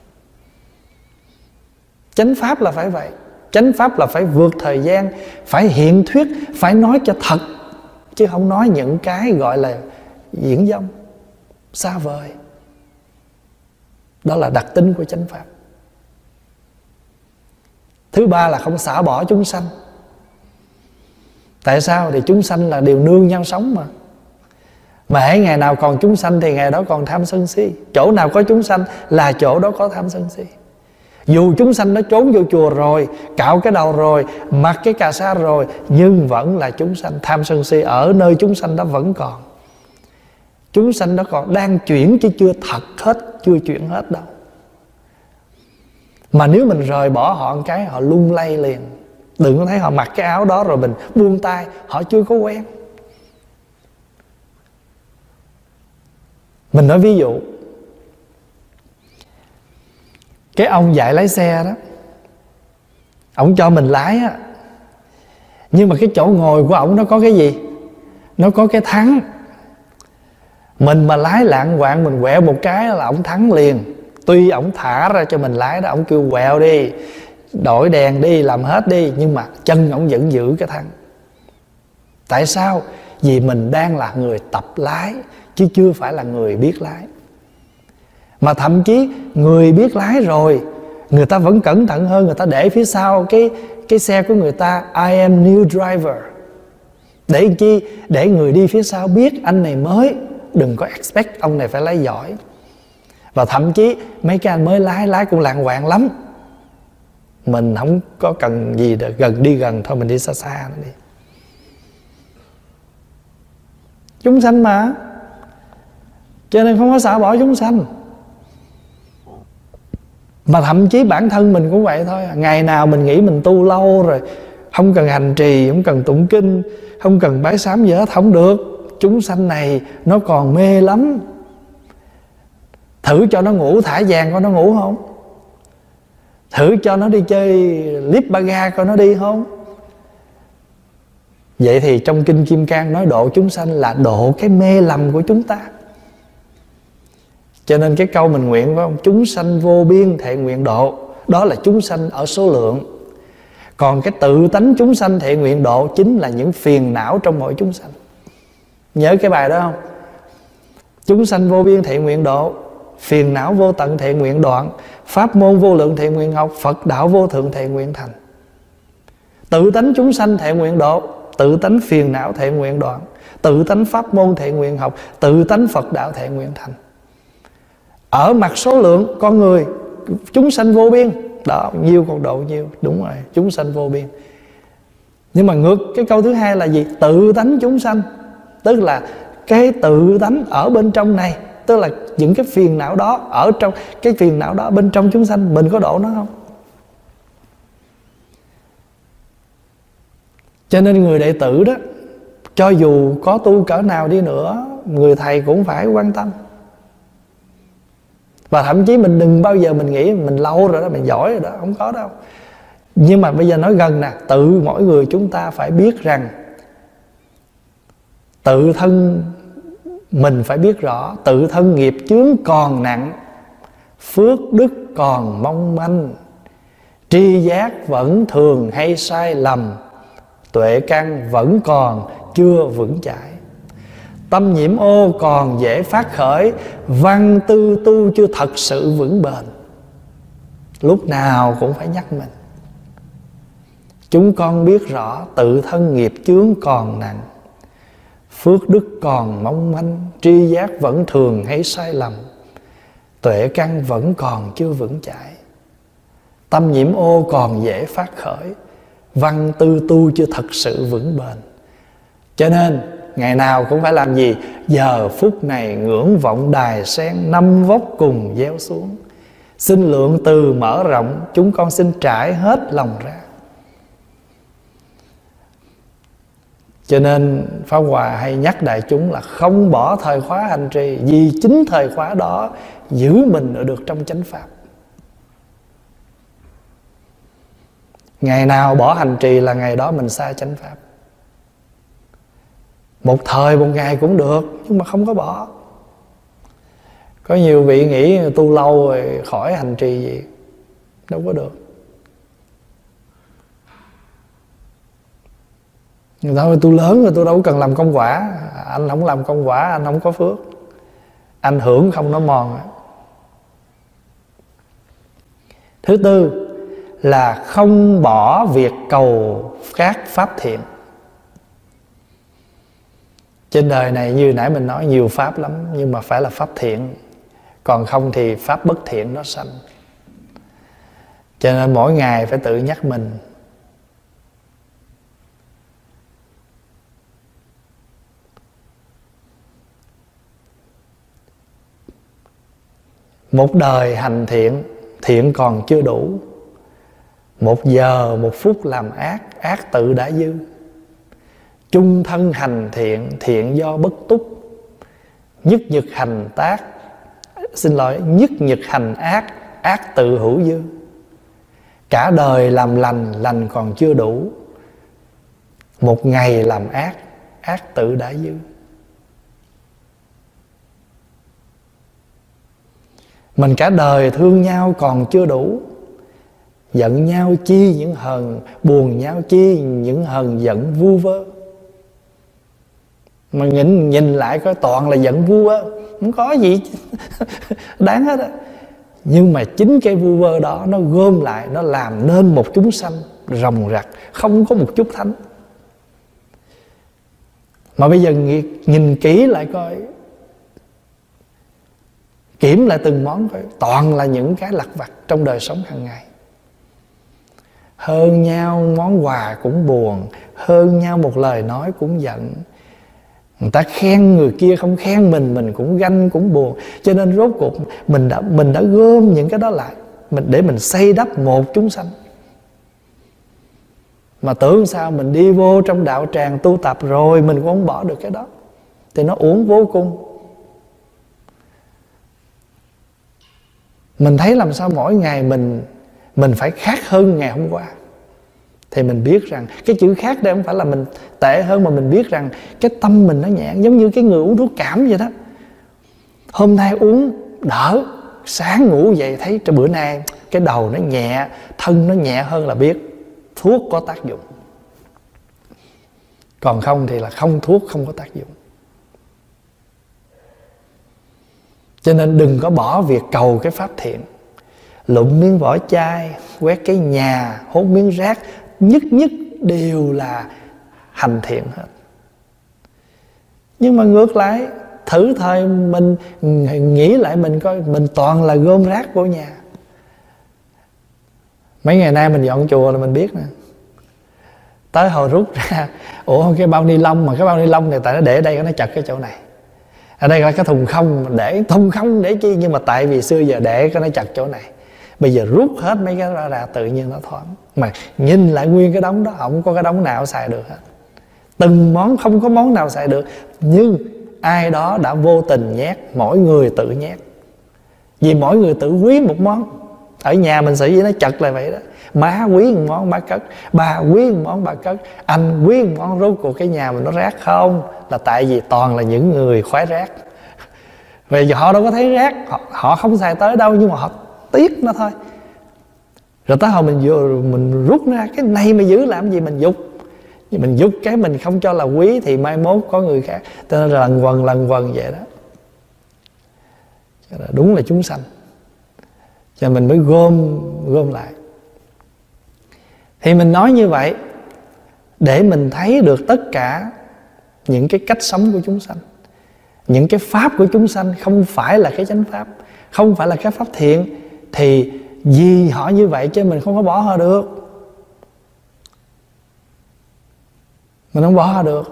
Chánh pháp là phải vậy. Chánh pháp là phải vượt thời gian, phải hiện thuyết, phải nói cho thật, chứ không nói những cái gọi là diễn dông, xa vời. Đó là đặc tính của chánh pháp. Thứ ba là không xả bỏ chúng sanh. Tại sao? Thì chúng sanh là đều nương nhau sống mà. Mà hễ ngày nào còn chúng sanh thì ngày đó còn tham sân si. Chỗ nào có chúng sanh là chỗ đó có tham sân si. Dù chúng sanh nó trốn vô chùa rồi, cạo cái đầu rồi, mặc cái cà sa rồi, nhưng vẫn là chúng sanh. Tham sân si ở nơi chúng sanh đó vẫn còn. Chúng sanh đó còn đang chuyển chứ chưa thật hết, chưa chuyển hết đâu. Mà nếu mình rời bỏ họ một cái, họ lung lay liền. Đừng có thấy họ mặc cái áo đó rồi mình buông tay, họ chưa có quen. Mình nói ví dụ, cái ông dạy lái xe đó, ổng cho mình lái á, nhưng mà cái chỗ ngồi của ổng nó có cái gì? Nó có cái thắng. Mình mà lái lạng quạng, mình quẹo một cái là ổng thắng liền. Tuy ổng thả ra cho mình lái đó, ổng kêu quẹo đi, đổi đèn đi, làm hết đi, nhưng mà chân ổng vẫn giữ cái thắng. Tại sao? Vì mình đang là người tập lái, chứ chưa phải là người biết lái. Mà thậm chí người biết lái rồi, người ta vẫn cẩn thận hơn, người ta để phía sau cái, cái xe của người ta I am new driver. Để làm chi? Để người đi phía sau biết anh này mới, đừng có expect ông này phải lái giỏi. Và thậm chí mấy cái anh mới lái, lái cũng lạng quạng lắm. Mình không có cần gì để gần đi gần, thôi mình đi xa xa nữa đi. Chúng sanh mà, cho nên không có xả bỏ chúng sanh. Mà thậm chí bản thân mình cũng vậy thôi. Ngày nào mình nghĩ mình tu lâu rồi, không cần hành trì, không cần tụng kinh, không cần bái sám gì hết, không được. Chúng sanh này nó còn mê lắm. Thử cho nó ngủ thả vàng coi nó ngủ không? Thử cho nó đi chơi lip baga coi nó đi không? Vậy thì trong Kinh Kim Cang nói độ chúng sanh là độ cái mê lầm của chúng ta. Cho nên cái câu mình nguyện phải không? Chúng sanh vô biên thệ nguyện độ, đó là chúng sanh ở số lượng. Còn cái tự tánh chúng sanh thệ nguyện độ chính là những phiền não trong mỗi chúng sanh. Nhớ cái bài đó không? Chúng sanh vô biên thệ nguyện độ, phiền não vô tận thệ nguyện đoạn, pháp môn vô lượng thệ nguyện học, Phật đạo vô thượng thệ nguyện thành. Tự tánh chúng sanh thệ nguyện độ, tự tánh phiền não thệ nguyện đoạn, tự tánh pháp môn thệ nguyện học, tự tánh Phật đạo thệ nguyện thành. Ở mặt số lượng con người, chúng sanh vô biên. Đó, nhiêu còn độ nhiêu. Đúng rồi, chúng sanh vô biên. Nhưng mà ngược cái câu thứ hai là gì? Tự tánh chúng sanh. Tức là cái tự tánh ở bên trong này, tức là những cái phiền não đó, ở trong cái phiền não đó bên trong chúng sanh, mình có độ nó không? Cho nên người đệ tử đó, cho dù có tu cỡ nào đi nữa, người thầy cũng phải quan tâm. Và thậm chí mình đừng bao giờ mình nghĩ mình lâu rồi đó, mình giỏi rồi đó, không có đâu. Nhưng mà bây giờ nói gần nè, tự mỗi người chúng ta phải biết rằng tự thân mình phải biết rõ, tự thân nghiệp chướng còn nặng, phước đức còn mong manh, tri giác vẫn thường hay sai lầm, tuệ căn vẫn còn chưa vững chãi, tâm nhiễm ô còn dễ phát khởi, văn tư tu chưa thật sự vững bền. Lúc nào cũng phải nhắc mình, chúng con biết rõ tự thân nghiệp chướng còn nặng, phước đức còn mong manh, tri giác vẫn thường hay sai lầm, tuệ căn vẫn còn chưa vững chãi, tâm nhiễm ô còn dễ phát khởi, văn tư tu chưa thật sự vững bền. Cho nên ngày nào cũng phải làm gì? Giờ phút này ngưỡng vọng đài sen năm vóc cùng gieo xuống, xin lượng từ mở rộng, chúng con xin trải hết lòng ra. Cho nên Pháp Hòa hay nhắc đại chúng là không bỏ thời khóa hành trì, vì chính thời khóa đó giữ mình ở được trong chánh pháp. Ngày nào bỏ hành trì là ngày đó mình xa chánh pháp. Một thời một ngày cũng được, nhưng mà không có bỏ. Có nhiều vị nghĩ tu lâu rồi khỏi hành trì gì, đâu có được. Người ta nói tôi lớn rồi tôi đâu cần làm công quả. Anh không làm công quả, anh không có phước, anh hưởng không nó mòn. Thứ tư là không bỏ việc cầu các pháp thiện. Trên đời này như nãy mình nói nhiều pháp lắm, nhưng mà phải là pháp thiện, còn không thì pháp bất thiện nó sanh. Cho nên mỗi ngày phải tự nhắc mình. Một đời hành thiện, thiện còn chưa đủ. Một giờ một phút làm ác, ác tự đã dư. Chung thân hành thiện, thiện do bất túc. Nhất nhật hành tác, xin lỗi, nhất nhật hành ác, ác tự hữu dư. Cả đời làm lành, lành còn chưa đủ. Một ngày làm ác, ác tự đã dư. Mình cả đời thương nhau còn chưa đủ. Giận nhau chi những hờn, buồn nhau chi những hờn giận vu vơ. Mà nhìn, nhìn lại coi toàn là giận vu vơ, không có gì đáng hết á. Nhưng mà chính cái vu vơ đó nó gom lại, nó làm nên một chúng sanh ròng rặc, không có một chút thánh. Mà bây giờ nhìn kỹ lại coi, kiểm lại từng món coi, toàn là những cái lặt vặt trong đời sống hàng ngày. Hơn nhau món quà cũng buồn, hơn nhau một lời nói cũng giận. Người ta khen người kia không khen mình, mình cũng ganh cũng buồn. Cho nên rốt cuộc mình đã, mình đã gom những cái đó lại mình để mình xây đắp một chúng sanh. Mà tưởng sao mình đi vô trong đạo tràng tu tập rồi mình cũng không bỏ được cái đó, thì nó uổng vô cùng. Mình thấy làm sao mỗi ngày mình Mình phải khác hơn ngày hôm qua, thì mình biết rằng cái chữ khác đây không phải là mình tệ hơn, mà mình biết rằng cái tâm mình nó nhẹ. Giống như cái người uống thuốc cảm vậy đó. Hôm nay uống đỡ, sáng ngủ dậy thấy trong bữa nay cái đầu nó nhẹ, thân nó nhẹ hơn là biết thuốc có tác dụng. Còn không thì là không, thuốc không có tác dụng. Cho nên đừng có bỏ việc cầu cái pháp thiện. Lụm miếng vỏ chai, quét cái nhà, hốt miếng rác, nhất nhất đều là hành thiện hết. Nhưng mà ngược lại, thử thời mình nghĩ lại mình coi, mình toàn là gom rác của nhà. Mấy ngày nay mình dọn chùa là mình biết nè. Tới hồi rút ra, ủa cái bao ni lông, mà cái bao ni lông này tại nó để ở đây nó chật cái chỗ này. Ở đây là cái thùng không, để thùng không để chi, nhưng mà tại vì xưa giờ để cái nó chật chỗ này. Bây giờ rút hết mấy cái đó ra, tự nhiên nó thoáng. Mà nhìn lại nguyên cái đống đó, không có cái đống nào xài được hết. Từng món không có món nào xài được. Nhưng ai đó đã vô tình nhét, mỗi người tự nhét. Vì mỗi người tự quý một món. Ở nhà mình xử với nó chật là vậy đó. Má quý một món má cất, bà quý một món bà cất, anh quý một món. Rốt cuộc cái nhà mình nó rác không? Là tại vì toàn là những người khoái rác. Vì họ đâu có thấy rác, họ, họ không xài tới đâu, nhưng mà họ tiếc nó thôi. Rồi tới hồi mình vừa mình rút ra cái này mà giữ làm gì, mình dục. Mình dục cái mình không cho là quý thì mai mốt có người khác. Cho nên lần quần lần quần vậy đó. Đúng là chúng sanh. Cho mình mới gom gom lại. Thì mình nói như vậy để mình thấy được tất cả những cái cách sống của chúng sanh. Những cái pháp của chúng sanh không phải là cái chánh pháp, không phải là cái pháp thiện. Thì vì họ như vậy chứ mình không có bỏ họ được. Mình không bỏ họ được.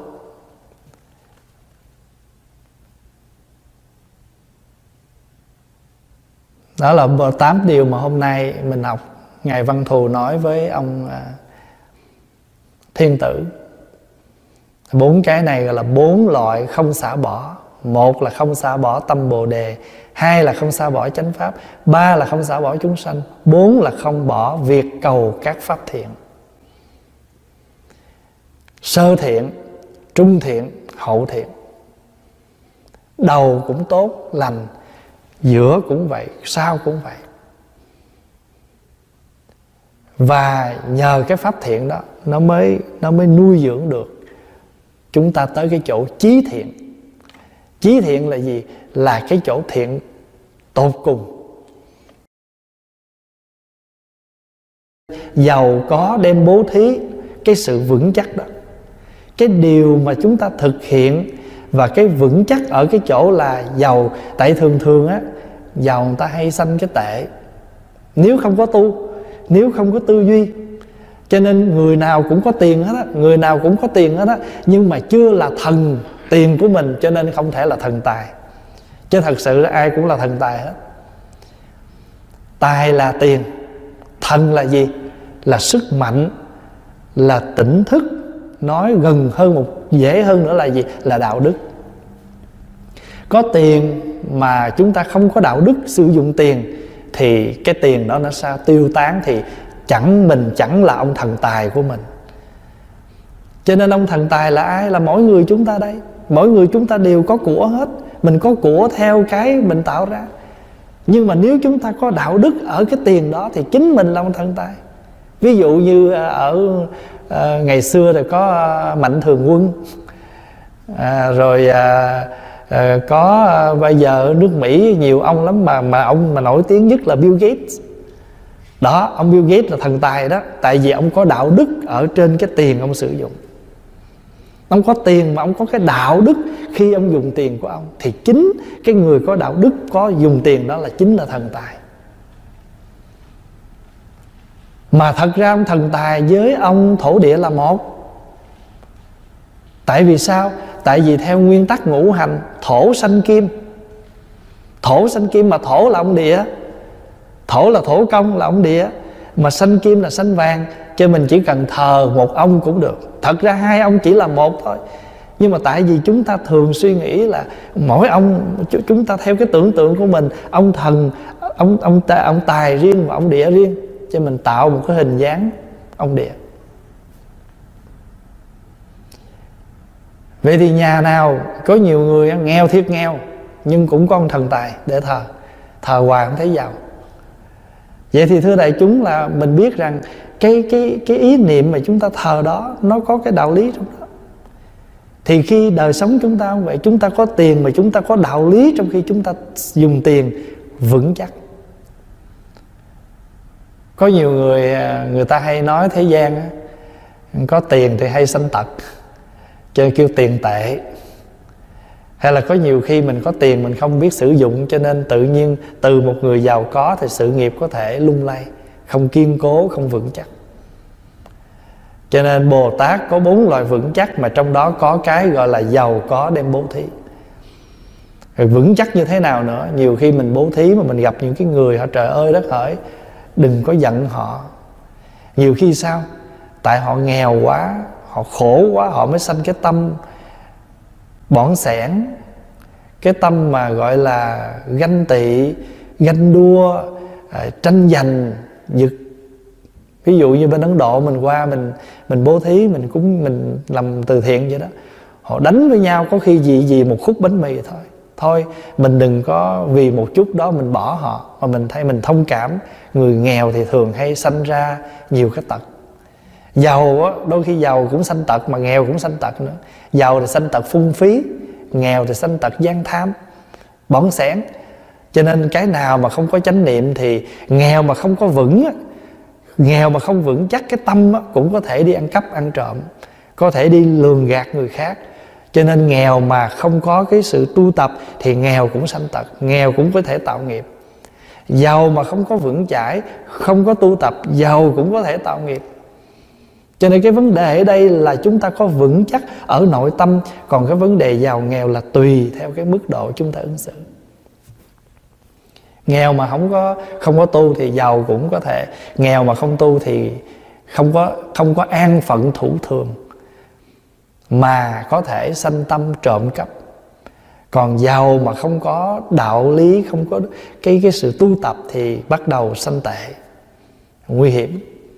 Đó là tám điều mà hôm nay mình học. Ngài Văn Thù nói với ông Thiên Tử. Bốn cái này gọi là bốn loại không xả bỏ. Một là không xả bỏ tâm Bồ Đề, hai là không xả bỏ chánh pháp, ba là không xả bỏ chúng sanh, bốn là không bỏ việc cầu các pháp thiện. Sơ thiện, trung thiện, hậu thiện. Đầu cũng tốt, lành, giữa cũng vậy, sau cũng vậy. Và nhờ cái pháp thiện đó Nó mới, nó mới nuôi dưỡng được chúng ta tới cái chỗ chí thiện. Chí thiện là gì? Là cái chỗ thiện tột cùng. Giàu có đem bố thí, cái sự vững chắc đó. Cái điều mà chúng ta thực hiện và cái vững chắc ở cái chỗ là giàu. Tại thường thường á, giàu người ta hay sanh cái tệ. Nếu không có tu, nếu không có tư duy. Cho nên người nào cũng có tiền hết á, người nào cũng có tiền hết á, nhưng mà chưa là thần tiền của mình, cho nên không thể là thần tài. Chứ thật sự là ai cũng là thần tài hết. Tài là tiền, thần là gì? Là sức mạnh, là tỉnh thức. Nói gần hơn một, dễ hơn nữa là gì? Là đạo đức. Có tiền mà chúng ta không có đạo đức sử dụng tiền, thì cái tiền đó nó sao tiêu tán, thì chẳng mình chẳng là ông thần tài của mình. Cho nên ông thần tài là ai? Là mỗi người chúng ta đây. Mỗi người chúng ta đều có của hết. Mình có của theo cái mình tạo ra. Nhưng mà nếu chúng ta có đạo đức ở cái tiền đó thì chính mình là ông thần tài. Ví dụ như ở à, ngày xưa thì có Mạnh Thường Quân, à, rồi à, à, có à, bây giờ ở nước Mỹ nhiều ông lắm, mà mà ông mà nổi tiếng nhất là Bill Gates. Đó, ông Bill Gates là thần tài đó. Tại vì ông có đạo đức ở trên cái tiền ông sử dụng. Ông có tiền mà ông có cái đạo đức khi ông dùng tiền của ông, thì chính cái người có đạo đức, có dùng tiền đó là chính là thần tài. Mà thật ra ông thần tài với ông thổ địa là một. Tại vì sao? Tại vì theo nguyên tắc ngũ hành, thổ sanh kim. Thổ sanh kim, mà thổ là ông địa. Thổ là thổ công, là ông địa. Mà sanh kim là sanh vàng. Cho mình chỉ cần thờ một ông cũng được. Thật ra hai ông chỉ là một thôi. Nhưng mà tại vì chúng ta thường suy nghĩ là mỗi ông, chúng ta theo cái tưởng tượng của mình, ông thần, ông, ông, ông tài riêng và ông địa riêng, cho mình tạo một cái hình dáng ông địa. Vậy thì nhà nào có nhiều người nghèo thiệt nghèo, nhưng cũng có ông thần tài để thờ, thờ hoài không thấy giàu. Vậy thì thưa đại chúng, là mình biết rằng cái, cái, cái ý niệm mà chúng ta thờ đó nó có cái đạo lý trong đó. Thì khi đời sống chúng ta không vậy, chúng ta có tiền mà chúng ta có đạo lý trong khi chúng ta dùng tiền vững chắc. Có nhiều người người ta hay nói thế gian á, có tiền thì hay sanh tật, cho nên kêu tiền tệ. Hay là có nhiều khi mình có tiền mình không biết sử dụng, cho nên tự nhiên từ một người giàu có thì sự nghiệp có thể lung lay, không kiên cố, không vững chắc. Cho nên Bồ Tát có bốn loại vững chắc, mà trong đó có cái gọi là giàu có đem bố thí. Rồi vững chắc như thế nào nữa? Nhiều khi mình bố thí mà mình gặp những cái người họ trời ơi đất hỡi, đừng có giận họ. Nhiều khi sao? Tại họ nghèo quá, họ khổ quá, họ mới sanh cái tâm bỏng sẻn, cái tâm mà gọi là ganh tị, ganh đua, à, tranh giành, giật. Ví dụ như bên Ấn Độ mình qua mình mình bố thí, mình cũng mình làm từ thiện vậy đó, họ đánh với nhau có khi gì gì một khúc bánh mì thôi. Thôi mình đừng có vì một chút đó mình bỏ họ, mà mình thấy mình thông cảm. Người nghèo thì thường hay sanh ra nhiều cái tật. Giàu á, đôi khi giàu cũng sanh tật, mà nghèo cũng sanh tật nữa. Giàu thì sanh tật phung phí, nghèo thì sanh tật gian tham, bỏng sẻn. Cho nên cái nào mà không có chánh niệm thì nghèo mà không có vững á, nghèo mà không vững chắc cái tâm á, cũng có thể đi ăn cắp ăn trộm, có thể đi lường gạt người khác. Cho nên nghèo mà không có cái sự tu tập thì nghèo cũng sanh tật, nghèo cũng có thể tạo nghiệp. Giàu mà không có vững chãi, không có tu tập, giàu cũng có thể tạo nghiệp. Cho nên cái vấn đề ở đây là chúng ta có vững chắc ở nội tâm. Còn cái vấn đề giàu nghèo là tùy theo cái mức độ chúng ta ứng xử. Nghèo mà không có không có tu thì giàu cũng có thể. Nghèo mà không tu thì không có không có an phận thủ thường, mà có thể sanh tâm trộm cắp. Còn giàu mà không có đạo lý, không có cái cái sự tu tập thì bắt đầu sanh tệ, nguy hiểm.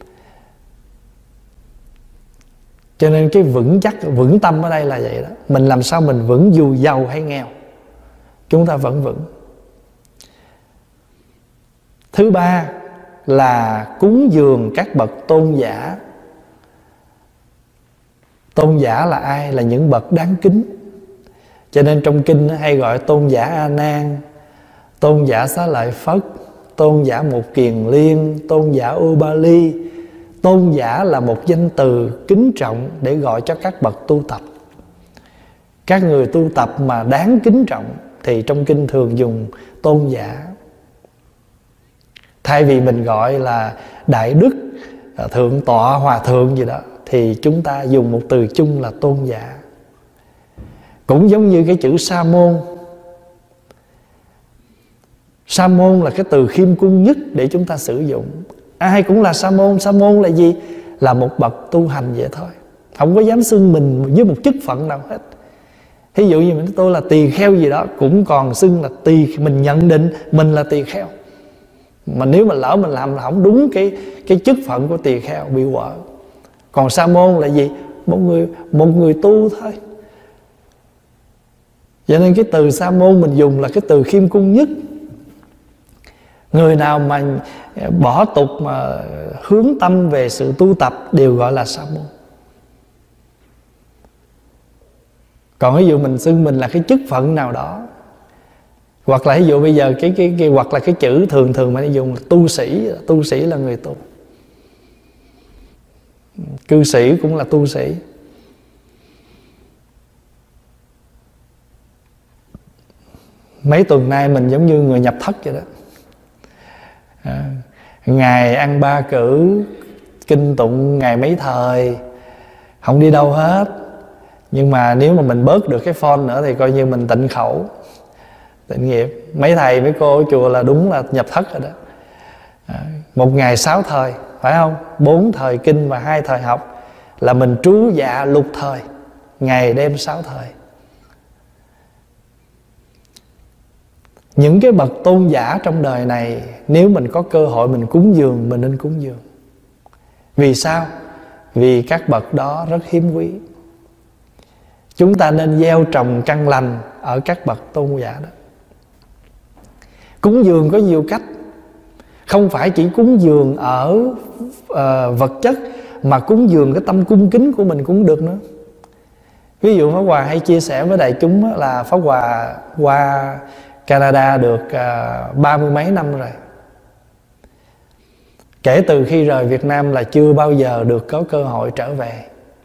Cho nên cái vững chắc, vững tâm ở đây là vậy đó. Mình làm sao mình vững dù giàu hay nghèo, chúng ta vẫn vững. Thứ ba là cúng dường các bậc tôn giả. Tôn giả là ai? Là những bậc đáng kính. Cho nên trong kinh hay gọi tôn giả A Nan, tôn giả Xá Lợi Phất, tôn giả Một Kiền Liên, tôn giả Ubali. Tôn giả là một danh từ kính trọng để gọi cho các bậc tu tập. Các người tu tập mà đáng kính trọng thì trong kinh thường dùng tôn giả. Thay vì mình gọi là đại đức, thượng tọa, hòa thượng gì đó, thì chúng ta dùng một từ chung là tôn giả. Cũng giống như cái chữ sa môn. Sa môn là cái từ khiêm cung nhất để chúng ta sử dụng. Ai cũng là sa môn. Sa môn là gì? Là một bậc tu hành vậy thôi, không có dám xưng mình với một chức phận nào hết. Ví dụ như mình nói tôi là tỳ kheo gì đó, cũng còn xưng là tỳ, mình nhận định mình là tỳ kheo. Mà nếu mà lỡ mình làm là không đúng cái cái chức phận của tỳ kheo, bị quở. Còn sa môn là gì? Một người một người tu thôi. Cho nên cái từ sa môn mình dùng là cái từ khiêm cung nhất. Người nào mà bỏ tục mà hướng tâm về sự tu tập đều gọi là sa môn. Còn ví dụ mình xưng mình là cái chức phận nào đó, hoặc là ví dụ bây giờ cái cái, cái hoặc là cái chữ thường thường mà dùng là tu sĩ. Tu sĩ là người tu. Cư sĩ cũng là tu sĩ. Mấy tuần nay mình giống như người nhập thất vậy đó. À, ngày ăn ba cử, kinh tụng ngày mấy thời, không đi đâu hết. Nhưng mà nếu mà mình bớt được cái phone nữa thì coi như mình tịnh khẩu, tịnh nghiệp. Mấy thầy mấy cô ở chùa là đúng là nhập thất rồi đó. À, một ngày sáu thời, phải không? Bốn thời kinh và hai thời học là mình trú dạ lục thời, ngày đêm sáu thời. Những cái bậc tôn giả trong đời này, nếu mình có cơ hội mình cúng dường, mình nên cúng dường. Vì sao? Vì các bậc đó rất hiếm quý. Chúng ta nên gieo trồng căn lành ở các bậc tôn giả đó. Cúng dường có nhiều cách. Không phải chỉ cúng dường ở uh, vật chất, mà cúng dường cái tâm cung kính của mình cũng được nữa. Ví dụ Pháp Hòa hay chia sẻ với đại chúng là Pháp Hòa qua Canada được uh, ba mươi mấy năm rồi. Kể từ khi rời Việt Nam là chưa bao giờ được có cơ hội trở về.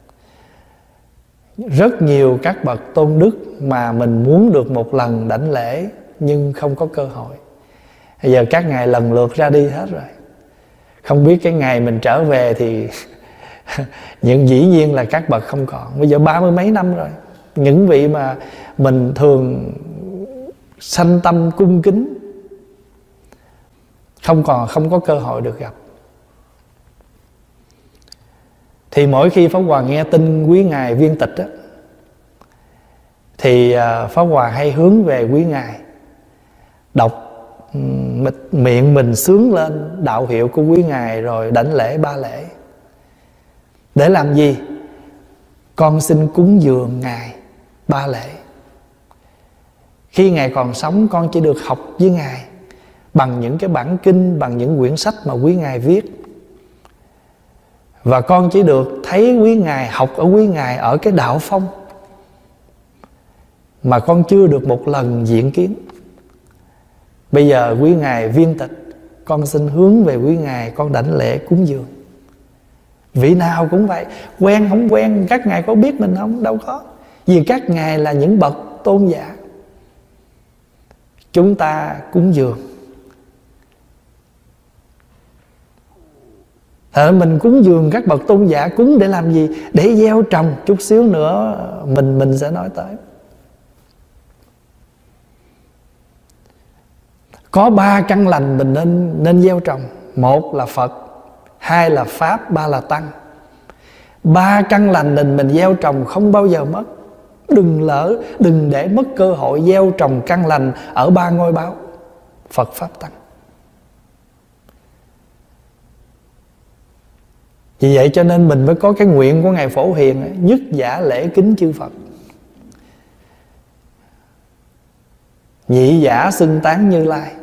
Rất nhiều các bậc tôn đức mà mình muốn được một lần đảnh lễ nhưng không có cơ hội. Bây giờ các ngài lần lượt ra đi hết rồi. Không biết cái ngày mình trở về thì những dĩ nhiên là các bậc không còn. Bây giờ ba mươi mấy năm rồi. Những vị mà mình thường sanh tâm cung kính không còn không có cơ hội được gặp. Thì mỗi khi Pháp Hòa nghe tin quý ngài viên tịch á, thì Pháp Hòa hay hướng về quý Ngài, đọc miệng mình xướng lên đạo hiệu của quý Ngài, rồi đảnh lễ ba lễ. Để làm gì? Con xin cúng dường Ngài ba lễ. Khi Ngài còn sống, con chỉ được học với Ngài bằng những cái bản kinh, bằng những quyển sách mà quý Ngài viết. Và con chỉ được thấy quý Ngài, học ở quý Ngài ở cái đạo phong, mà con chưa được một lần diện kiến. Bây giờ quý Ngài viên tịch, con xin hướng về quý Ngài, con đảnh lễ cúng dường. Vị nào cũng vậy, quen không quen, các ngài có biết mình không? Đâu có. Vì các ngài là những bậc tôn giả. Chúng ta cúng dường. À, mình cúng dường các bậc tôn giả, cúng để làm gì? Để gieo trồng. Chút xíu nữa mình mình sẽ nói tới. Có ba căn lành mình nên nên gieo trồng. Một là Phật, hai là Pháp, ba là Tăng. Ba căn lành mình mình gieo trồng không bao giờ mất. Đừng lỡ, đừng để mất cơ hội gieo trồng căn lành ở ba ngôi báo Phật, Pháp, Tăng. Vì vậy cho nên mình mới có cái nguyện của Ngài Phổ Hiền: nhất giả lễ kính chư Phật, nhị giả xưng tán Như Lai.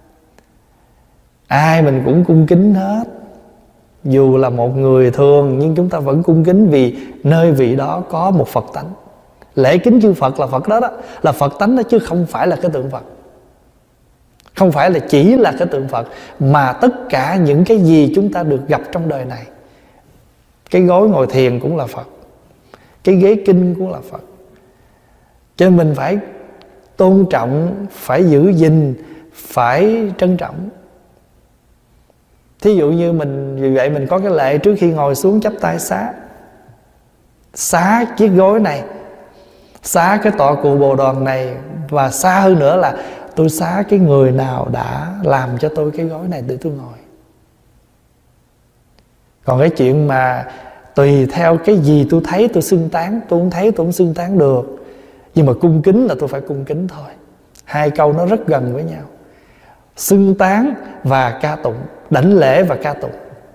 Ai mình cũng cung kính hết. Dù là một người thường nhưng chúng ta vẫn cung kính, vì nơi vị đó có một Phật tánh. Lễ kính chư Phật là Phật đó đó, là Phật tánh đó, chứ không phải là cái tượng Phật. Không phải là chỉ là cái tượng Phật, mà tất cả những cái gì chúng ta được gặp trong đời này. Cái gối ngồi thiền cũng là Phật, cái ghế kinh cũng là Phật. Cho nên mình phải tôn trọng, phải giữ gìn, phải trân trọng. Thí dụ như mình, vì vậy mình có cái lệ trước khi ngồi xuống chắp tay xá. Xá chiếc gối này, xá cái tọa cụ Bồ Đoàn này, và xa hơn nữa là tôi xá cái người nào đã làm cho tôi cái gối này để tôi ngồi. Còn cái chuyện mà tùy theo cái gì tôi thấy tôi xưng tán, tôi không thấy tôi không xưng tán được. Nhưng mà cung kính là tôi phải cung kính thôi. Hai câu nó rất gần với nhau: xưng tán và ca tụng, đảnh lễ và ca tụng.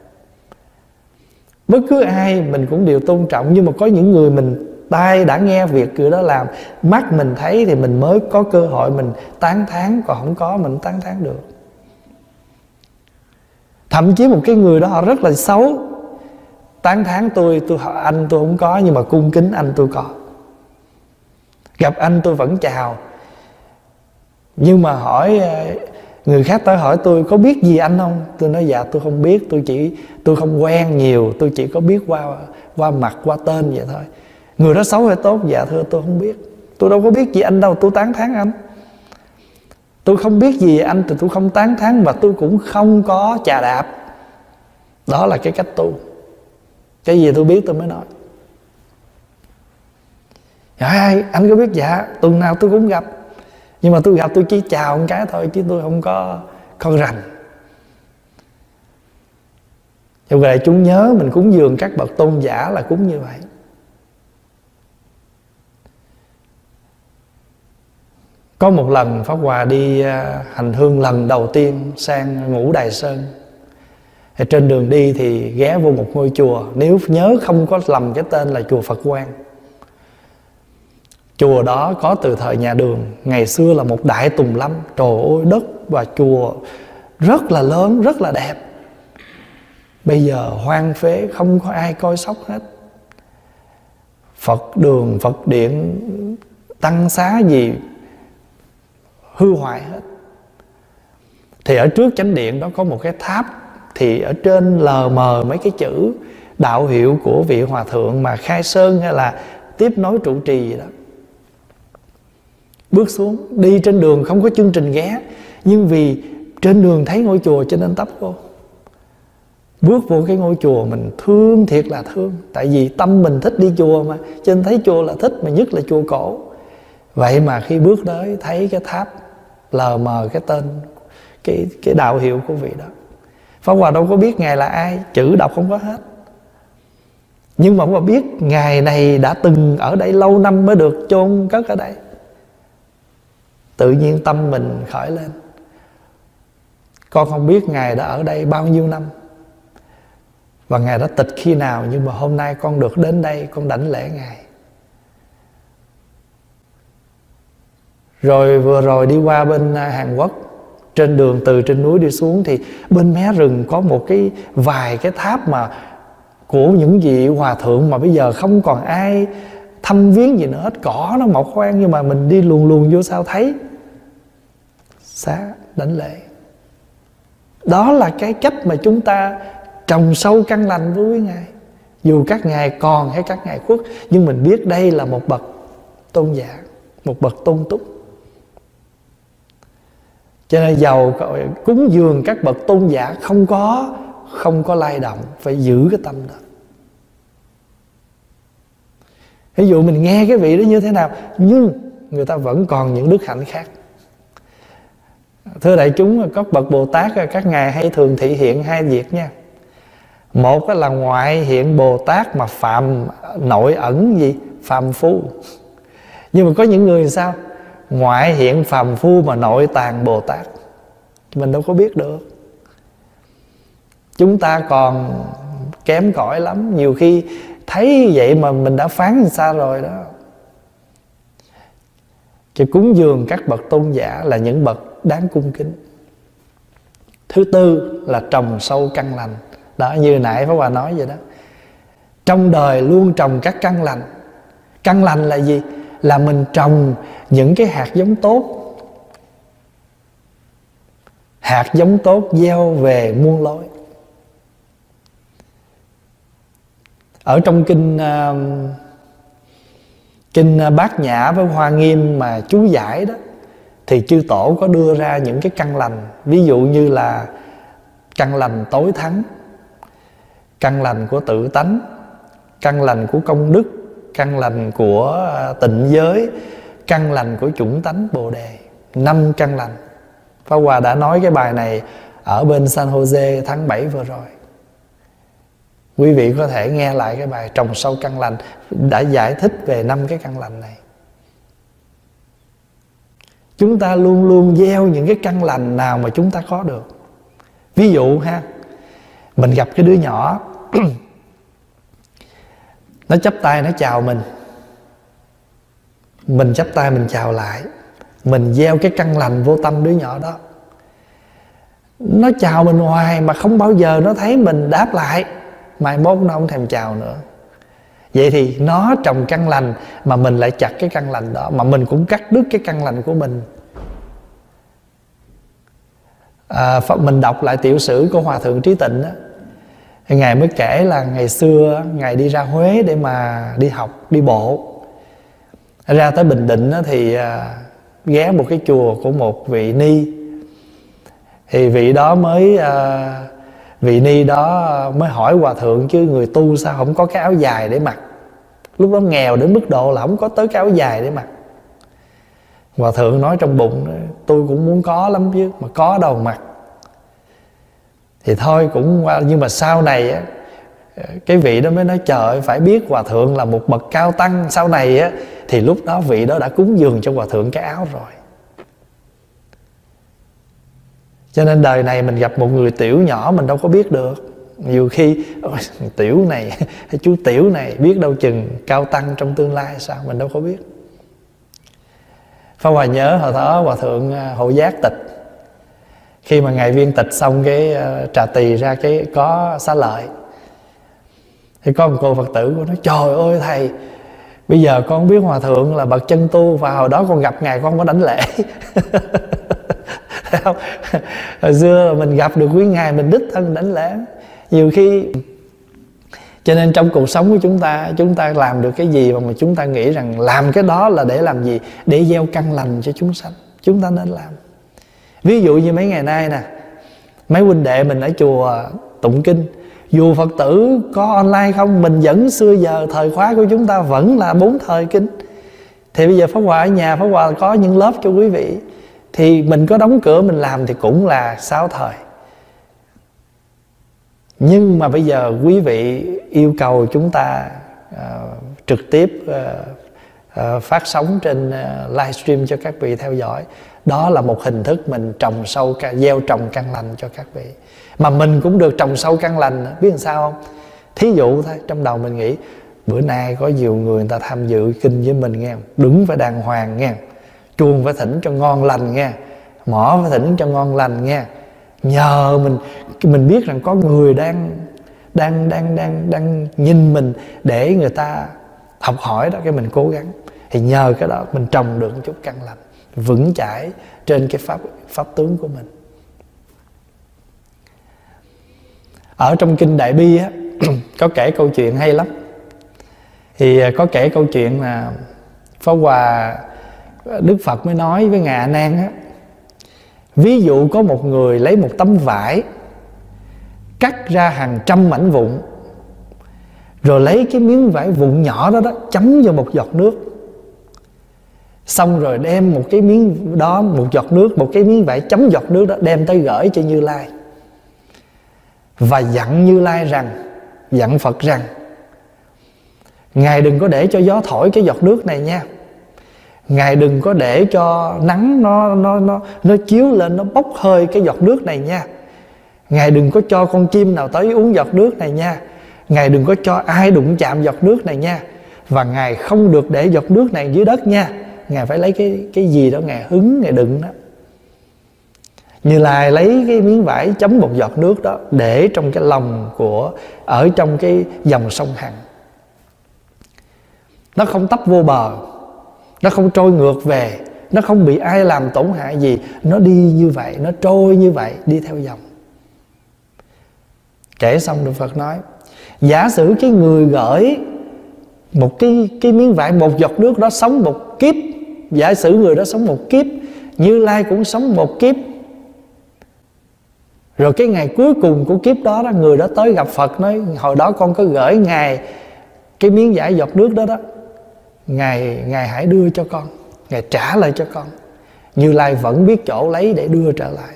Bất cứ ai mình cũng đều tôn trọng. Nhưng mà có những người mình tai đã nghe việc người đó làm, mắt mình thấy thì mình mới có cơ hội mình tán thán, còn không có mình tán thán được. Thậm chí một cái người đó họ rất là xấu, tán thán tôi, tôi anh tôi không có, nhưng mà cung kính anh tôi có. Gặp anh tôi vẫn chào. Nhưng mà hỏi người khác tới hỏi tôi có biết gì anh không, tôi nói dạ tôi không biết, tôi chỉ tôi không quen nhiều, tôi chỉ có biết qua qua mặt, qua tên vậy thôi. Người đó xấu hay tốt? Dạ thưa tôi không biết, tôi đâu có biết gì anh đâu, tôi tán thán anh. Tôi không biết gì anh thì tôi không tán thán, mà tôi cũng không có chà đạp. Đó là cái cách tu. Cái gì tôi biết tôi mới nói. Dạ anh có biết? Dạ tuần nào tôi cũng gặp, nhưng mà tôi gặp tôi chỉ chào một cái thôi, chứ tôi không có con rành. Cho vậy chúng nhớ mình cúng dường các bậc tôn giả là cúng như vậy. Có một lần Pháp Hòa đi hành hương lần đầu tiên sang Ngũ Đài Sơn. Thì trên đường đi thì ghé vô một ngôi chùa, nếu nhớ không có lầm cái tên là chùa Phật Quang. Chùa đó có từ thời nhà Đường, ngày xưa là một đại tùng lâm. Trời ơi, đất và chùa rất là lớn, rất là đẹp. Bây giờ hoang phế, không có ai coi sóc hết. Phật đường, Phật điện, tăng xá gì hư hoại hết. Thì ở trước chánh điện đó có một cái tháp, thì ở trên lờ mờ mấy cái chữ đạo hiệu của vị hòa thượng mà khai sơn hay là tiếp nối trụ trì gì đó. Bước xuống, đi trên đường không có chương trình ghé, nhưng vì trên đường thấy ngôi chùa cho nên tấp vô. Bước vô cái ngôi chùa mình thương thiệt là thương. Tại vì tâm mình thích đi chùa mà, cho nên thấy chùa là thích, mà nhất là chùa cổ. Vậy mà khi bước tới thấy cái tháp lờ mờ cái tên, Cái, cái đạo hiệu của vị đó. Pháp Hòa đâu có biết Ngài là ai, chữ đọc không có hết. Nhưng mà ông bà biết Ngài này đã từng ở đây lâu năm mới được chôn cất ở đây. Tự nhiên tâm mình khởi lên, con không biết Ngài đã ở đây bao nhiêu năm và Ngài đã tịch khi nào, nhưng mà hôm nay con được đến đây, con đảnh lễ Ngài. Rồi vừa rồi đi qua bên Hàn Quốc, trên đường từ trên núi đi xuống thì bên mé rừng có một cái vài cái tháp mà của những vị hòa thượng mà bây giờ không còn ai thăm viếng gì nữa hết, cỏ nó mọc hoang, nhưng mà mình đi luồn luồn vô sao thấy. Xá đảnh lễ. Đó là cái cách mà chúng ta trồng sâu căn lành với Ngài. Dù các ngài còn hay các ngài khuất, nhưng mình biết đây là một bậc tôn giả, một bậc tôn túc. Cho nên giàu cúng dường các bậc tôn giả không có Không có lay động, phải giữ cái tâm đó. Ví dụ mình nghe cái vị đó như thế nào, nhưng người ta vẫn còn những đức hạnh khác. Thưa đại chúng, các bậc Bồ Tát các ngài hay thường thị hiện hai việc nha. Một là ngoại hiện Bồ Tát mà phạm nội ẩn gì? Phàm phu. Nhưng mà có những người sao? Ngoại hiện phàm phu mà nội tàng Bồ Tát. Mình đâu có biết được. Chúng ta còn kém cỏi lắm. Nhiều khi thấy vậy mà mình đã phán xa rồi đó. Chứ cúng dường các bậc tôn giả là những bậc đáng cung kính. Thứ tư là trồng sâu căn lành. Đó, như nãy Pháp Hòa nói vậy đó. Trong đời luôn trồng các căn lành. Căn lành là gì? Là mình trồng những cái hạt giống tốt. Hạt giống tốt gieo về muôn lối. Ở trong kinh uh, Kinh Bát Nhã với Hoa Nghiêm mà chú giải đó, thì chư tổ có đưa ra những cái căn lành. Ví dụ như là căn lành tối thắng, căn lành của tự tánh, căn lành của công đức, căn lành của tịnh giới, căn lành của chủng tánh Bồ Đề. Năm căn lành. Pháp Hòa đã nói cái bài này ở bên San Jose tháng bảy vừa rồi. Quý vị có thể nghe lại cái bài trồng sâu căn lành, đã giải thích về năm cái căn lành này. Chúng ta luôn luôn gieo những cái căn lành nào mà chúng ta có được. Ví dụ ha, mình gặp cái đứa nhỏ nó chắp tay nó chào mình, mình chắp tay mình chào lại. Mình gieo cái căn lành vô tâm đứa nhỏ đó. Nó chào mình hoài mà không bao giờ nó thấy mình đáp lại, mai mốt nó không thèm chào nữa. Vậy thì nó trồng căn lành mà mình lại chặt cái căn lành đó, mà mình cũng cắt đứt cái căn lành của mình. à, Mình đọc lại tiểu sử của Hòa Thượng Trí Tịnh đó, Ngài mới kể là ngày xưa Ngài đi ra Huế để mà đi học, đi bộ. Ra tới Bình Định đó thì à, ghé một cái chùa của một vị ni. Thì vị đó mới à, vị ni đó mới hỏi Hòa Thượng, chứ người tu sao không có cái áo dài để mặc. Lúc đó nghèo đến mức độ là không có tới cái áo dài để mặc. Hòa Thượng nói trong bụng, tôi cũng muốn có lắm chứ, mà có đâu mặc. Thì thôi cũng qua. Nhưng mà sau này á, cái vị đó mới nói trời ơi, phải biết Hòa Thượng là một bậc cao tăng. Sau này á, thì lúc đó vị đó đã cúng dường cho Hòa Thượng cái áo rồi. Cho nên đời này mình gặp một người tiểu nhỏ mình đâu có biết được. Nhiều khi tiểu này hay chú tiểu này biết đâu chừng cao tăng trong tương lai sao, mình đâu có biết. Pháp Hòa nhớ hồi đó Hòa Thượng Hộ Giác tịch. Khi mà ngài viên tịch xong cái trà tỳ ra cái có xá lợi, thì có một cô Phật tử cô nói trời ơi thầy, bây giờ con không biết Hòa Thượng là bậc chân tu, và hồi đó con gặp ngài con có đảnh lễ. Không? Hồi xưa mình gặp được quý ngài mình đích thân đảnh lễ. Nhiều khi, cho nên trong cuộc sống của chúng ta, chúng ta làm được cái gì mà chúng ta nghĩ rằng làm cái đó là để làm gì? Để gieo căn lành cho chúng sanh. Chúng ta nên làm. Ví dụ như mấy ngày nay nè, mấy huynh đệ mình ở chùa tụng kinh, dù Phật tử có online không, mình vẫn xưa giờ thời khóa của chúng ta vẫn là bốn thời kinh. Thì bây giờ Pháp Hòa ở nhà, Pháp Hòa có những lớp cho quý vị, thì mình có đóng cửa mình làm thì cũng là sáu thời. Nhưng mà bây giờ quý vị yêu cầu chúng ta uh, trực tiếp uh, uh, phát sóng trên uh, livestream cho các vị theo dõi. Đó là một hình thức mình trồng sâu, gieo trồng căn lành cho các vị. Mà mình cũng được trồng sâu căn lành. Biết làm sao không? Thí dụ thôi, trong đầu mình nghĩ bữa nay có nhiều người người ta tham dự kinh với mình nghe, đứng phải đàng hoàng nghe, chuông phải thỉnh cho ngon lành nghe, mỏ phải thỉnh cho ngon lành nghe. Nhờ mình mình biết rằng có người đang đang đang đang đang nhìn mình để người ta học hỏi đó, cái mình cố gắng. Thì nhờ cái đó mình trồng được một chút căn lành vững chãi trên cái pháp pháp tướng của mình. Ở trong kinh Đại Bi á có kể câu chuyện hay lắm. Thì có kể câu chuyện là Pháp Hòa Đức Phật mới nói với Ngài A Nan á, ví dụ có một người lấy một tấm vải, cắt ra hàng trăm mảnh vụn, rồi lấy cái miếng vải vụn nhỏ đó đó chấm vào một giọt nước, xong rồi đem một cái miếng đó, một giọt nước, một cái miếng vải chấm giọt nước đó đem tới gửi cho Như Lai, và dặn Như Lai rằng, dặn Phật rằng, Ngài đừng có để cho gió thổi cái giọt nước này nha, Ngài đừng có để cho nắng nó nó nó nó chiếu lên, nó bốc hơi cái giọt nước này nha, Ngài đừng có cho con chim nào tới uống giọt nước này nha, Ngài đừng có cho ai đụng chạm giọt nước này nha, và Ngài không được để giọt nước này dưới đất nha, Ngài phải lấy cái cái gì đó Ngài hứng, Ngài đựng đó. Như Lai lấy cái miếng vải chấm một giọt nước đó để trong cái lòng của, ở trong cái dòng sông Hằng. Nó không tấp vô bờ, nó không trôi ngược về, nó không bị ai làm tổn hại gì, nó đi như vậy, nó trôi như vậy, đi theo dòng. Kể xong Đức Phật nói, giả sử cái người gửi một cái, cái miếng vải, một giọt nước đó sống một kiếp, giả sử người đó sống một kiếp, Như Lai cũng sống một kiếp, rồi cái ngày cuối cùng của kiếp đó, đó người đó tới gặp Phật nói, hồi đó con có gửi Ngài cái miếng vải giọt nước đó đó, Ngài, Ngài hãy đưa cho con, Ngài trả lại cho con. Như Lai vẫn biết chỗ lấy để đưa trở lại.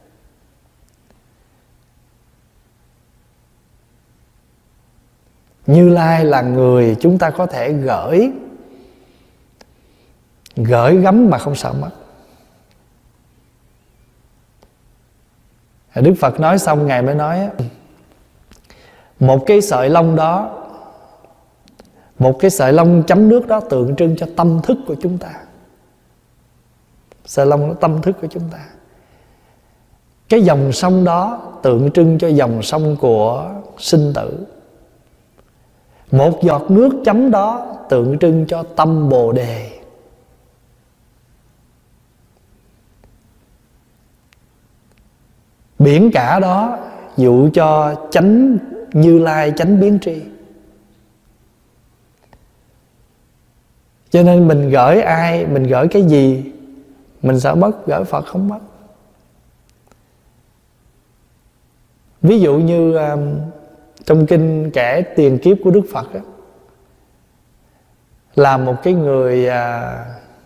Như Lai là người chúng ta có thể gửi, gửi gắm mà không sợ mất. Đức Phật nói xong Ngài mới nói, một cái sợi lông đó, một cái sợi lông chấm nước đó tượng trưng cho tâm thức của chúng ta. Sợi lông đó tâm thức của chúng ta. Cái dòng sông đó tượng trưng cho dòng sông của sinh tử. Một giọt nước chấm đó tượng trưng cho tâm Bồ Đề. Biển cả đó dụ cho chánh Như Lai, chánh biến tri. Cho nên mình gửi ai, mình gửi cái gì, mình sợ mất, gửi Phật không mất. Ví dụ như um, trong kinh kể tiền kiếp của Đức Phật á, là một cái người à,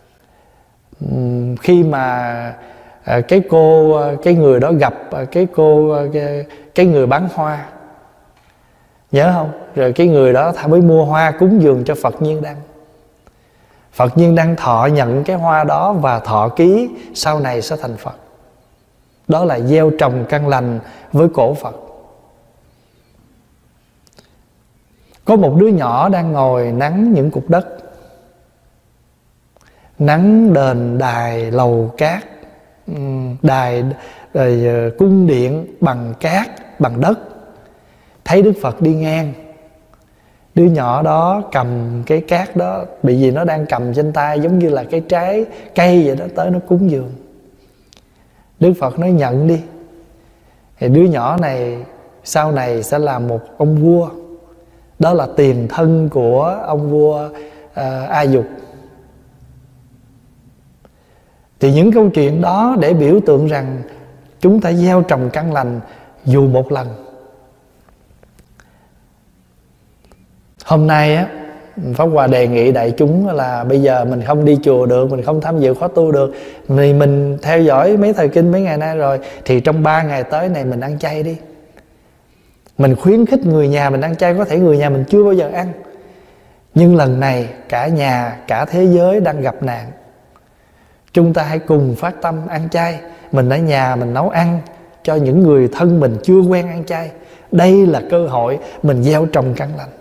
khi mà à, cái cô, cái người đó gặp cái cô, cái, cái người bán hoa, nhớ không? Rồi cái người đó mới mua hoa cúng dường cho Phật Nhiên Đăng. Phật Nhiên Đăng thọ nhận cái hoa đó và thọ ký sau này sẽ thành Phật. Đó là gieo trồng căn lành với cổ Phật. Có một đứa nhỏ đang ngồi nắng những cục đất, nắng đền đài lầu cát, đài rồi cung điện bằng cát, bằng đất. Thấy Đức Phật đi ngang, đứa nhỏ đó cầm cái cát đó, bị gì nó đang cầm trên tay giống như là cái trái cây vậy đó, tới nó cúng dường. Đức Phật nói nhận đi. Thì đứa nhỏ này sau này sẽ là một ông vua. Đó là tiền thân của ông vua uh, A Dục. Thì những câu chuyện đó để biểu tượng rằng chúng ta gieo trồng căn lành dù một lần. Hôm nay á, Pháp Hòa đề nghị đại chúng là bây giờ mình không đi chùa được, mình không tham dự khóa tu được, thì mình theo dõi mấy thời kinh mấy ngày nay rồi, thì trong ba ngày tới này mình ăn chay đi. Mình khuyến khích người nhà mình ăn chay, có thể người nhà mình chưa bao giờ ăn, nhưng lần này cả nhà, cả thế giới đang gặp nạn. Chúng ta hãy cùng phát tâm ăn chay. Mình ở nhà mình nấu ăn cho những người thân mình chưa quen ăn chay. Đây là cơ hội mình gieo trồng căn lành.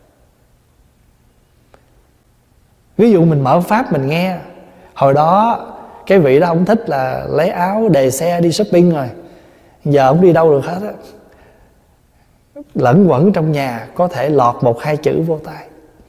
Ví dụ mình mở Pháp mình nghe, hồi đó cái vị đó không thích là lấy áo đề xe đi shopping rồi, giờ không đi đâu được hết á. Lẫn quẩn trong nhà có thể lọt một hai chữ vô tai.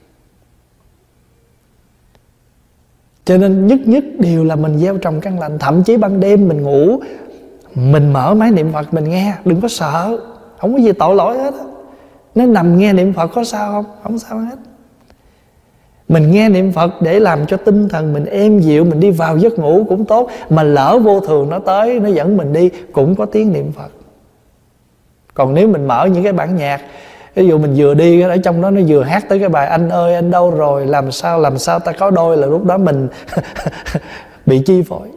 Cho nên nhất nhất điều là mình gieo trồng căn lành. Thậm chí ban đêm mình ngủ, mình mở máy niệm Phật mình nghe, đừng có sợ, không có gì tội lỗi hết á. Nếu nằm nghe niệm Phật có sao không? Không sao hết. Mình nghe niệm Phật để làm cho tinh thần mình êm dịu, mình đi vào giấc ngủ cũng tốt. Mà lỡ vô thường nó tới, nó dẫn mình đi, cũng có tiếng niệm Phật. Còn nếu mình mở những cái bản nhạc, ví dụ mình vừa đi ở trong đó nó vừa hát tới cái bài Anh ơi anh đâu rồi, làm sao làm sao ta có đôi, là lúc đó mình bị chi phối.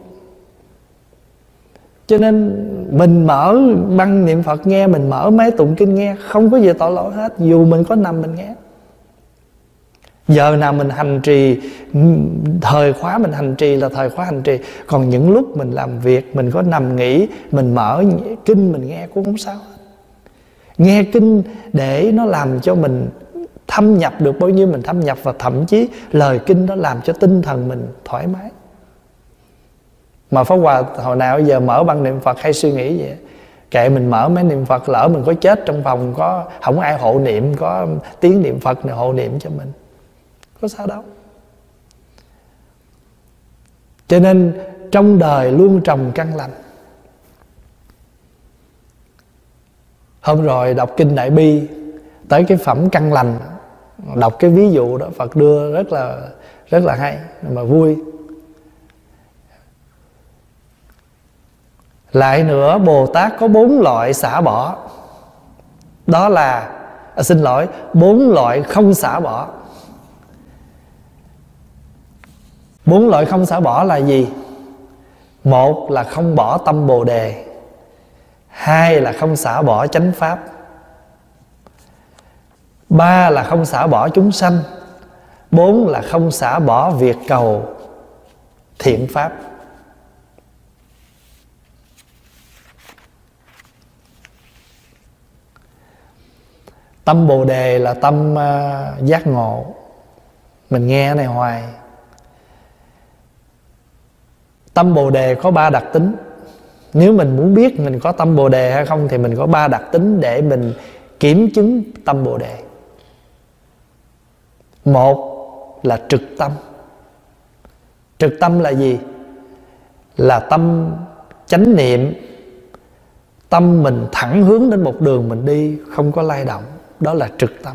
Cho nên mình mở băng niệm Phật nghe, mình mở máy tụng kinh nghe, không có gì tội lỗi hết, dù mình có nằm mình nghe. Giờ nào mình hành trì, thời khóa mình hành trì là thời khóa hành trì. Còn những lúc mình làm việc, mình có nằm nghỉ, mình mở kinh mình nghe cũng không sao hết. Nghe kinh để nó làm cho mình thâm nhập được bao nhiêu mình thâm nhập, và thậm chí lời kinh nó làm cho tinh thần mình thoải mái. Mà Pháp Hòa hồi nào giờ mở băng niệm Phật hay suy nghĩ vậy, kệ mình mở mấy niệm Phật, lỡ mình có chết trong phòng, có không ai hộ niệm, có tiếng niệm Phật này hộ niệm cho mình, có sao đâu. Cho nên trong đời luôn trồng căn lành. Hôm rồi đọc kinh Đại Bi tới cái phẩm căn lành, đọc cái ví dụ đó Phật đưa rất là rất là hay mà vui. Lại nữa, Bồ Tát có bốn loại xả bỏ. Đó là à, xin lỗi, bốn loại không xả bỏ. Bốn loại không xả bỏ là gì? Một là không bỏ tâm Bồ Đề. Hai là không xả bỏ chánh pháp. Ba là không xả bỏ chúng sanh. Bốn là không xả bỏ việc cầu thiện pháp. Tâm Bồ Đề là tâm uh, giác ngộ. Mình nghe cái này hoài. Tâm Bồ Đề có ba đặc tính. Nếu mình muốn biết mình có tâm Bồ Đề hay không thì mình có ba đặc tính để mình kiểm chứng tâm Bồ Đề. Một là trực tâm. Trực tâm là gì? Là tâm chánh niệm, tâm mình thẳng hướng đến một đường mình đi, không có lay động. Đó là trực tâm.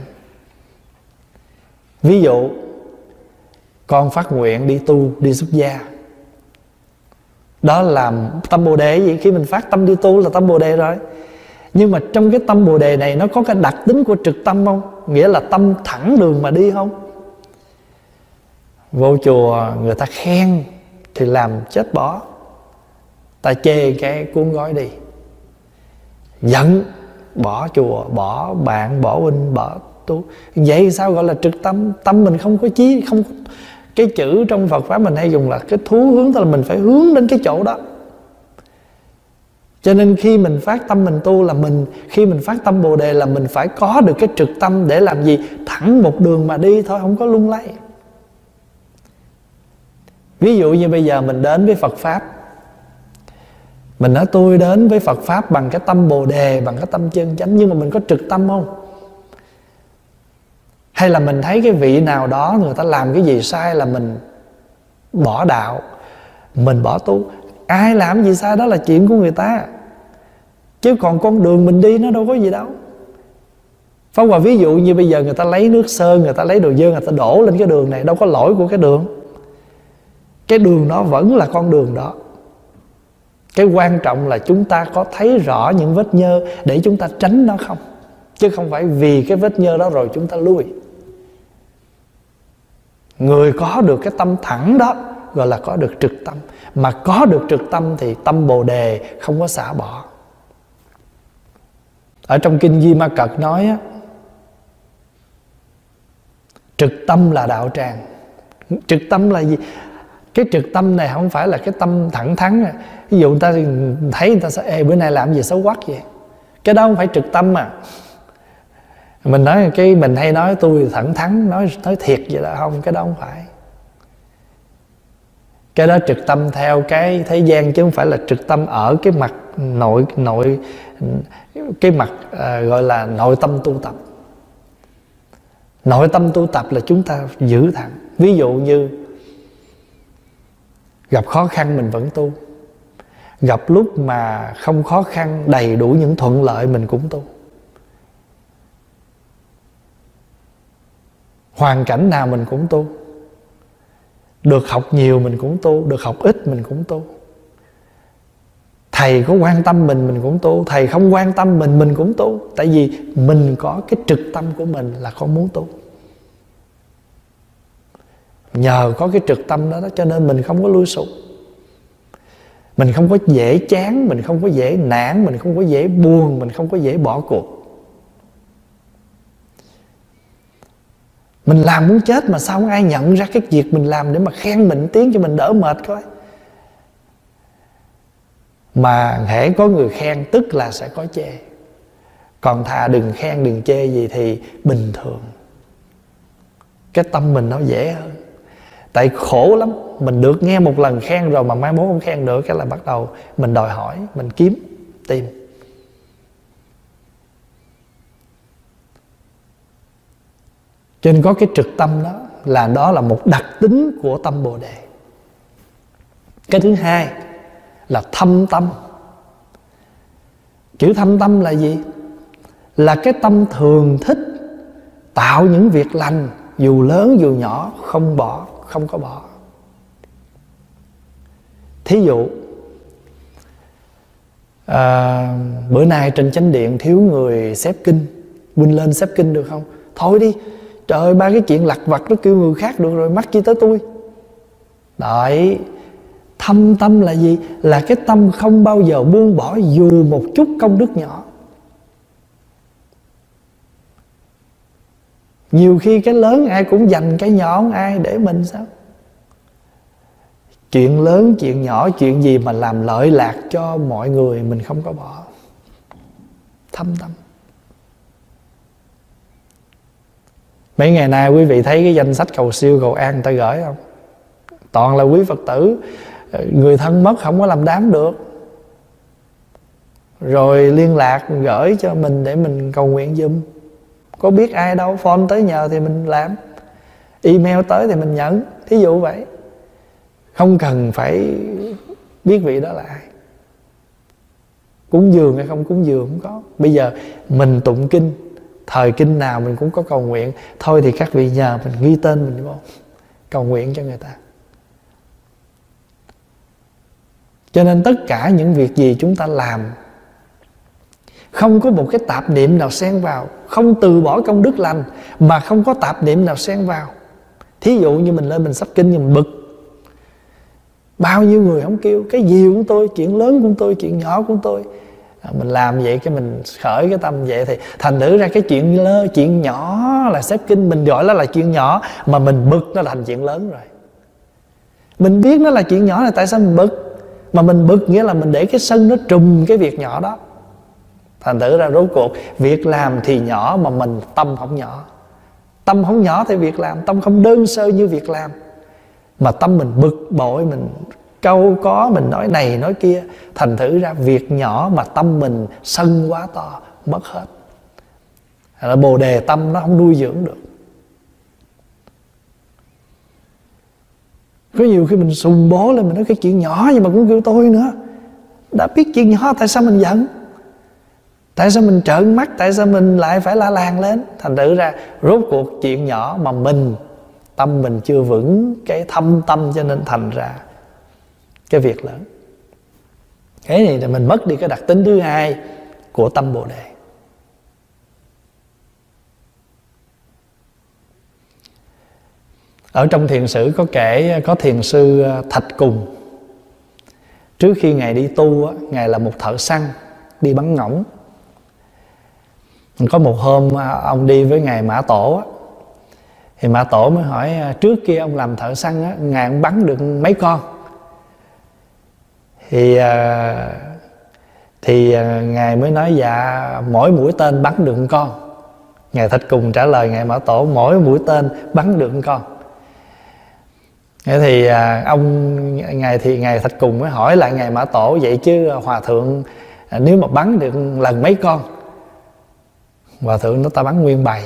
Ví dụ con phát nguyện đi tu, đi xuất gia, đó là tâm Bồ Đề gì? Khi mình phát tâm đi tu là tâm Bồ Đề rồi. Nhưng mà trong cái tâm Bồ Đề này nó có cái đặc tính của trực tâm không? Nghĩa là tâm thẳng đường mà đi không? Vô chùa người ta khen thì làm chết bỏ, ta chê cái cuốn gói đi, giận bỏ chùa, bỏ bạn, bỏ huynh, bỏ tu. Vậy sao gọi là trực tâm? Tâm mình không có chí, không có. Cái chữ trong Phật Pháp mình hay dùng là cái thú hướng, tức là mình phải hướng đến cái chỗ đó. Cho nên khi mình phát tâm mình tu là mình, khi mình phát tâm Bồ Đề là mình phải có được cái trực tâm để làm gì? Thẳng một đường mà đi thôi, không có lung lay. Ví dụ như bây giờ mình đến với Phật Pháp, mình nói tôi đến với Phật Pháp bằng cái tâm Bồ Đề, bằng cái tâm chân chánh, nhưng mà mình có trực tâm không? Hay là mình thấy cái vị nào đó người ta làm cái gì sai là mình bỏ đạo, mình bỏ tu. Ai làm gì sai đó là chuyện của người ta, chứ còn con đường mình đi nó đâu có gì đâu. Pháp Hòa ví dụ như bây giờ người ta lấy nước sơn, người ta lấy đồ dơ, người ta đổ lên cái đường này, đâu có lỗi của cái đường. Cái đường đó vẫn là con đường đó. Cái quan trọng là chúng ta có thấy rõ những vết nhơ để chúng ta tránh nó không? Chứ không phải vì cái vết nhơ đó rồi chúng ta lui. Người có được cái tâm thẳng đó gọi là có được trực tâm. Mà có được trực tâm thì tâm Bồ Đề không có xả bỏ. Ở trong kinh Di Ma Cật nói á, trực tâm là đạo tràng. Trực tâm là gì? Cái trực tâm này không phải là cái tâm thẳng thắn. Ví dụ người ta thấy người ta sẽ ê bữa nay làm gì xấu quắc vậy, cái đó không phải trực tâm mà. Mình nói cái mình hay nói tôi thẳng thắn, nói nói thiệt vậy là không, cái đó không phải. Cái đó trực tâm theo cái thế gian, chứ không phải là trực tâm ở cái mặt nội nội cái mặt à, gọi là nội tâm tu tập. Nội tâm tu tập là chúng ta giữ thẳng. Ví dụ như gặp khó khăn mình vẫn tu, gặp lúc mà không khó khăn, đầy đủ những thuận lợi mình cũng tu. Hoàn cảnh nào mình cũng tu. Được học nhiều mình cũng tu, được học ít mình cũng tu. Thầy có quan tâm mình mình cũng tu, thầy không quan tâm mình mình cũng tu. Tại vì mình có cái trực tâm của mình là con muốn tu. Nhờ có cái trực tâm đó, đó cho nên mình không có lui sụp. Mình không có dễ chán, mình không có dễ nản, mình không có dễ buồn, mình không có dễ bỏ cuộc. Mình làm muốn chết mà sao không ai nhận ra cái việc mình làm để mà khen mình tiếng cho mình đỡ mệt coi. Mà hễ có người khen tức là sẽ có chê. Còn thà đừng khen đừng chê gì thì bình thường. Cái tâm mình nó dễ hơn. Tại khổ lắm, mình được nghe một lần khen rồi mà mai mốt không khen nữa, cái là bắt đầu mình đòi hỏi, mình kiếm, tìm. Cho nên có cái trực tâm đó là đó là một đặc tính của tâm Bồ Đề. Cái thứ hai là thâm tâm. Chữ thâm tâm là gì? Là cái tâm thường thích tạo những việc lành, dù lớn dù nhỏ, không bỏ, không có bỏ. Thí dụ à, bữa nay trên chánh điện thiếu người xếp kinh, huynh lên xếp kinh được không? Thôi đi, trời ơi, ba cái chuyện lặt vặt nó kêu người khác được rồi, mắc chi tới tôi. Đấy, thâm tâm là gì? Là cái tâm không bao giờ buông bỏ dù một chút công đức nhỏ. Nhiều khi cái lớn ai cũng dành, cái nhỏ không ai, để mình sao? Chuyện lớn, chuyện nhỏ, chuyện gì mà làm lợi lạc cho mọi người mình không có bỏ. Thâm tâm. Mấy ngày nay quý vị thấy cái danh sách cầu siêu cầu an người ta gửi không? Toàn là quý Phật tử người thân mất không có làm đám được, rồi liên lạc gửi cho mình để mình cầu nguyện giùm. Có biết ai đâu, phone tới nhờ thì mình làm, email tới thì mình nhận. Thí dụ vậy. Không cần phải biết vị đó là ai. Cúng dường hay không cúng dường không có. Bây giờ mình tụng kinh, thời kinh nào mình cũng có cầu nguyện. Thôi thì các vị nhờ mình ghi tên mình vô, cầu nguyện cho người ta. Cho nên tất cả những việc gì chúng ta làm, không có một cái tạp niệm nào xen vào. Không từ bỏ công đức lành mà không có tạp niệm nào xen vào. Thí dụ như mình lên mình sắp kinh thì mình bực, bao nhiêu người không kêu, cái gì của tôi, chuyện lớn của tôi, chuyện nhỏ của tôi. à, Mình làm vậy cái mình khởi cái tâm vậy, thì thành thử ra cái chuyện lơ, chuyện nhỏ là xếp kinh, mình gọi nó là chuyện nhỏ, mà mình bực nó thành chuyện lớn rồi. Mình biết nó là chuyện nhỏ là tại sao mình bực. Mà mình bực nghĩa là mình để cái sân nó trùm cái việc nhỏ đó. Thành thử ra rốt cuộc việc làm thì nhỏ mà mình tâm không nhỏ. Tâm không nhỏ thì việc làm, tâm không đơn sơ như việc làm. Mà tâm mình bực bội, mình câu có, mình nói này nói kia. Thành thử ra việc nhỏ mà tâm mình sân quá to, mất hết. Là Bồ Đề tâm nó không nuôi dưỡng được. Có nhiều khi mình sùng bố lên, mình nói cái chuyện nhỏ nhưng mà cũng kêu tôi nữa. Đã biết chuyện nhỏ tại sao mình giận? Tại sao mình trợn mắt? Tại sao mình lại phải la làng lên? Thành thử ra rốt cuộc chuyện nhỏ mà mình, tâm mình chưa vững cái thâm tâm, cho nên thành ra cái việc lớn. Thế này thì mình mất đi cái đặc tính thứ hai của tâm Bồ Đề. Ở trong thiền sử có kể có thiền sư Thạch Cùng. Trước khi Ngài đi tu, Ngài là một thợ săn, đi bắn ngỗng. Có một hôm ông đi với ngài Mã Tổ á, thì Mã Tổ mới hỏi trước kia ông làm thợ săn á, ngài ông bắn được mấy con? Thì thì ngài mới nói dạ mỗi mũi tên bắn được một con. Ngài Thạch Cùng trả lời ngài Mã Tổ mỗi mũi tên bắn được một con. Thế thì ông ngài thì ngài Thạch Cùng mới hỏi lại ngài Mã Tổ vậy chứ hòa thượng nếu mà bắn được lần mấy con? Hòa thượng nó ta bắn nguyên bầy.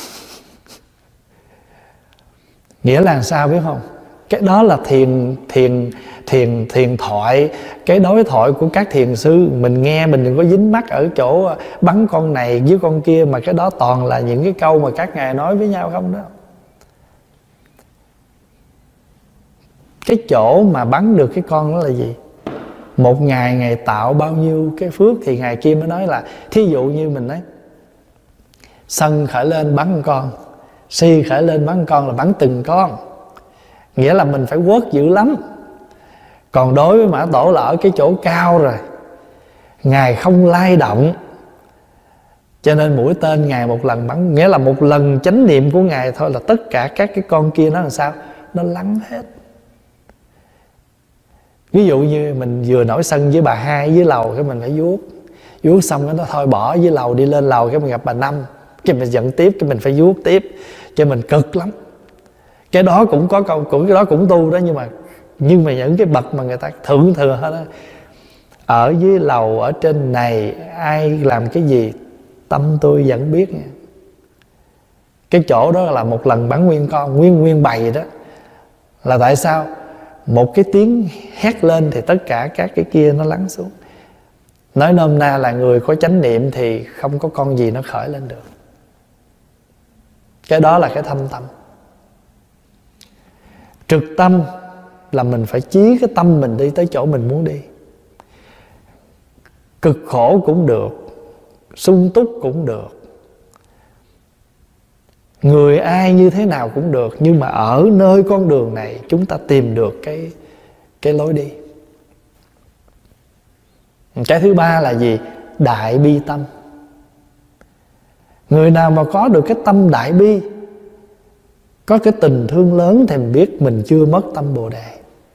Nghĩa là sao biết không? Cái đó là thiền thiền thiền thiền thoại, cái đối thoại của các thiền sư. Mình nghe mình đừng có dính mắc ở chỗ bắn con này với con kia, mà cái đó toàn là những cái câu mà các ngài nói với nhau không đó. Cái chỗ mà bắn được cái con đó là gì? Một ngày ngày tạo bao nhiêu cái phước, thì ngày kia mới nói là thí dụ như mình nói sân khởi lên bắn con, si khởi lên bắn con là bắn từng con, nghĩa là mình phải quất dữ lắm. Còn đối với Mã Tổ là ở cái chỗ cao rồi, ngài không lay động, cho nên mũi tên ngài một lần bắn, nghĩa là một lần chánh niệm của ngài thôi là tất cả các cái con kia nó làm sao? Nó lắng hết. Ví dụ như mình vừa nổi sân với bà Hai dưới lầu, cái mình phải vuốt vuốt xong cái nó thôi bỏ dưới lầu, đi lên lầu cái mình gặp bà Năm, cái mình giận tiếp, cái mình phải vuốt tiếp, cho mình cực lắm. Cái đó cũng có câu, cũng cái đó cũng tu đó, nhưng mà nhưng mà những cái bậc mà người ta thượng thừa hết đó, ở dưới lầu ở trên này ai làm cái gì tâm tôi vẫn biết nha. Cái chỗ đó là một lần bắn nguyên con, nguyên nguyên bầy đó. Là tại sao? Một cái tiếng hét lên thì tất cả các cái kia nó lắng xuống. Nói nôm na là người có chánh niệm thì không có con gì nó khởi lên được. Cái đó là cái thâm tâm. Trực tâm là mình phải chí cái tâm mình đi tới chỗ mình muốn đi. Cực khổ cũng được, sung túc cũng được, người ai như thế nào cũng được, nhưng mà ở nơi con đường này chúng ta tìm được cái, cái lối đi. Cái thứ ba là gì? Đại bi tâm. Người nào mà có được cái tâm đại bi, có cái tình thương lớn, thì mình biết mình chưa mất tâm Bồ Đề.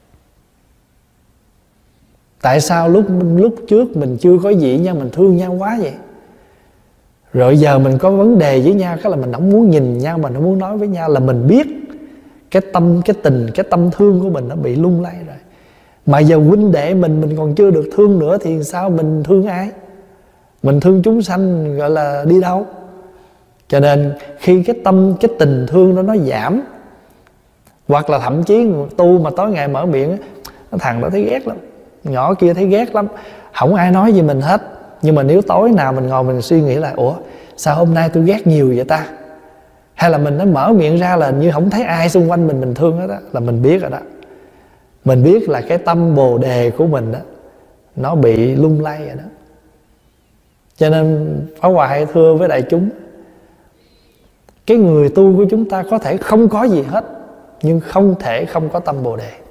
Tại sao lúc lúc trước mình chưa có gì nhau, mình thương nhau quá vậy? Rồi giờ mình có vấn đề với nhau, cái là mình không muốn nhìn nhau, mình không muốn nói với nhau, là mình biết cái tâm, cái tình, cái tâm thương của mình nó bị lung lay rồi. Mà giờ huynh đệ mình mình còn chưa được thương nữa thì sao mình thương ai? Mình thương chúng sanh gọi là đi đâu? Cho nên khi cái tâm, cái tình thương đó nó giảm, hoặc là thậm chí tu mà tối ngày mở miệng, thằng đó thấy ghét lắm, nhỏ kia thấy ghét lắm, không ai nói gì mình hết. Nhưng mà nếu tối nào mình ngồi mình suy nghĩ là ủa sao hôm nay tôi ghét nhiều vậy ta? Hay là mình nó mở miệng ra là như không thấy ai xung quanh mình mình thương hết đó, là mình biết rồi đó. Mình biết là cái tâm Bồ Đề của mình đó, nó bị lung lay rồi đó. Cho nên Pháp Hòa hay thưa với đại chúng, cái người tu của chúng ta có thể không có gì hết, nhưng không thể không có tâm Bồ Đề,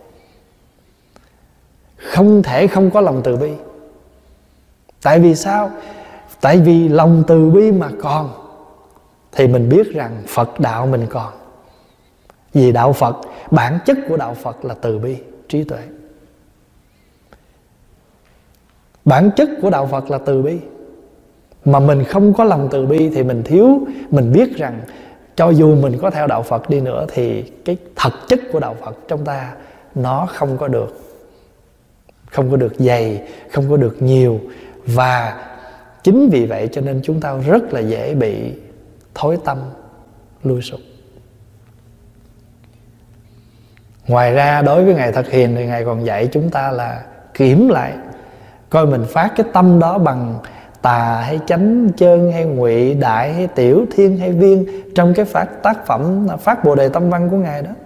không thể không có lòng từ bi. Tại vì sao? Tại vì lòng từ bi mà còn thì mình biết rằng Phật đạo mình còn. Vì đạo Phật, bản chất của đạo Phật là từ bi, trí tuệ. Bản chất của đạo Phật là từ bi. Mà mình không có lòng từ bi thì mình thiếu. Mình biết rằng cho dù mình có theo đạo Phật đi nữa thì cái thật chất của đạo Phật trong ta nó không có được, không có được dày, không có được nhiều. Và chính vì vậy cho nên chúng ta rất là dễ bị thối tâm, lui sụp. Ngoài ra đối với Ngài Thật Hiền thì Ngài còn dạy chúng ta là kiểm lại, coi mình phát cái tâm đó bằng tà hay chánh, chân hay ngụy, đại hay tiểu, thiên hay viên, trong cái phát tác phẩm Phát Bồ Đề Tâm Văn của Ngài đó.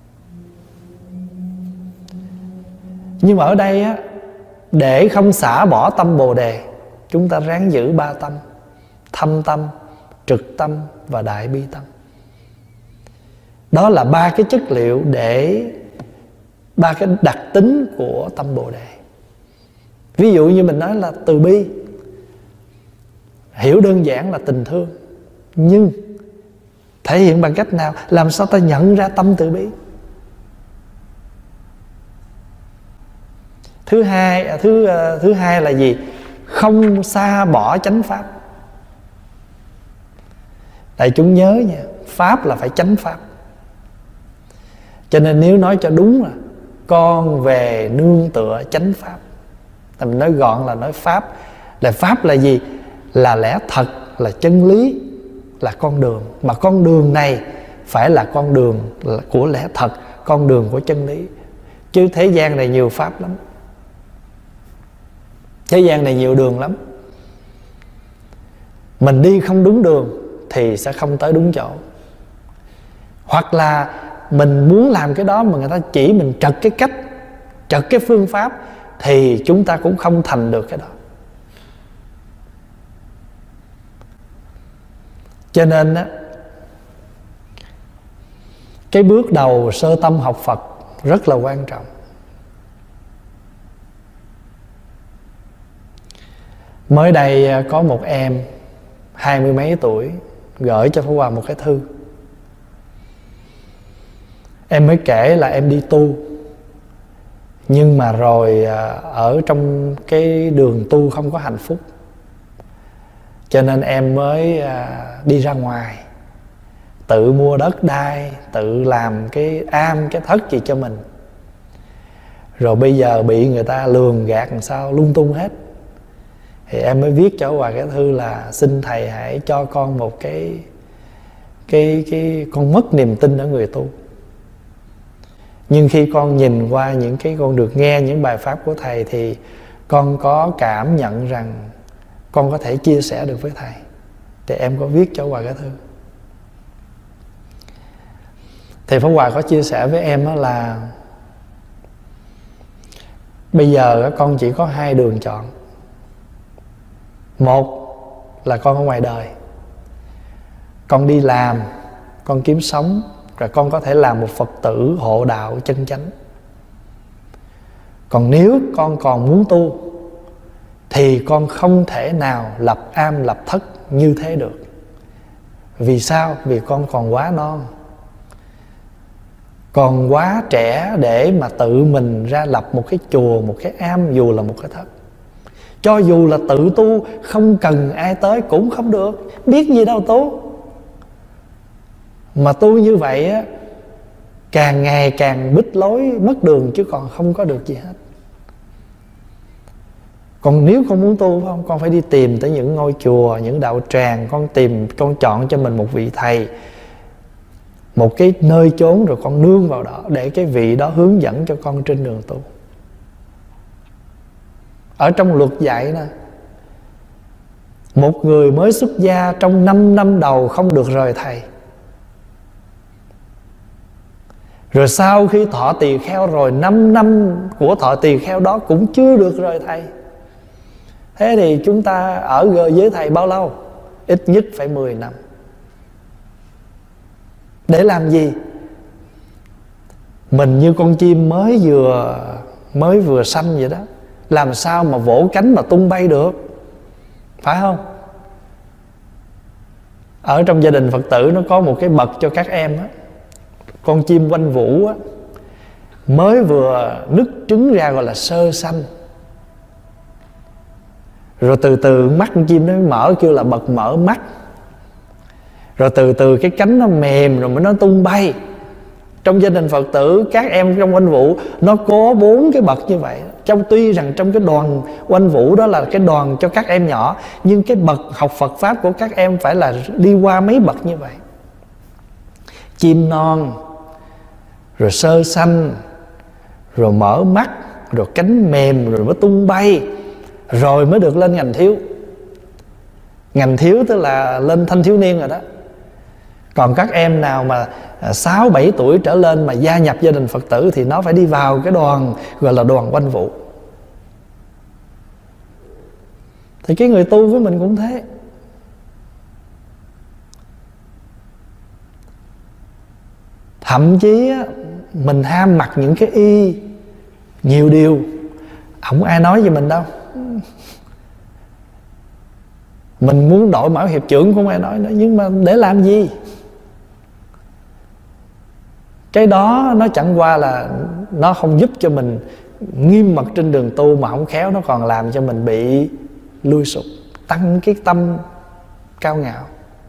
Nhưng mà ở đây á, để không xả bỏ tâm Bồ Đề, chúng ta ráng giữ ba tâm: thâm tâm, trực tâm và đại bi tâm. Đó là ba cái chất liệu để, ba cái đặc tính của tâm Bồ Đề. Ví dụ như mình nói là từ bi. hiểu đơn giản là tình thương, nhưng thể hiện bằng cách nào? Làm sao ta nhận ra tâm từ bi? Thứ hai, thứ thứ hai là gì? Không xa bỏ chánh pháp. Đại chúng nhớ nha, pháp là phải chánh pháp. Cho nên nếu nói cho đúng là con về nương tựa chánh pháp. Mình nói gọn là nói pháp. Là pháp là gì? Là lẽ thật, là chân lý, là con đường. Mà con đường này phải là con đường của lẽ thật, con đường của chân lý. Chứ thế gian này nhiều pháp lắm, thế gian này nhiều đường lắm. Mình đi không đúng đường thì sẽ không tới đúng chỗ. Hoặc là mình muốn làm cái đó mà người ta chỉ mình trật cái cách, trật cái phương pháp, thì chúng ta cũng không thành được cái đó. Cho nên á, cái bước đầu sơ tâm học Phật rất là quan trọng. Mới đây có một em hai mươi mấy tuổi gửi cho Pháp Hòa một cái thư. Em mới kể là em đi tu, nhưng mà rồi ở trong cái đường tu không có hạnh phúc, cho nên em mới đi ra ngoài, tự mua đất đai, tự làm cái am, cái thất gì cho mình. Rồi bây giờ bị người ta lường gạt làm sao lung tung hết. Thì em mới viết cho Hòa cái thư là xin thầy hãy cho con một cái cái cái con mất niềm tin ở người tu. Nhưng khi con nhìn qua những cái con được nghe những bài pháp của thầy thì con có cảm nhận rằng con có thể chia sẻ được với thầy. Thì em có viết cho Hòa cái thư. Thì Pháp Hòa có chia sẻ với em đó là bây giờ con chỉ có hai đường chọn. Một là con ở ngoài đời, con đi làm, con kiếm sống, rồi con có thể làm một Phật tử hộ đạo chân chánh. Còn nếu con còn muốn tu thì con không thể nào lập am lập thất như thế được. Vì sao? Vì con còn quá non, còn quá trẻ để mà tự mình ra lập một cái chùa, một cái am, dù là một cái thất. Cho dù là tự tu, không cần ai tới cũng không được, biết gì đâu tu. Mà tu như vậy á, càng ngày càng bít lối mất đường, chứ còn không có được gì hết. Còn nếu con muốn tu phải không, con phải đi tìm tới những ngôi chùa, những đạo tràng. Con tìm, con chọn cho mình một vị thầy, một cái nơi chốn, rồi con nương vào đó để cái vị đó hướng dẫn cho con trên đường tu. Ở trong luật dạy nè, một người mới xuất gia trong năm năm đầu không được rời thầy. Rồi sau khi thọ tỳ kheo rồi, năm năm của thọ tỳ kheo đó cũng chưa được rời thầy. Thế thì chúng ta ở với thầy bao lâu? Ít nhất phải mười năm. Để làm gì? Mình như con chim mới vừa mới vừa sanh vậy đó, làm sao mà vỗ cánh mà tung bay được, phải không? Ở trong gia đình Phật tử nó có một cái bậc cho các em á, con chim quanh vũ á, mới vừa nứt trứng ra gọi là sơ sanh. Rồi từ từ mắt con chim nó mở, kêu là bậc mở mắt. Rồi từ từ cái cánh nó mềm rồi mới nó tung bay. Trong gia đình Phật tử, các em trong quanh vũ nó có bốn cái bậc như vậy. Trong tuy rằng trong cái đoàn quanh vũ đó là cái đoàn cho các em nhỏ, nhưng cái bậc học Phật Pháp của các em phải là đi qua mấy bậc như vậy. Chim non, rồi sơ sanh, rồi mở mắt, rồi cánh mềm, rồi mới tung bay, rồi mới được lên ngành thiếu. Ngành thiếu tức là lên thanh thiếu niên rồi đó. Còn các em nào mà sáu bảy tuổi trở lên mà gia nhập gia đình Phật tử thì nó phải đi vào cái đoàn gọi là đoàn quanh vũ. Thì cái người tu với mình cũng thế. Thậm chí á, mình ham mặc những cái y nhiều điều, không ai nói với mình đâu. Mình muốn đội mão hiệp trưởng cũng ai nói nữa, nhưng mà để làm gì? Cái đó nó chẳng qua là nó không giúp cho mình nghiêm mật trên đường tu, mà không khéo nó còn làm cho mình bị lui sụp, tăng cái tâm cao ngạo.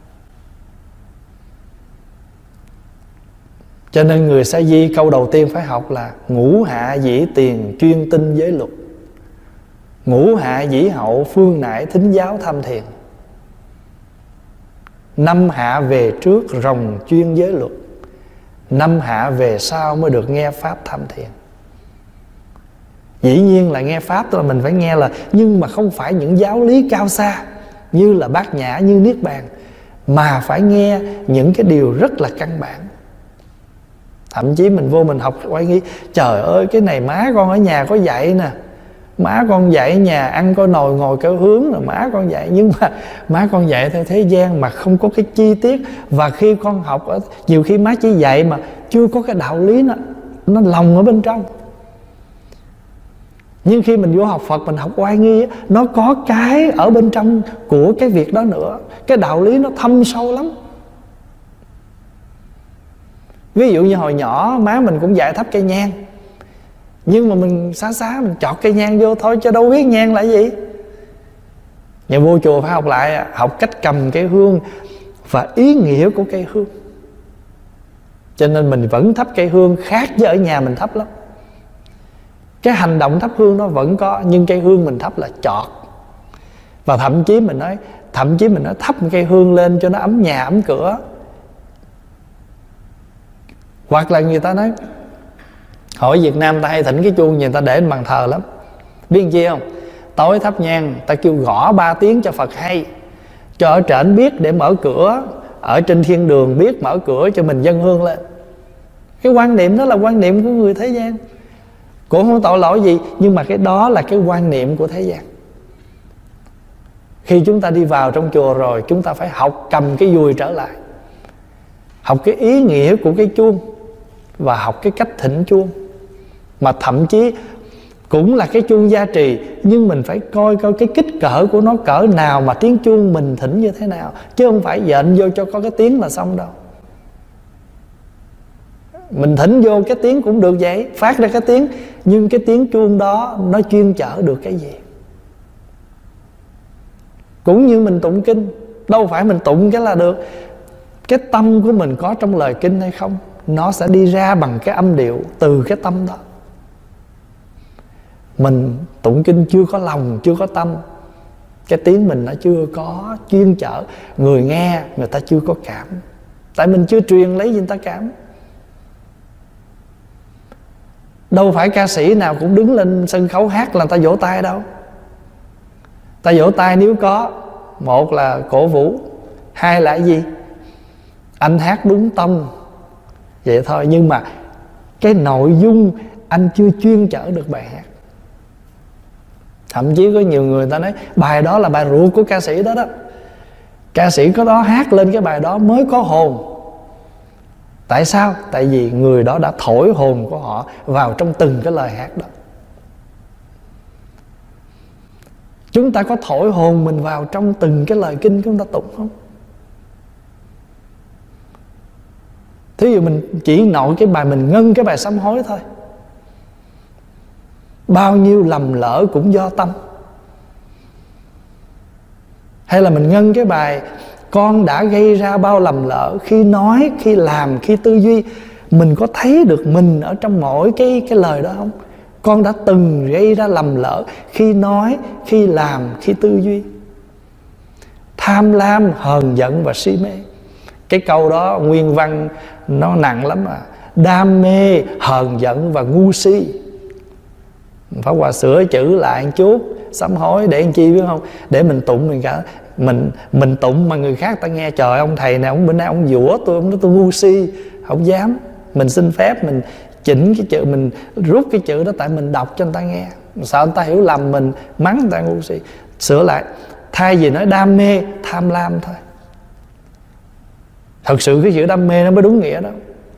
Cho nên người sa di câu đầu tiên phải học là ngũ hạ dĩ tiền chuyên tinh giới luật, ngũ hạ dĩ hậu phương nải thính giáo tham thiền, năm hạ về trước rồng chuyên giới luật, năm hạ về sau mới được nghe pháp tham thiền. Dĩ nhiên là nghe pháp tức là mình phải nghe là, nhưng mà không phải những giáo lý cao xa như là Bát Nhã, như Niết Bàn, mà phải nghe những cái điều rất là căn bản. Thậm chí mình vô mình học quay nghĩ, trời ơi cái này má con ở nhà có dạy nè, má con dạy ở nhà ăn coi nồi ngồi kéo hướng rồi má con dạy, nhưng mà má con dạy theo thế gian mà không có cái chi tiết. Và khi con học ở, nhiều khi má chỉ dạy mà chưa có cái đạo lý nó nó lòng ở bên trong. Nhưng khi mình vô học Phật, mình học oai nghi, nó có cái ở bên trong của cái việc đó nữa, cái đạo lý nó thâm sâu lắm. Ví dụ như hồi nhỏ má mình cũng dạy thắp cây nhang, nhưng mà mình xá xá mình chọt cây nhang vô thôi, cho đâu biết nhang là gì. Nhà vô chùa phải học lại, học cách cầm cây hương và ý nghĩa của cây hương. Cho nên mình vẫn thắp cây hương khác với ở nhà mình thắp lắm. Cái hành động thắp hương nó vẫn có, nhưng cây hương mình thắp là chọt. Và thậm chí mình nói Thậm chí mình nói thắp một cây hương lên cho nó ấm nhà ấm cửa. Hoặc là người ta nói, hỏi Việt Nam ta hay thỉnh cái chuông gì, người ta để trên bàn thờ lắm. Biết chi không? Tối thắp nhang, ta kêu gõ ba tiếng cho Phật hay, cho ở trển biết để mở cửa, ở trên thiên đường biết mở cửa cho mình dâng hương lên. Cái quan niệm đó là quan niệm của người thế gian, cũng không tội lỗi gì, nhưng mà cái đó là cái quan niệm của thế gian. Khi chúng ta đi vào trong chùa rồi, chúng ta phải học cầm cái dùi trở lại, học cái ý nghĩa của cái chuông và học cái cách thỉnh chuông. Mà thậm chí cũng là cái chuông gia trì, nhưng mình phải coi coi cái kích cỡ của nó cỡ nào, mà tiếng chuông mình thỉnh như thế nào, chứ không phải dện vô cho có cái tiếng là xong đâu. Mình thỉnh vô cái tiếng cũng được vậy, phát ra cái tiếng, nhưng cái tiếng chuông đó nó chuyên chở được cái gì. Cũng như mình tụng kinh, đâu phải mình tụng cái là được. Cái tâm của mình có trong lời kinh hay không, nó sẽ đi ra bằng cái âm điệu từ cái tâm đó. Mình tụng kinh chưa có lòng, chưa có tâm, cái tiếng mình nó chưa có chuyên chở, người nghe người ta chưa có cảm, tại mình chưa truyền lấy gì người ta cảm. Đâu phải ca sĩ nào cũng đứng lên sân khấu hát là ta vỗ tay đâu. Ta vỗ tay nếu có, một là cổ vũ, hai là cái gì? Anh hát đúng tông, vậy thôi. Nhưng mà cái nội dung anh chưa chuyên chở được bài hát. Thậm chí có nhiều người ta nói bài đó là bài ruột của ca sĩ đó đó, ca sĩ có đó hát lên cái bài đó mới có hồn. Tại sao? Tại vì người đó đã thổi hồn của họ vào trong từng cái lời hát đó. Chúng ta có thổi hồn mình vào trong từng cái lời kinh chúng ta tụng không? Thí dụ mình chỉ nội cái bài, mình ngân cái bài sám hối thôi, bao nhiêu lầm lỡ cũng do tâm. Hay là mình ngân cái bài con đã gây ra bao lầm lỡ, khi nói, khi làm, khi tư duy. Mình có thấy được mình ở trong mỗi cái, cái lời đó không? Con đã từng gây ra lầm lỡ khi nói, khi làm, khi tư duy. Tham lam, hờn giận và si mê. Cái câu đó nguyên văn nó nặng lắm à. Đam mê, hờn giận và ngu si. Pháp Hòa sửa chữ lại một chút, sám hối để làm chi biết không? Để mình tụng mình cả mình mình tụng mà người khác ta nghe, trời ông thầy này ông bữa nay ông dũa tôi, ông nói tôi ngu si, không dám. Mình xin phép mình chỉnh cái chữ, mình rút cái chữ đó, tại mình đọc cho người ta nghe, sợ người ta hiểu lầm mình, mắng người ta ngu si. Sửa lại, thay vì nói đam mê, tham lam thôi. Thật sự cái chữ đam mê nó mới đúng nghĩa đó.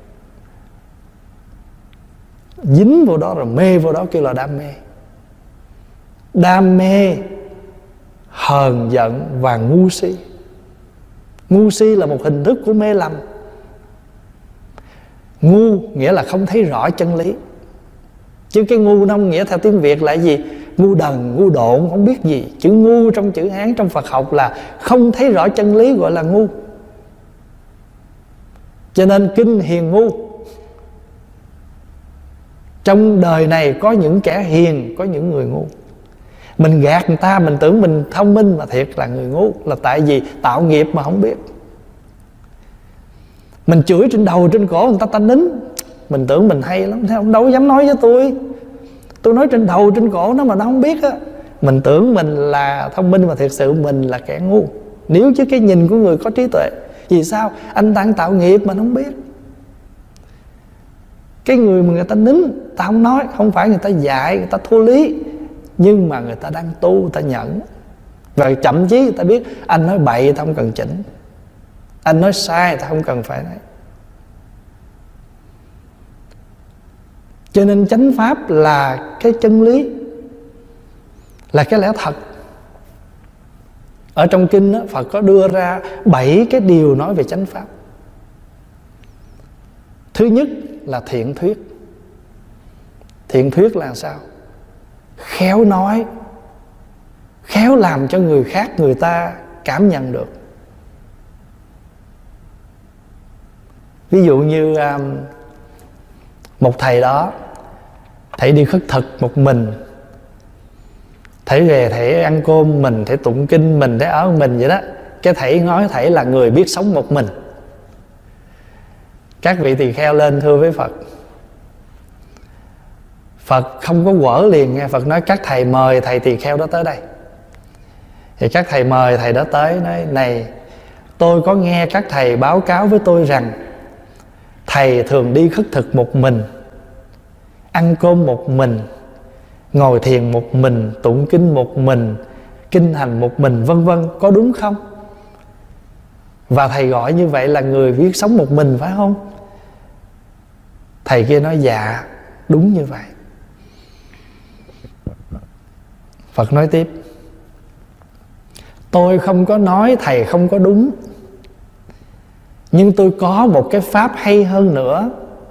Dính vô đó rồi mê vô đó kêu là đam mê. Đam mê, hờn giận và ngu si. Ngu si là một hình thức của mê lầm. Ngu nghĩa là không thấy rõ chân lý. Chứ cái ngu nó không nghĩa theo tiếng Việt là gì? Ngu đần, ngu độn, không biết gì. Chữ ngu trong chữ Hán, trong Phật học là không thấy rõ chân lý, gọi là ngu. Cho nên kinh hiền ngu. Trong đời này có những kẻ hiền, có những người ngu. Mình gạt người ta, mình tưởng mình thông minh mà thiệt là người ngu. Là tại vì tạo nghiệp mà không biết. Mình chửi trên đầu trên cổ người ta ta nín, mình tưởng mình hay lắm, ông đâu dám nói với tôi. Tôi nói trên đầu trên cổ nó mà nó không biết á. Mình tưởng mình là thông minh mà thiệt sự mình là kẻ ngu. Nếu chứ cái nhìn của người có trí tuệ. Vì sao? Anh đang tạo nghiệp mà nó không biết. Cái người mà người ta nín, ta không nói, không phải người ta dạy, người ta thua lý, nhưng mà người ta đang tu, người ta nhẫn. Và chậm chí người ta biết anh nói bậy ta không cần chỉnh, anh nói sai ta không cần phải nói. Cho nên chánh pháp là cái chân lý, là cái lẽ thật. Ở trong kinh đó, Phật có đưa ra bảy cái điều nói về chánh pháp. Thứ nhất là thiện thuyết. Thiện thuyết là sao? Khéo nói, khéo làm cho người khác người ta cảm nhận được. Ví dụ như um, một thầy đó, thầy đi khất thực một mình, thầy về thầy ăn cơm mình, thầy tụng kinh mình, thầy ở mình vậy đó. Cái thầy nói thầy là người biết sống một mình. Các vị tỳ kheo lên thưa với Phật. Phật không có quở liền nghe. Phật nói các thầy mời thầy tỳ kheo đó tới đây. Thì các thầy mời thầy đó tới, nói này, tôi có nghe các thầy báo cáo với tôi rằng thầy thường đi khất thực một mình, ăn cơm một mình, ngồi thiền một mình, tụng kinh một mình, kinh hành một mình, vân vân, có đúng không? Và thầy gọi như vậy là người biết sống một mình phải không? Thầy kia nói dạ, đúng như vậy. Phật nói tiếp, tôi không có nói thầy không có đúng, nhưng tôi có một cái pháp hay hơn nữa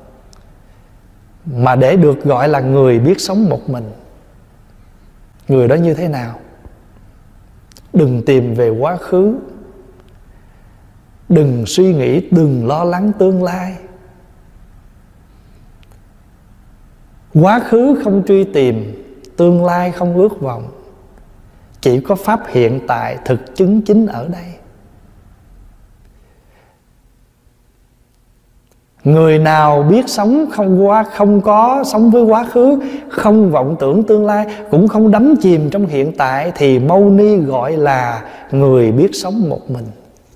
mà để được gọi là người biết sống một mình. Người đó như thế nào? Đừng tìm về quá khứ, đừng suy nghĩ, đừng lo lắng tương lai. Quá khứ không truy tìm, tương lai không ước vọng. Chỉ có pháp hiện tại thực chứng chính ở đây. Người nào biết sống không qua, không có sống với quá khứ, không vọng tưởng tương lai, cũng không đắm chìm trong hiện tại, thì Mâu Ni gọi là người biết sống một mình.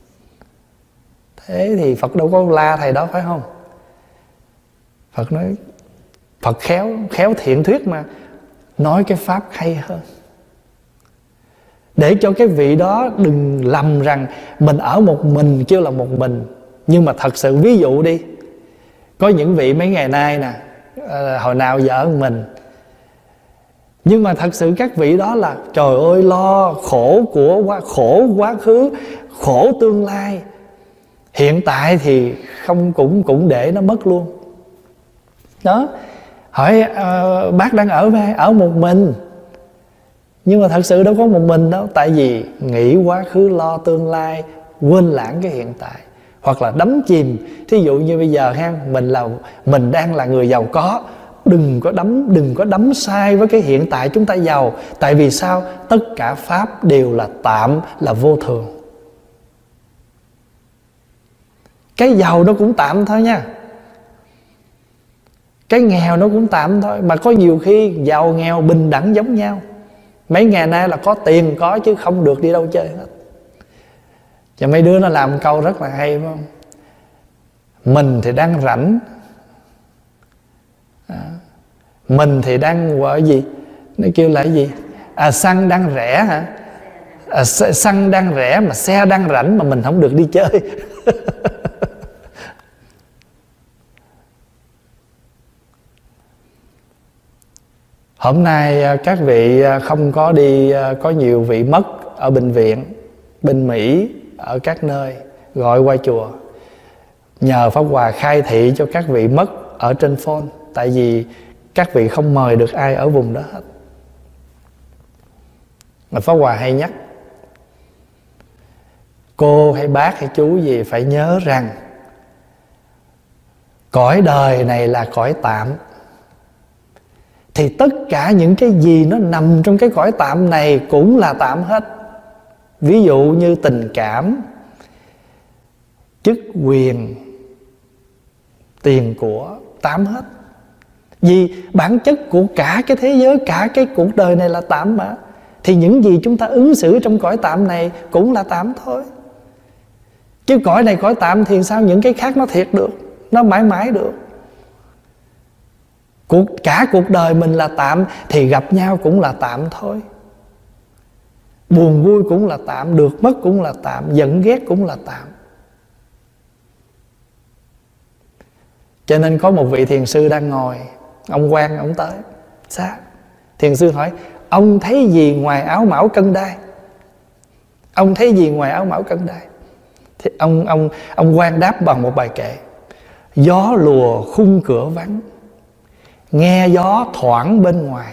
Thế thì Phật đâu có la thầy đó phải không? Phật nói, Phật khéo, khéo thiện thuyết mà, nói cái pháp hay hơn, để cho cái vị đó đừng lầm rằng mình ở một mình kêu là một mình. Nhưng mà thật sự ví dụ đi, có những vị mấy ngày nay nè, hồi nào giờ ở mình, nhưng mà thật sự các vị đó là trời ơi lo khổ của quá, khổ quá khứ, khổ tương lai, hiện tại thì không cũng cũng để nó mất luôn. Đó, hỏi uh, bác đang ở với ở một mình, nhưng mà thật sự đâu có một mình đâu. Tại vì nghĩ quá khứ lo tương lai, quên lãng cái hiện tại, hoặc là đắm chìm. Thí dụ như bây giờ ha, mình là mình đang là người giàu có, đừng có đắm đừng có đắm sai với cái hiện tại chúng ta giàu. Tại vì sao? Tất cả pháp đều là tạm, là vô thường. Cái giàu nó cũng tạm thôi nha, cái nghèo nó cũng tạm thôi. Mà có nhiều khi giàu nghèo bình đẳng giống nhau. Mấy ngày nay là có tiền có chứ không được đi đâu chơi hết. Và mấy đứa nó làm câu rất là hay phải không? Mình thì đang rảnh, à, mình thì đang gọi gì, nó kêu là cái gì, à, xăng đang rẻ hả, à, xăng đang rẻ mà xe đang rảnh mà mình không được đi chơi. Hôm nay các vị không có đi, có nhiều vị mất ở bệnh viện, bên Mỹ, ở các nơi, gọi qua chùa, nhờ Pháp Hòa khai thị cho các vị mất ở trên phone. Tại vì các vị không mời được ai ở vùng đó hết. Mà Pháp Hòa hay nhắc cô hay bác hay chú gì phải nhớ rằng cõi đời này là cõi tạm. Thì tất cả những cái gì nó nằm trong cái cõi tạm này cũng là tạm hết. Ví dụ như tình cảm, chức quyền, tiền của, tạm hết. Vì bản chất của cả cái thế giới, cả cái cuộc đời này là tạm mà. Thì những gì chúng ta ứng xử trong cõi tạm này cũng là tạm thôi. Chứ cõi này cõi tạm thì sao những cái khác nó thiệt được, nó mãi mãi được. Cuộc, cả cuộc đời mình là tạm thì gặp nhau cũng là tạm thôi. Buồn vui cũng là tạm, được mất cũng là tạm, giận ghét cũng là tạm. Cho nên có một vị thiền sư đang ngồi, ông quan ông tới. Sao? Thiền sư hỏi: ông thấy gì ngoài áo mão cân đai? Ông thấy gì ngoài áo mão cân đai? Thì ông ông ông quan đáp bằng một bài kệ: gió lùa khung cửa vắng, nghe gió thoảng bên ngoài,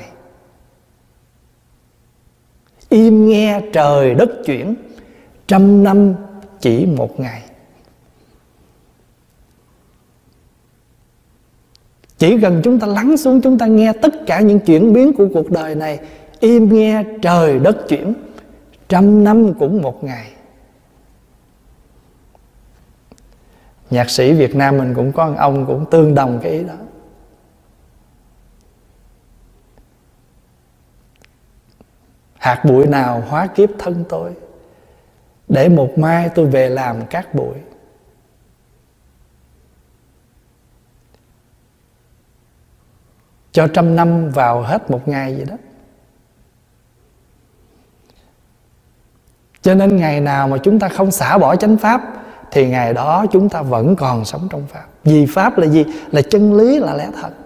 im nghe trời đất chuyển, trăm năm chỉ một ngày. Chỉ cần chúng ta lắng xuống, chúng ta nghe tất cả những chuyển biến của cuộc đời này, im nghe trời đất chuyển, trăm năm cũng một ngày. Nhạc sĩ Việt Nam mình cũng có một ông cũng tương đồng cái ý đó. Hạt bụi nào hóa kiếp thân tôi, để một mai tôi về làm cát bụi. Cho trăm năm vào hết một ngày vậy đó. Cho nên ngày nào mà chúng ta không xả bỏ chánh pháp thì ngày đó chúng ta vẫn còn sống trong pháp. Vì pháp là gì? Là chân lý, là lẽ thật.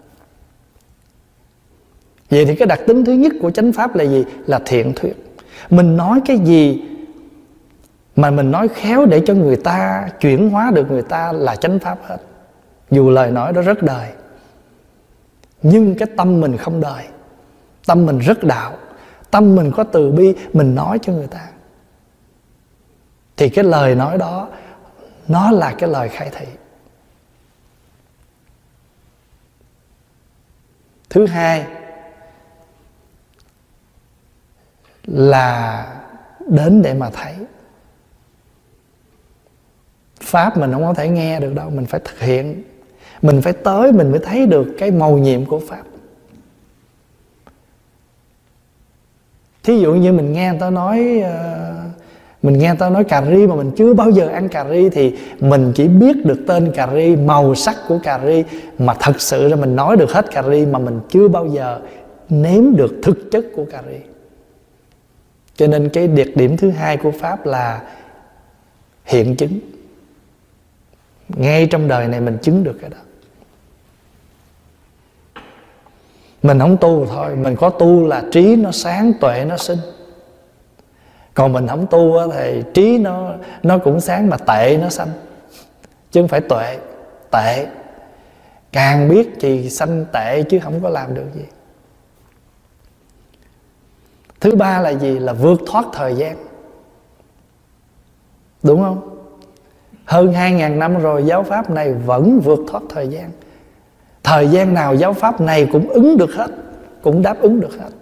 Vậy thì cái đặc tính thứ nhất của chánh pháp là gì? Là thiện thuyết. Mình nói cái gì mà mình nói khéo để cho người ta chuyển hóa được người ta là chánh pháp hết. Dù lời nói đó rất đời, nhưng cái tâm mình không đời, tâm mình rất đạo, tâm mình có từ bi, mình nói cho người ta, thì cái lời nói đó nó là cái lời khai thị. Thứ hai là đến để mà thấy. Pháp mình không có thể nghe được đâu, mình phải thực hiện. Mình phải tới mình mới thấy được cái mầu nhiệm của Pháp. Thí dụ như mình nghe người ta nói Mình nghe người ta nói cà ri mà mình chưa bao giờ ăn cà ri, thì mình chỉ biết được tên cà ri, màu sắc của cà ri, mà thật sự ra mình nói được hết cà ri mà mình chưa bao giờ nếm được thực chất của cà ri. Cho nên cái đặc điểm thứ hai của Pháp là hiện chứng. Ngay trong đời này mình chứng được cái đó. Mình không tu thôi, mình có tu là trí nó sáng, tuệ nó sinh. Còn mình không tu thì trí nó nó cũng sáng mà tệ nó sanh. Chứ không phải tuệ, tệ. Càng biết thì sanh tệ chứ không có làm được gì. Thứ ba là gì? Là vượt thoát thời gian. Đúng không? Hơn hai ngàn năm rồi giáo pháp này vẫn vượt thoát thời gian. Thời gian nào giáo pháp này cũng ứng được hết, cũng đáp ứng được hết.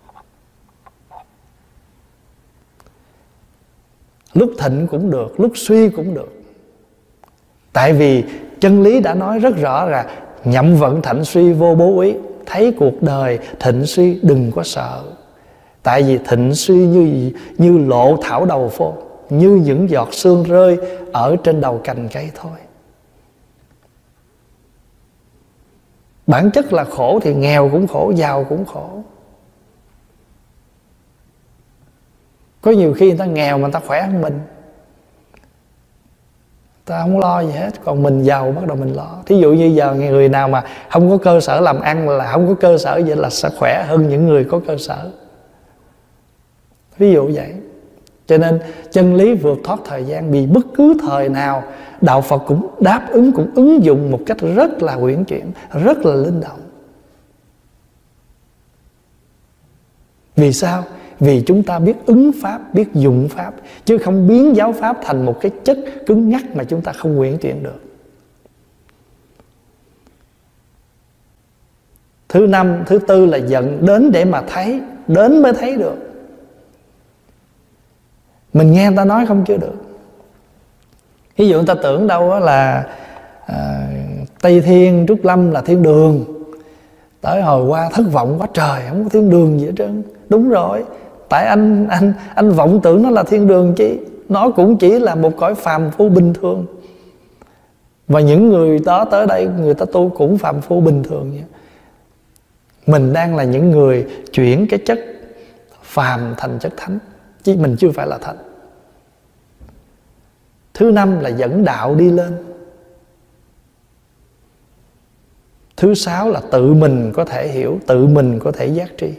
Lúc thịnh cũng được, lúc suy cũng được. Tại vì chân lý đã nói rất rõ là nhậm vận thạnh suy vô bố ý. Thấy cuộc đời thịnh suy đừng có sợ. Tại vì thịnh suy như, như lộ thảo đầu phô, như những giọt sương rơi ở trên đầu cành cây thôi. Bản chất là khổ thì nghèo cũng khổ, giàu cũng khổ. Có nhiều khi người ta nghèo mà người ta khỏe hơn mình, ta không lo gì hết. Còn mình giàu bắt đầu mình lo. Thí dụ như giờ người nào mà không có cơ sở làm ăn, là không có cơ sở vậy, là sẽ khỏe hơn những người có cơ sở. Ví dụ vậy. Cho nên chân lý vượt thoát thời gian, vì bất cứ thời nào đạo Phật cũng đáp ứng, cũng ứng dụng một cách rất là uyển chuyển, rất là linh động. Vì sao? Vì chúng ta biết ứng pháp, biết dụng pháp, chứ không biến giáo pháp thành một cái chất cứng nhắc mà chúng ta không uyển chuyển được. Thứ năm, thứ tư là giận đến để mà thấy, đến mới thấy được. Mình nghe người ta nói không chưa được. Ví dụ người ta tưởng đâu là à, Tây Thiên Trúc Lâm là thiên đường, tới hồi qua thất vọng quá trời, không có thiên đường gì hết trơn. Đúng rồi, tại anh anh anh vọng tưởng nó là thiên đường chứ, nó cũng chỉ là một cõi phàm phu bình thường. Và những người đó tới đây người ta tu cũng phàm phu bình thường vậy. Mình đang là những người chuyển cái chất phàm thành chất thánh, chứ mình chưa phải là thánh. Thứ năm là dẫn đạo đi lên. Thứ sáu là tự mình có thể hiểu, tự mình có thể giác tri.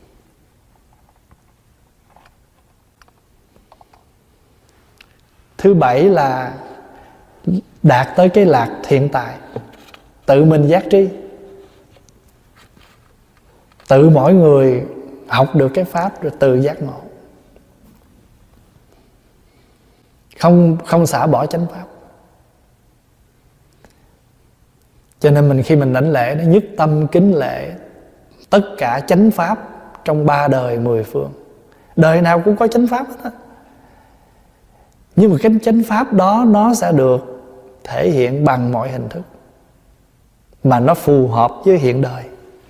Thứ bảy là đạt tới cái lạc hiện tại, tự mình giác tri. Tự mỗi người học được cái pháp rồi tự giác ngộ. Không, không xả bỏ chánh pháp. Cho nên mình khi mình đảnh lễ nó nhất tâm kính lễ tất cả chánh pháp trong ba đời mười phương. Đời nào cũng có chánh pháp hết á. Nhưng mà cái chánh pháp đó nó sẽ được thể hiện bằng mọi hình thức mà nó phù hợp với hiện đời.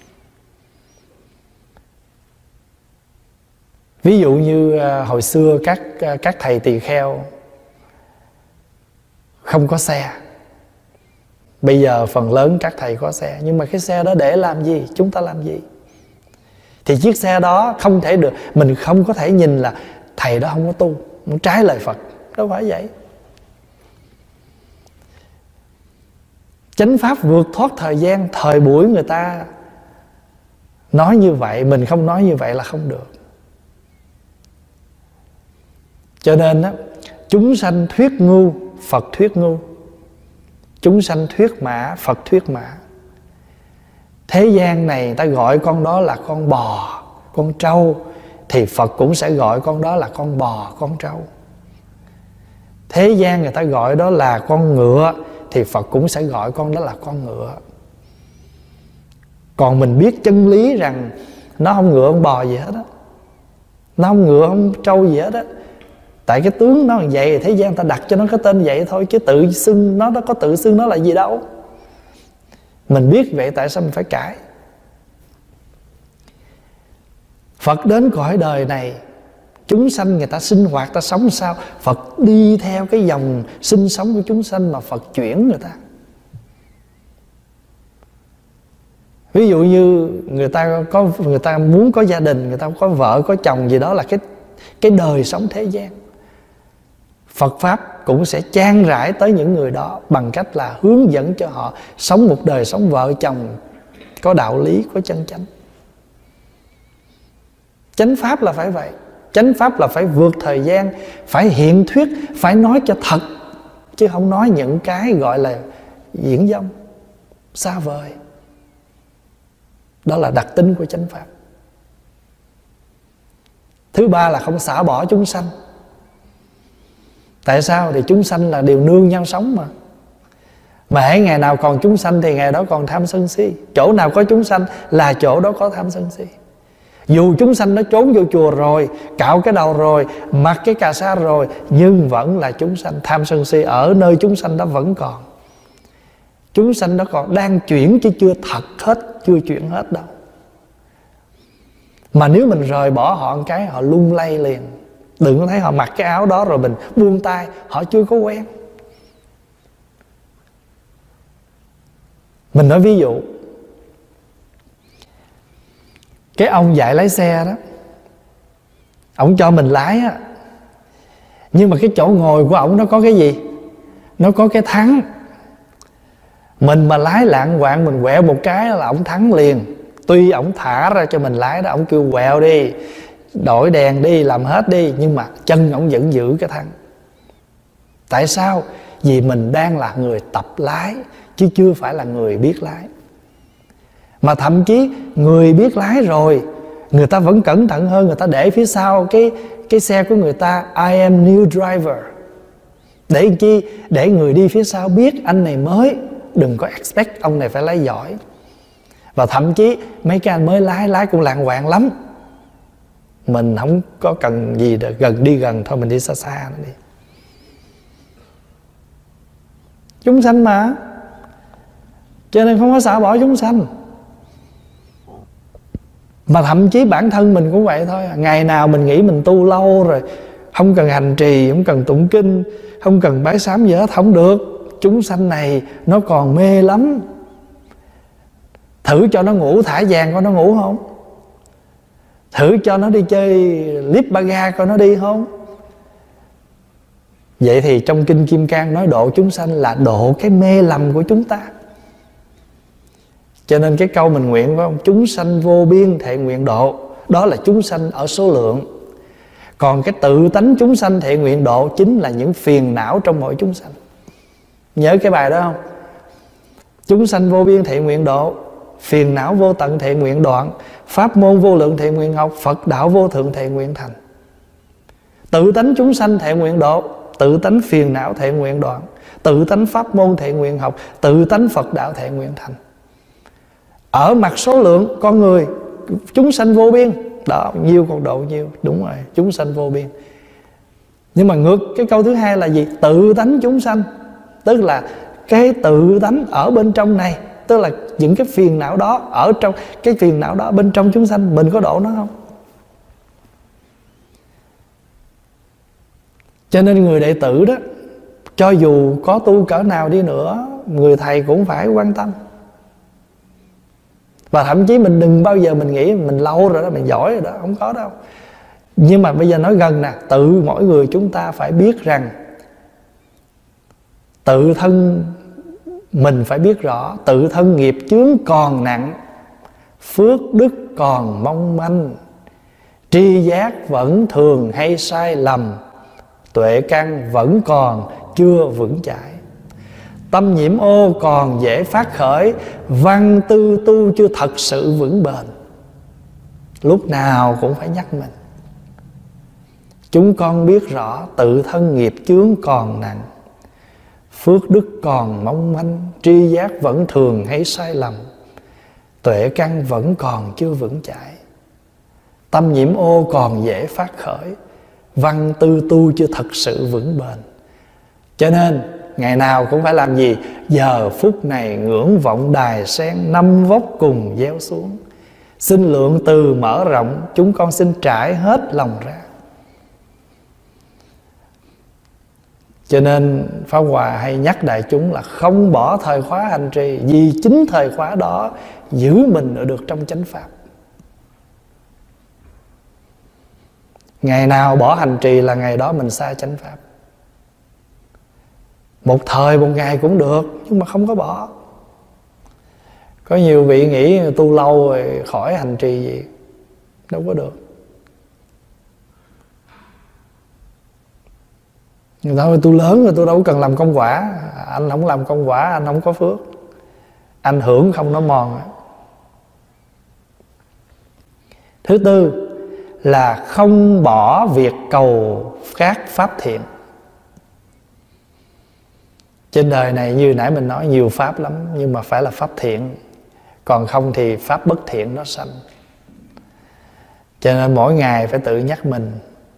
Ví dụ như hồi xưa các, các thầy tỳ kheo không có xe. Bây giờ phần lớn các thầy có xe. Nhưng mà cái xe đó để làm gì? Chúng ta làm gì? Thì chiếc xe đó không thể được, mình không có thể nhìn là thầy đó không có tu, nó trái lời Phật. Đâu phải vậy. Chánh pháp vượt thoát thời gian, thời buổi người ta nói như vậy, mình không nói như vậy là không được. Cho nên á, chúng sanh thuyết ngu, Phật thuyết ngu. Chúng sanh thuyết mã, Phật thuyết mã. Thế gian này ta gọi con đó là con bò, con trâu, thì Phật cũng sẽ gọi con đó là con bò, con trâu. Thế gian người ta gọi đó là con ngựa, thì Phật cũng sẽ gọi con đó là con ngựa. Còn mình biết chân lý rằng nó không ngựa không bò gì hết á, nó không ngựa không trâu gì hết á. Tại cái tướng nó như vậy, thế gian ta đặt cho nó cái tên vậy thôi, chứ tự xưng nó, nó có tự xưng nó là gì đâu. Mình biết vậy tại sao mình phải cãi? Phật đến cõi đời này, chúng sanh người ta sinh hoạt, ta sống sao? Phật đi theo cái dòng sinh sống của chúng sanh mà Phật chuyển người ta. Ví dụ như người ta có người ta muốn có gia đình, người ta có vợ, có chồng gì đó là cái cái đời sống thế gian. Phật Pháp cũng sẽ chan rải tới những người đó bằng cách là hướng dẫn cho họ sống một đời sống vợ chồng có đạo lý, có chân chánh. Chánh Pháp là phải vậy. Chánh Pháp là phải vượt thời gian, phải hiện thuyết, phải nói cho thật, chứ không nói những cái gọi là diễn dông, xa vời. Đó là đặc tính của chánh Pháp. Thứ ba là không xả bỏ chúng sanh. Tại sao? Thì chúng sanh là đều nương nhau sống mà. Mà hễ ngày nào còn chúng sanh thì ngày đó còn tham sân si. Chỗ nào có chúng sanh là chỗ đó có tham sân si. Dù chúng sanh nó trốn vô chùa rồi, cạo cái đầu rồi, mặc cái cà sa rồi, nhưng vẫn là chúng sanh. Tham sân si ở nơi chúng sanh đó vẫn còn. Chúng sanh đó còn đang chuyển chứ chưa thật hết, chưa chuyển hết đâu. Mà nếu mình rời bỏ họ một cái, họ lung lay liền. Đừng có thấy họ mặc cái áo đó rồi mình buông tay, họ chưa có quen. Mình nói ví dụ, cái ông dạy lái xe đó, ổng cho mình lái á, nhưng mà cái chỗ ngồi của ổng nó có cái gì? Nó có cái thắng. Mình mà lái lạng quạng, mình quẹo một cái là ổng thắng liền. Tuy ổng thả ra cho mình lái đó, ổng kêu quẹo đi, đổi đèn đi, làm hết đi, nhưng mà chân ổng vẫn giữ cái thân. Tại sao? Vì mình đang là người tập lái, chứ chưa phải là người biết lái. Mà thậm chí người biết lái rồi, người ta vẫn cẩn thận hơn, người ta để phía sau cái, cái xe của người ta I am new driver. Để làm chi? Để người đi phía sau biết anh này mới, đừng có expect ông này phải lái giỏi. Và thậm chí mấy cái anh mới lái, lái cũng lạng quạng lắm. Mình không có cần gì để gần đi gần, thôi mình đi xa xa nữa đi. Chúng sanh mà, cho nên không có xả bỏ chúng sanh. Mà thậm chí bản thân mình cũng vậy thôi. Ngày nào mình nghĩ mình tu lâu rồi, không cần hành trì, không cần tụng kinh, không cần bái sám gì hết, không được. Chúng sanh này nó còn mê lắm. Thử cho nó ngủ thả vàng coi nó ngủ không? Thử cho nó đi chơi lip baga coi nó đi không? Vậy thì trong Kinh Kim Cang nói độ chúng sanh là độ cái mê lầm của chúng ta. Cho nên cái câu mình nguyện phải không? Chúng sanh vô biên thệ nguyện độ, đó là chúng sanh ở số lượng. Còn cái tự tánh chúng sanh thệ nguyện độ chính là những phiền não trong mỗi chúng sanh. Nhớ cái bài đó không? Chúng sanh vô biên thệ nguyện độ, phiền não vô tận thệ nguyện đoạn, pháp môn vô lượng thệ nguyện học, Phật đạo vô thượng thệ nguyện thành. Tự tánh chúng sanh thệ nguyện độ, tự tánh phiền não thệ nguyện đoạn, tự tánh pháp môn thệ nguyện học, tự tánh Phật đạo thệ nguyện thành. Ở mặt số lượng con người, chúng sanh vô biên, đó, nhiêu còn độ nhiêu. Đúng rồi, chúng sanh vô biên. Nhưng mà ngược cái câu thứ hai là gì? Tự tánh chúng sanh, tức là cái tự tánh ở bên trong này, tức là những cái phiền não đó, ở trong cái phiền não đó bên trong chúng sanh, mình có độ nó không? Cho nên người đệ tử đó, cho dù có tu cỡ nào đi nữa, người thầy cũng phải quan tâm. Và thậm chí mình đừng bao giờ mình nghĩ mình lâu rồi đó, mình giỏi rồi đó, không có đâu. Nhưng mà bây giờ nói gần nè, tự mỗi người chúng ta phải biết rằng tự thân mình phải biết rõ, tự thân nghiệp chướng còn nặng, phước đức còn mong manh, tri giác vẫn thường hay sai lầm, tuệ căn vẫn còn chưa vững chãi, tâm nhiễm ô còn dễ phát khởi, văn tư tu chưa thật sự vững bền. Lúc nào cũng phải nhắc mình, chúng con biết rõ tự thân nghiệp chướng còn nặng, phước đức còn mong manh, tri giác vẫn thường hay sai lầm, tuệ căn vẫn còn chưa vững chãi, tâm nhiễm ô còn dễ phát khởi, văn tư tu chưa thật sự vững bền. Cho nên ngày nào cũng phải làm gì? Giờ phút này ngưỡng vọng đài sen, năm vóc cùng gieo xuống, xin lượng từ mở rộng, chúng con xin trải hết lòng ra. Cho nên Pháp Hòa hay nhắc đại chúng là không bỏ thời khóa hành trì, vì chính thời khóa đó giữ mình ở được trong chánh pháp. Ngày nào bỏ hành trì là ngày đó mình xa chánh pháp. Một thời một ngày cũng được, nhưng mà không có bỏ. Có nhiều vị nghĩ tu lâu rồi khỏi hành trì gì, đâu có được. Người ta nói tôi lớn rồi tôi đâu cần làm công quả. Anh không làm công quả, anh không có phước, anh hưởng không nó mòn. Thứ tư là không bỏ việc cầu các pháp thiện. Trên đời này như nãy mình nói nhiều pháp lắm, nhưng mà phải là pháp thiện, còn không thì pháp bất thiện nó sanh. Cho nên mỗi ngày phải tự nhắc mình.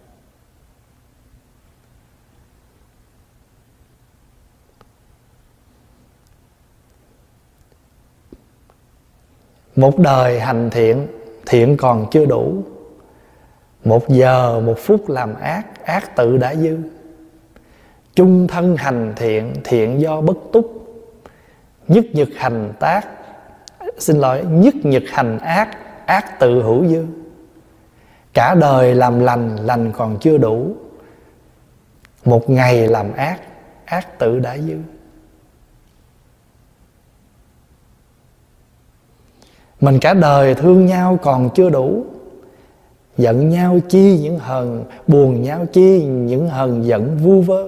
Một đời hành thiện, thiện còn chưa đủ. Một giờ một phút làm ác, ác tự đã dư. Chung thân hành thiện, thiện do bất túc. Nhất nhật hành tác, xin lỗi, nhất nhật hành ác, ác tự hữu dư. Cả đời làm lành, lành còn chưa đủ. Một ngày làm ác, ác tự đã dư. Mình cả đời thương nhau còn chưa đủ, Giận nhau chi những hờn, buồn nhau chi những hờn giận vu vơ.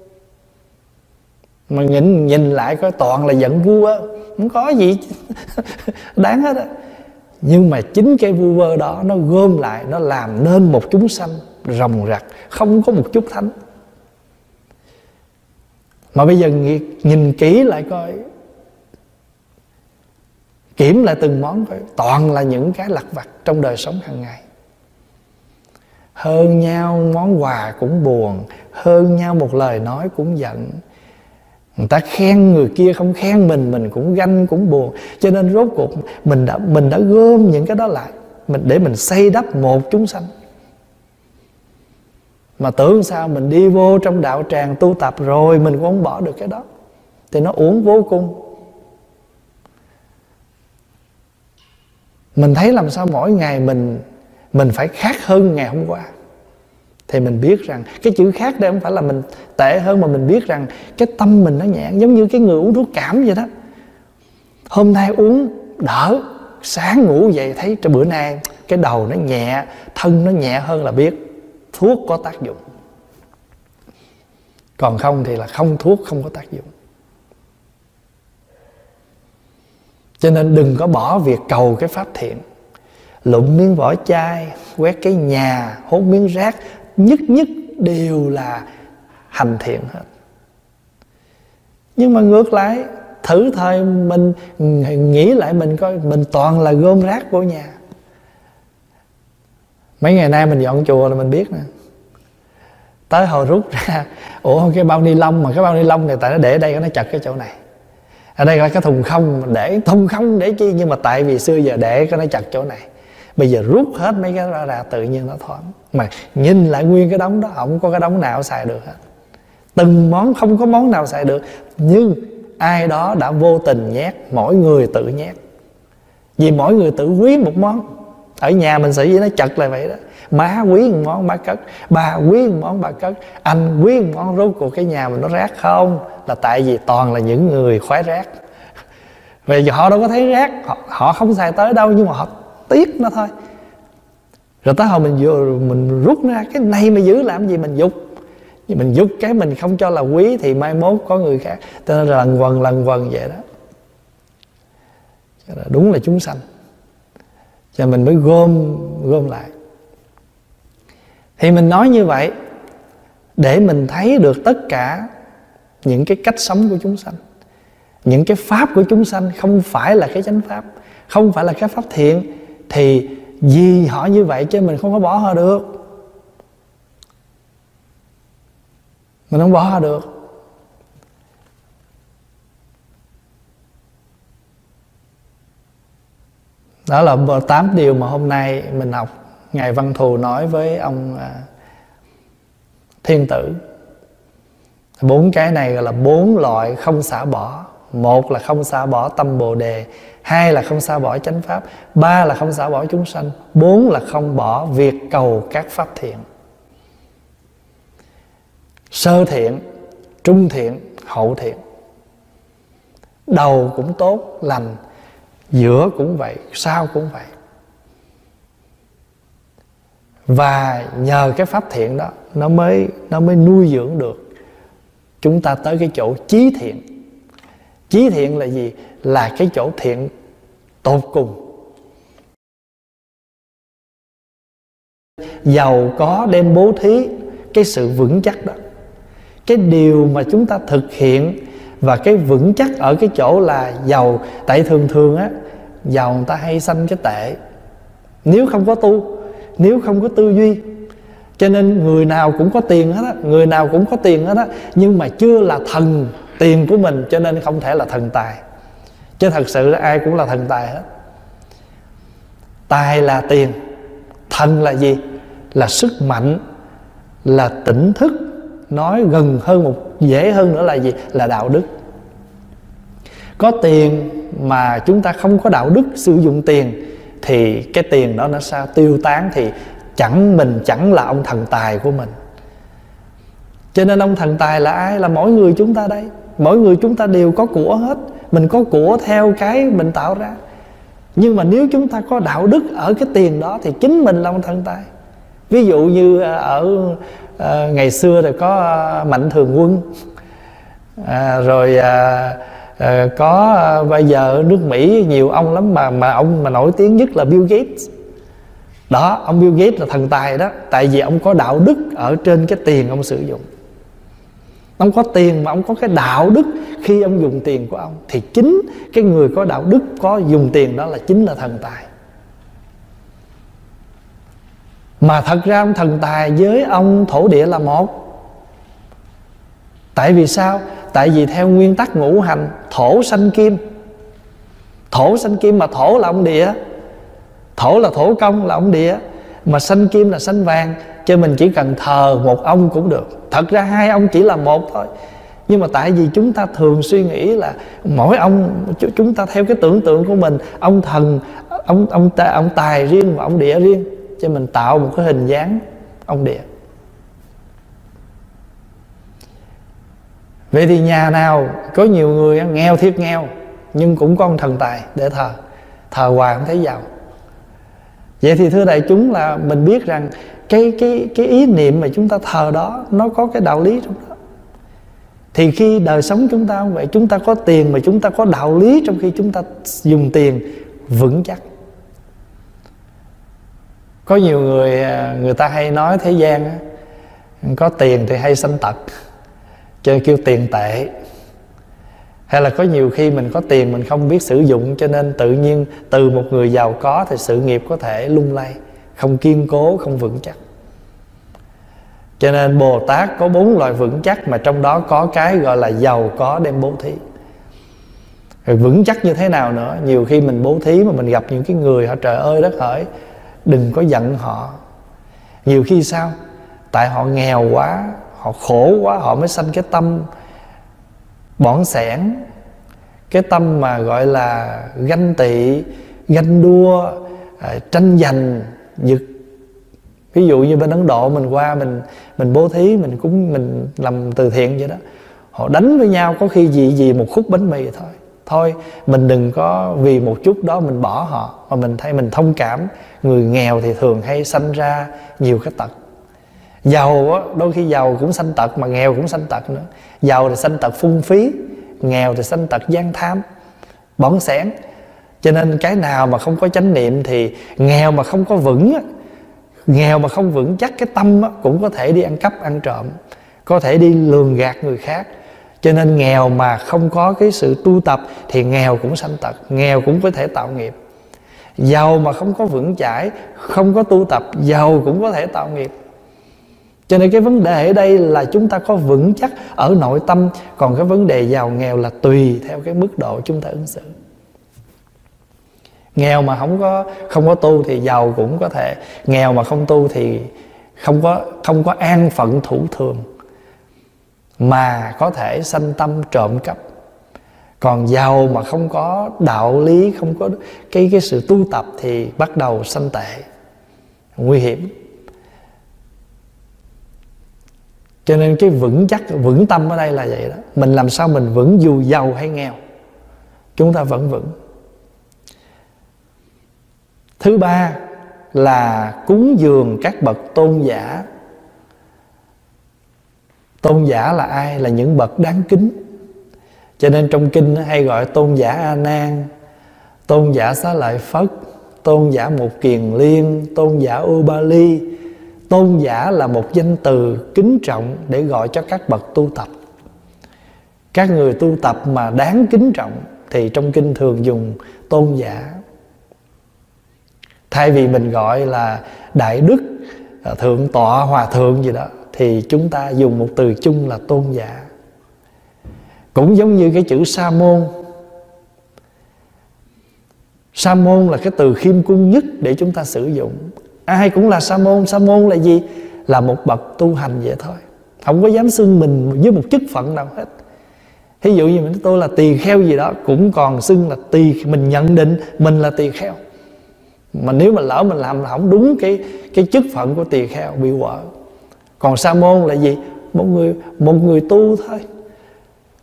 Mà nhìn, nhìn lại coi toàn là giận vu vơ, không có gì đáng hết á. Nhưng mà chính cái vu vơ đó nó gom lại, nó làm nên một chúng sanh ròng rặc, không có một chút thánh. Mà bây giờ nhìn kỹ lại coi, kiểm lại từng món coi, toàn là những cái lặt vặt trong đời sống hàng ngày. Hơn nhau món quà cũng buồn, hơn nhau một lời nói cũng giận. Người ta khen người kia không khen mình, mình cũng ganh cũng buồn. Cho nên rốt cuộc mình đã, mình đã gom những cái đó lại mình để mình xây đắp một chúng sanh. Mà tưởng sao mình đi vô trong đạo tràng tu tập rồi mình cũng không bỏ được cái đó, thì nó uổng vô cùng. Mình thấy làm sao mỗi ngày mình Mình phải khác hơn ngày hôm qua, thì mình biết rằng cái chữ khác đây không phải là mình tệ hơn, mà mình biết rằng cái tâm mình nó nhẹ. Giống như cái người uống thuốc cảm vậy đó. Hôm nay uống đỡ, sáng ngủ dậy thấy trong bữa nay cái đầu nó nhẹ, thân nó nhẹ hơn, là biết thuốc có tác dụng. Còn không thì là không, thuốc không có tác dụng. Cho nên đừng có bỏ việc cầu cái pháp thiện. Lụm miếng vỏ chai, quét cái nhà, hốt miếng rác, nhất nhất đều là hành thiện hết. Nhưng mà ngược lại, thử thời mình nghĩ lại mình coi, mình toàn là gom rác của nhà. Mấy ngày nay mình dọn chùa là mình biết nè, tới hồi rút ra, ủa cái bao ni lông, mà cái bao ni lông này tại nó để ở đây nó chật cái chỗ này, ở đây là cái thùng không, để thùng không để chi, nhưng mà tại vì xưa giờ để cái nó chật chỗ này, bây giờ rút hết mấy cái đó ra, tự nhiên nó thoáng. Mà nhìn lại nguyên cái đống đó, không có cái đống nào xài được hết. Từng món không có món nào xài được, nhưng ai đó đã vô tình nhét, mỗi người tự nhét. Vì mỗi người tự quý một món. Ở nhà mình xử với nó chật là vậy đó. Má quý một món má cất, bà quý một món bà cất, anh quý một món. Rốt cuộc cái nhà mình nó rác không? Là tại vì toàn là những người khoái rác. Vì họ đâu có thấy rác, họ, họ không xài tới đâu, nhưng mà họ tiếc nó thôi. Rồi tới hồi mình vừa mình rút ra, cái này mà giữ làm gì, mình dục. Mình dục cái mình không cho là quý, thì mai mốt có người khác. Cho nên là lần quần lần quần vậy đó. Đúng là chúng sanh. Cho mình mới gom gom lại. Thì mình nói như vậy để mình thấy được tất cả những cái cách sống của chúng sanh. Những cái pháp của chúng sanh không phải là cái chánh pháp, không phải là cái pháp thiện. Thì vì họ như vậy chứ mình không có bỏ họ được. Mình không bỏ họ được. Đó là tám điều mà hôm nay mình học. Ngài Văn Thù nói với ông Thiên Tử. Bốn cái này gọi là bốn loại không xả bỏ. Một là không xả bỏ tâm Bồ Đề, hai là không xả bỏ chánh pháp, ba là không xả bỏ chúng sanh, bốn là không bỏ việc cầu các pháp thiện. Sơ thiện, trung thiện, hậu thiện. Đầu cũng tốt, lành, giữa cũng vậy, sau cũng vậy. Và nhờ cái pháp thiện đó, nó mới, nó mới nuôi dưỡng được chúng ta tới cái chỗ chí thiện. Chí thiện là gì? Là cái chỗ thiện tột cùng. Giàu có đem bố thí, cái sự vững chắc đó. Cái điều mà chúng ta thực hiện và cái vững chắc ở cái chỗ là giàu. Tại thường thường á, giàu người ta hay sanh cái tệ, nếu không có tu, nếu không có tư duy. Cho nên người nào cũng có tiền hết á, người nào cũng có tiền hết á, nhưng mà chưa là thần tiền của mình, cho nên không thể là thần tài. Chứ thật sự là ai cũng là thần tài hết. Tài là tiền, thần là gì? Là sức mạnh, là tỉnh thức. Nói gần hơn một, dễ hơn nữa là gì? Là đạo đức. Có tiền mà chúng ta không có đạo đức sử dụng tiền, thì cái tiền đó nó sao tiêu tán, thì chẳng mình chẳng là ông thần tài của mình. Cho nên ông thần tài là ai? Là mỗi người chúng ta đây. Mỗi người chúng ta đều có của hết. Mình có của theo cái mình tạo ra. Nhưng mà nếu chúng ta có đạo đức ở cái tiền đó, thì chính mình là ông thần tài. Ví dụ như ở à, ngày xưa thì có Mạnh Thường Quân, à, rồi à, à, có à, bây giờ ở nước Mỹ nhiều ông lắm, mà mà ông mà nổi tiếng nhất là Bill Gates. Đó, ông Bill Gates là thần tài đó, tại vì ông có đạo đức ở trên cái tiền ông sử dụng. Ông có tiền mà ông có cái đạo đức khi ông dùng tiền của ông, thì chính cái người có đạo đức, có dùng tiền đó là chính là thần tài. Mà thật ra ông thần tài với ông thổ địa là một. Tại vì sao? Tại vì theo nguyên tắc ngũ hành, thổ sanh kim. Thổ sanh kim, mà thổ là ông địa, thổ là thổ công là ông địa, mà sanh kim là sanh vàng. Cho mình chỉ cần thờ một ông cũng được. Thật ra hai ông chỉ là một thôi, nhưng mà tại vì chúng ta thường suy nghĩ là mỗi ông, chúng ta theo cái tưởng tượng của mình, ông thần, ông ông ông tài riêng và ông địa riêng, cho mình tạo một cái hình dáng ông địa. Vậy thì nhà nào có nhiều người nghèo thiệt nghèo, nhưng cũng có ông thần tài để thờ, thờ hoài không thấy giàu. Vậy thì thưa đại chúng, là mình biết rằng cái, cái, cái ý niệm mà chúng ta thờ đó nó có cái đạo lý trong đó. Thì khi đời sống chúng ta không vậy, chúng ta có tiền mà chúng ta có đạo lý trong khi chúng ta dùng tiền vững chắc. Có nhiều người người ta hay nói thế gian á, có tiền thì hay sanh tật, cho nên kêu tiền tệ. Hay là có nhiều khi mình có tiền mình không biết sử dụng, cho nên tự nhiên từ một người giàu có thì sự nghiệp có thể lung lay, không kiên cố, không vững chắc. Cho nên Bồ Tát có bốn loại vững chắc, mà trong đó có cái gọi là giàu có đem bố thí. Rồi vững chắc như thế nào nữa? Nhiều khi mình bố thí mà mình gặp những cái người họ trời ơi đất hỡi, đừng có giận họ. Nhiều khi sao? Tại họ nghèo quá, họ khổ quá, họ mới sanh cái tâm bỏn sẻn, cái tâm mà gọi là ganh tị, ganh đua, tranh giành, giật. Ví dụ như bên Ấn Độ mình qua, mình mình bố thí, mình cũng mình làm từ thiện vậy đó, họ đánh với nhau có khi gì gì một khúc bánh mì thôi. Thôi mình đừng có vì một chút đó mình bỏ họ, mà mình thấy mình thông cảm. Người nghèo thì thường hay sanh ra nhiều cái tật. Giàu á, đôi khi giàu cũng sanh tật, mà nghèo cũng sanh tật nữa. Giàu thì sanh tật phung phí, nghèo thì sanh tật gian tham, bỏng sẻn. Cho nên cái nào mà không có chánh niệm thì nghèo mà không có vững á, nghèo mà không vững chắc cái tâm á, cũng có thể đi ăn cắp ăn trộm, có thể đi lường gạt người khác. Cho nên nghèo mà không có cái sự tu tập thì nghèo cũng sanh tật, nghèo cũng có thể tạo nghiệp. Giàu mà không có vững chãi, không có tu tập, giàu cũng có thể tạo nghiệp. Cho nên cái vấn đề ở đây là chúng ta có vững chắc ở nội tâm. Còn cái vấn đề giàu nghèo là tùy theo cái mức độ chúng ta ứng xử. Nghèo mà không có không có tu thì giàu cũng có thể. Nghèo mà không tu thì không có không có an phận thủ thường, mà có thể sanh tâm trộm cắp. Còn giàu mà không có đạo lý, không có cái cái sự tu tập thì bắt đầu sanh tệ, nguy hiểm. Cho nên cái vững chắc, vững tâm ở đây là vậy đó. Mình làm sao mình vững dù giàu hay nghèo, chúng ta vẫn vững. Thứ ba là cúng dường các bậc tôn giả. Tôn giả là ai? Là những bậc đáng kính. Cho nên trong kinh hay gọi tôn giả A Nan, tôn giả Xá Lợi Phất, tôn giả Một Kiền Liên, tôn giả Ubali. Tôn giả là một danh từ kính trọng để gọi cho các bậc tu tập. Các người tu tập mà đáng kính trọng thì trong kinh thường dùng tôn giả. Thay vì mình gọi là đại đức, thượng tọa, hòa thượng gì đó, thì chúng ta dùng một từ chung là tôn giả. Cũng giống như cái chữ sa môn. Sa môn là cái từ khiêm cung nhất để chúng ta sử dụng. Ai cũng là sa môn. Sa môn là gì? Là một bậc tu hành vậy thôi, không có dám xưng mình với một chức phận nào hết. Ví dụ như mình nói tôi là tỳ kheo gì đó, cũng còn xưng là tỳ, mình nhận định mình là tỳ kheo. Mà nếu mà lỡ mình làm là không đúng cái, cái chức phận của tỳ kheo, bị quở. Còn sa môn là gì? Một người, một người tu thôi.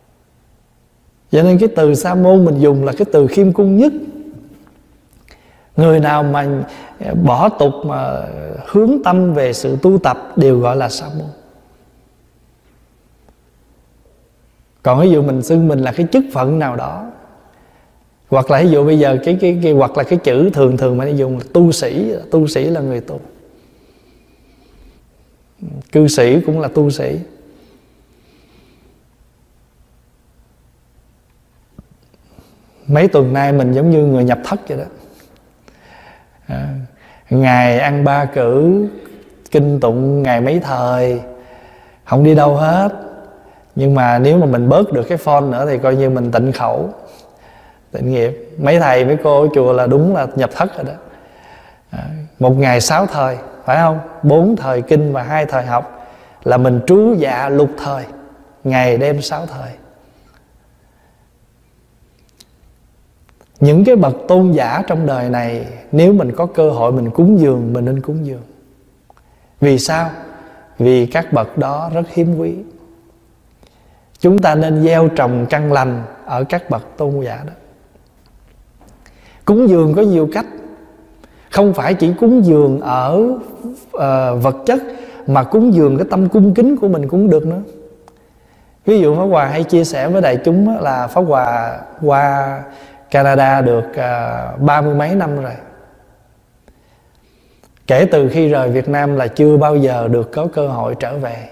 Cho nên cái từ sa môn mình dùng là cái từ khiêm cung nhất. Người nào mà bỏ tục mà hướng tâm về sự tu tập đều gọi là sa môn. Còn ví dụ mình xưng mình là cái chức phận nào đó, hoặc là ví dụ bây giờ cái cái, cái hoặc là cái chữ thường thường mà dùng là tu sĩ. Tu sĩ là người tu. Cư sĩ cũng là tu sĩ. Mấy tuần nay mình giống như người nhập thất vậy đó. À, ngày ăn ba cử, kinh tụng ngày mấy thời, không đi đâu hết. Nhưng mà nếu mà mình bớt được cái phone nữa thì coi như mình tịnh khẩu, tịnh nghiệp. Mấy thầy mấy cô ở chùa là đúng là nhập thất rồi đó. À, một ngày sáu thời, phải không? Bốn thời kinh và hai thời học là mình trú dạ lục thời, ngày đêm sáu thời. Những cái bậc tôn giả trong đời này, nếu mình có cơ hội mình cúng dường, mình nên cúng dường. Vì sao? Vì các bậc đó rất hiếm quý. Chúng ta nên gieo trồng căn lành ở các bậc tôn giả đó. Cúng dường có nhiều cách. Không phải chỉ cúng dường ở uh, vật chất, mà cúng dường cái tâm cung kính của mình cũng được nữa. Ví dụ Pháp Hòa hay chia sẻ với đại chúng là Pháp Hòa qua Canada được uh, ba mươi mấy năm rồi. Kể từ khi rời Việt Nam là chưa bao giờ được có cơ hội trở về.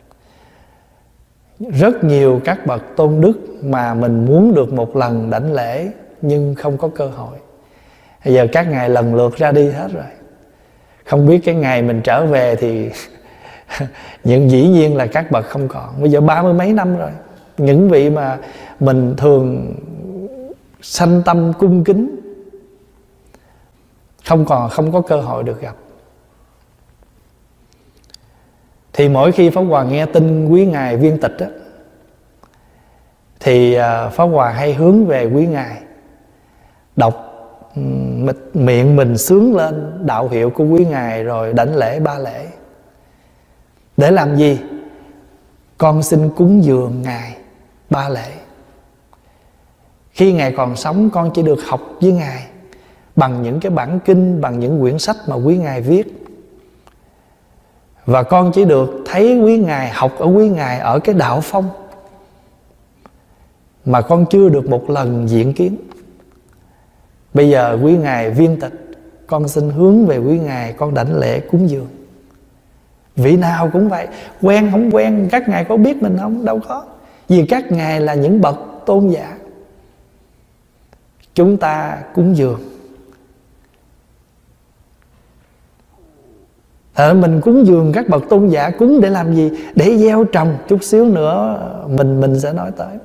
Rất nhiều các bậc tôn đức mà mình muốn được một lần đảnh lễ nhưng không có cơ hội. Bây giờ các ngài lần lượt ra đi hết rồi. Không biết cái ngày mình trở về thì những dĩ nhiên là các bậc không còn. Bây giờ ba mươi mấy năm rồi. Những vị mà mình thường sanh tâm cung kính không còn, không có cơ hội được gặp. Thì mỗi khi Pháp Hòa nghe tin quý ngài viên tịch á, thì Pháp Hòa hay hướng về quý ngài, đọc miệng mình xướng lên đạo hiệu của quý ngài, rồi đảnh lễ ba lễ. Để làm gì? Con xin cúng dường ngài ba lễ. Khi ngài còn sống, con chỉ được học với ngài bằng những cái bản kinh, bằng những quyển sách mà quý ngài viết. Và con chỉ được thấy quý ngài, học ở quý ngài ở cái đạo phong, mà con chưa được một lần diện kiến. Bây giờ quý ngài viên tịch, con xin hướng về quý ngài, con đảnh lễ cúng dường. Vị nào cũng vậy, quen không quen, các ngài có biết mình không? Đâu có. Vì các ngài là những bậc tôn giả. Chúng ta cúng dường. À, mình cúng dường các bậc tôn giả, cúng để làm gì? Để gieo trồng. Chút xíu nữa mình mình sẽ nói tới.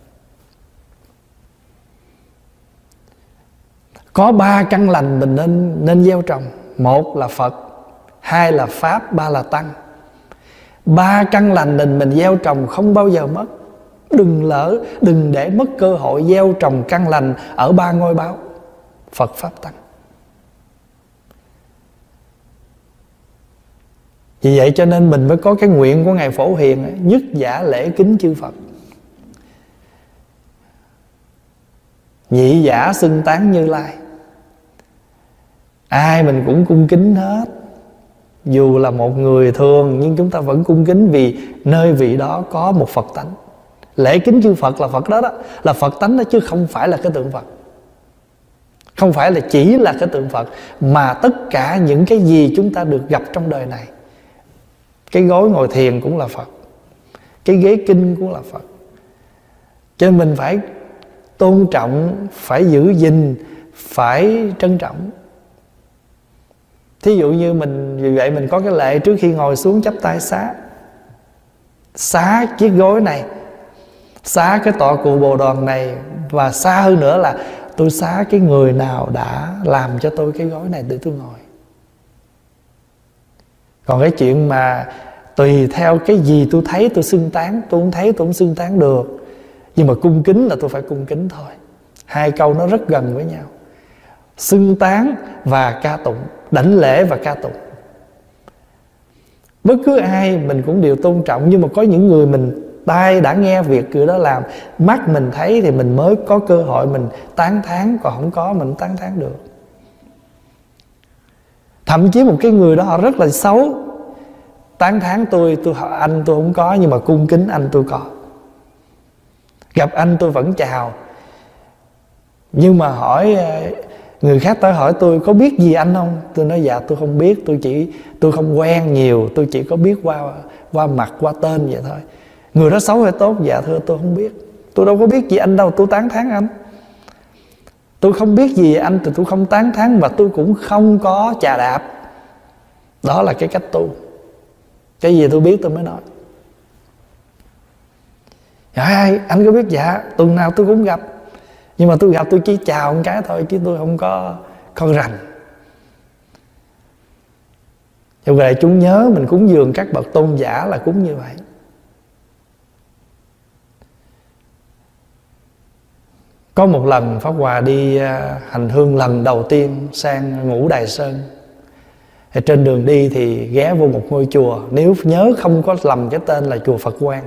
Có ba căn lành mình nên nên gieo trồng. Một là Phật, hai là Pháp, ba là Tăng. Ba căn lành mình mình gieo trồng không bao giờ mất. Đừng lỡ, đừng để mất cơ hội gieo trồng căn lành ở ba ngôi báo Phật, Pháp, Tăng. Vì vậy cho nên mình mới có cái nguyện của Ngài Phổ Hiền, nhất giả lễ kính chư Phật, nhị giả xưng tán Như Lai. Ai mình cũng cung kính hết. Dù là một người thường nhưng chúng ta vẫn cung kính, vì nơi vị đó có một Phật tánh. Lễ kính chư Phật là Phật đó đó, là Phật tánh đó, chứ không phải là cái tượng Phật. Không phải là chỉ là cái tượng Phật, mà tất cả những cái gì chúng ta được gặp trong đời này. Cái gối ngồi thiền cũng là Phật, cái ghế kinh cũng là Phật. Cho nên mình phải tôn trọng, phải giữ gìn, phải trân trọng. Thí dụ như mình, vì vậy mình có cái lệ trước khi ngồi xuống chắp tay xá. Xá chiếc gối này, xá cái tọa cụ Bồ Đoàn này, và xa hơn nữa là tôi xá cái người nào đã làm cho tôi cái gối này để tôi ngồi. Còn cái chuyện mà tùy theo cái gì tôi thấy tôi xưng tán, tôi không thấy tôi không xưng tán được. Nhưng mà cung kính là tôi phải cung kính thôi. Hai câu nó rất gần với nhau. Xưng tán và ca tụng, đảnh lễ và ca tụng. Bất cứ ai mình cũng đều tôn trọng. Nhưng mà có những người mình tai đã nghe việc người đó làm, mắt mình thấy thì mình mới có cơ hội mình tán thán, còn không có mình tán thán được. Thậm chí một cái người đó họ rất là xấu, tán thán tôi, tôi anh tôi không có, nhưng mà cung kính anh tôi có. Gặp anh tôi vẫn chào. Nhưng mà hỏi người khác tới hỏi tôi có biết gì anh không, tôi nói dạ tôi không biết, tôi chỉ tôi không quen nhiều, tôi chỉ có biết qua qua mặt, qua tên vậy thôi. Người đó xấu hay tốt? Dạ thưa tôi không biết, tôi đâu có biết gì anh đâu, tôi tán thán anh. Tôi không biết gì anh thì tôi không tán thán, mà tôi cũng không có chà đạp. Đó là cái cách tu. Cái gì tôi biết tôi mới nói. Dạ anh có biết? Dạ tuần nào tôi cũng gặp, nhưng mà tôi gặp tôi chỉ chào một cái thôi, chứ tôi không có con rành. Cho đại chúng nhớ mình cúng dường các bậc tôn giả là cúng như vậy. Có một lần Pháp Hòa đi hành hương lần đầu tiên sang Ngũ Đài Sơn. Thì trên đường đi thì ghé vô một ngôi chùa, nếu nhớ không có lầm cái tên là chùa Phật Quang.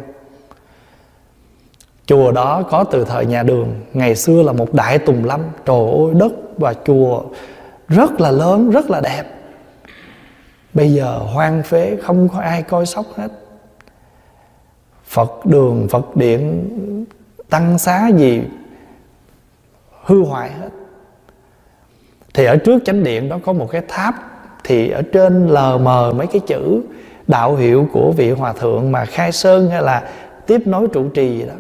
Chùa đó có từ thời nhà Đường, ngày xưa là một đại tùng lâm. Trời ơi, đất và chùa rất là lớn, rất là đẹp. Bây giờ hoang phế, không có ai coi sóc hết. Phật đường, Phật điện, tăng xá gì hư hoại hết. Thì ở trước chánh điện đó có một cái tháp, thì ở trên lờ mờ mấy cái chữ đạo hiệu của vị hòa thượng mà khai sơn hay là tiếp nối trụ trì gì đó.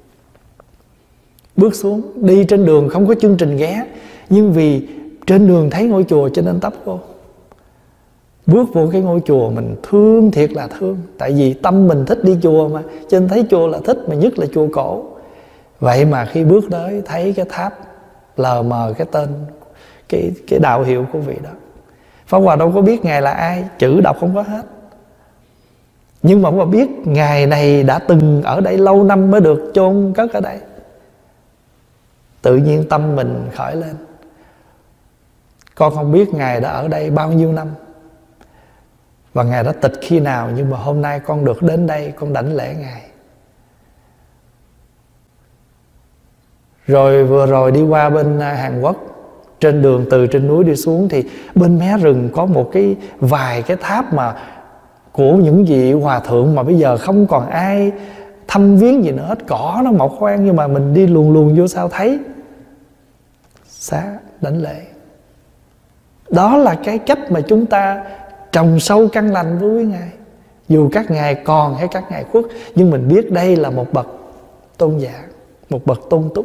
Bước xuống, đi trên đường không có chương trình ghé, nhưng vì trên đường thấy ngôi chùa cho nên tấp vô. Bước vô cái ngôi chùa mình thương thiệt là thương. Tại vì tâm mình thích đi chùa mà, cho nên thấy chùa là thích, mà nhất là chùa cổ. Vậy mà khi bước tới thấy cái tháp lờ mờ cái tên, Cái, cái đạo hiệu của vị đó. Pháp Hòa đâu có biết Ngài là ai, chữ đọc không có hết. Nhưng mà Pháp Hòa biết Ngài này đã từng ở đây lâu năm mới được chôn cất ở đây. Tự nhiên tâm mình khởi lên. Con không biết Ngài đã ở đây bao nhiêu năm, và Ngài đã tịch khi nào, nhưng mà hôm nay con được đến đây, con đảnh lễ Ngài. Rồi vừa rồi đi qua bên Hàn Quốc, trên đường từ trên núi đi xuống thì bên mé rừng có một cái vài cái tháp mà của những vị hòa thượng mà bây giờ không còn ai thăm viếng gì nữa hết. Cỏ nó mọc khoan, nhưng mà mình đi luồn luồn vô sao thấy. Xá đảnh lễ. Đó là cái cách mà chúng ta trồng sâu căn lành với Ngài. Dù các ngài còn hay các ngài khuất, nhưng mình biết đây là một bậc tôn giả, một bậc tôn túc.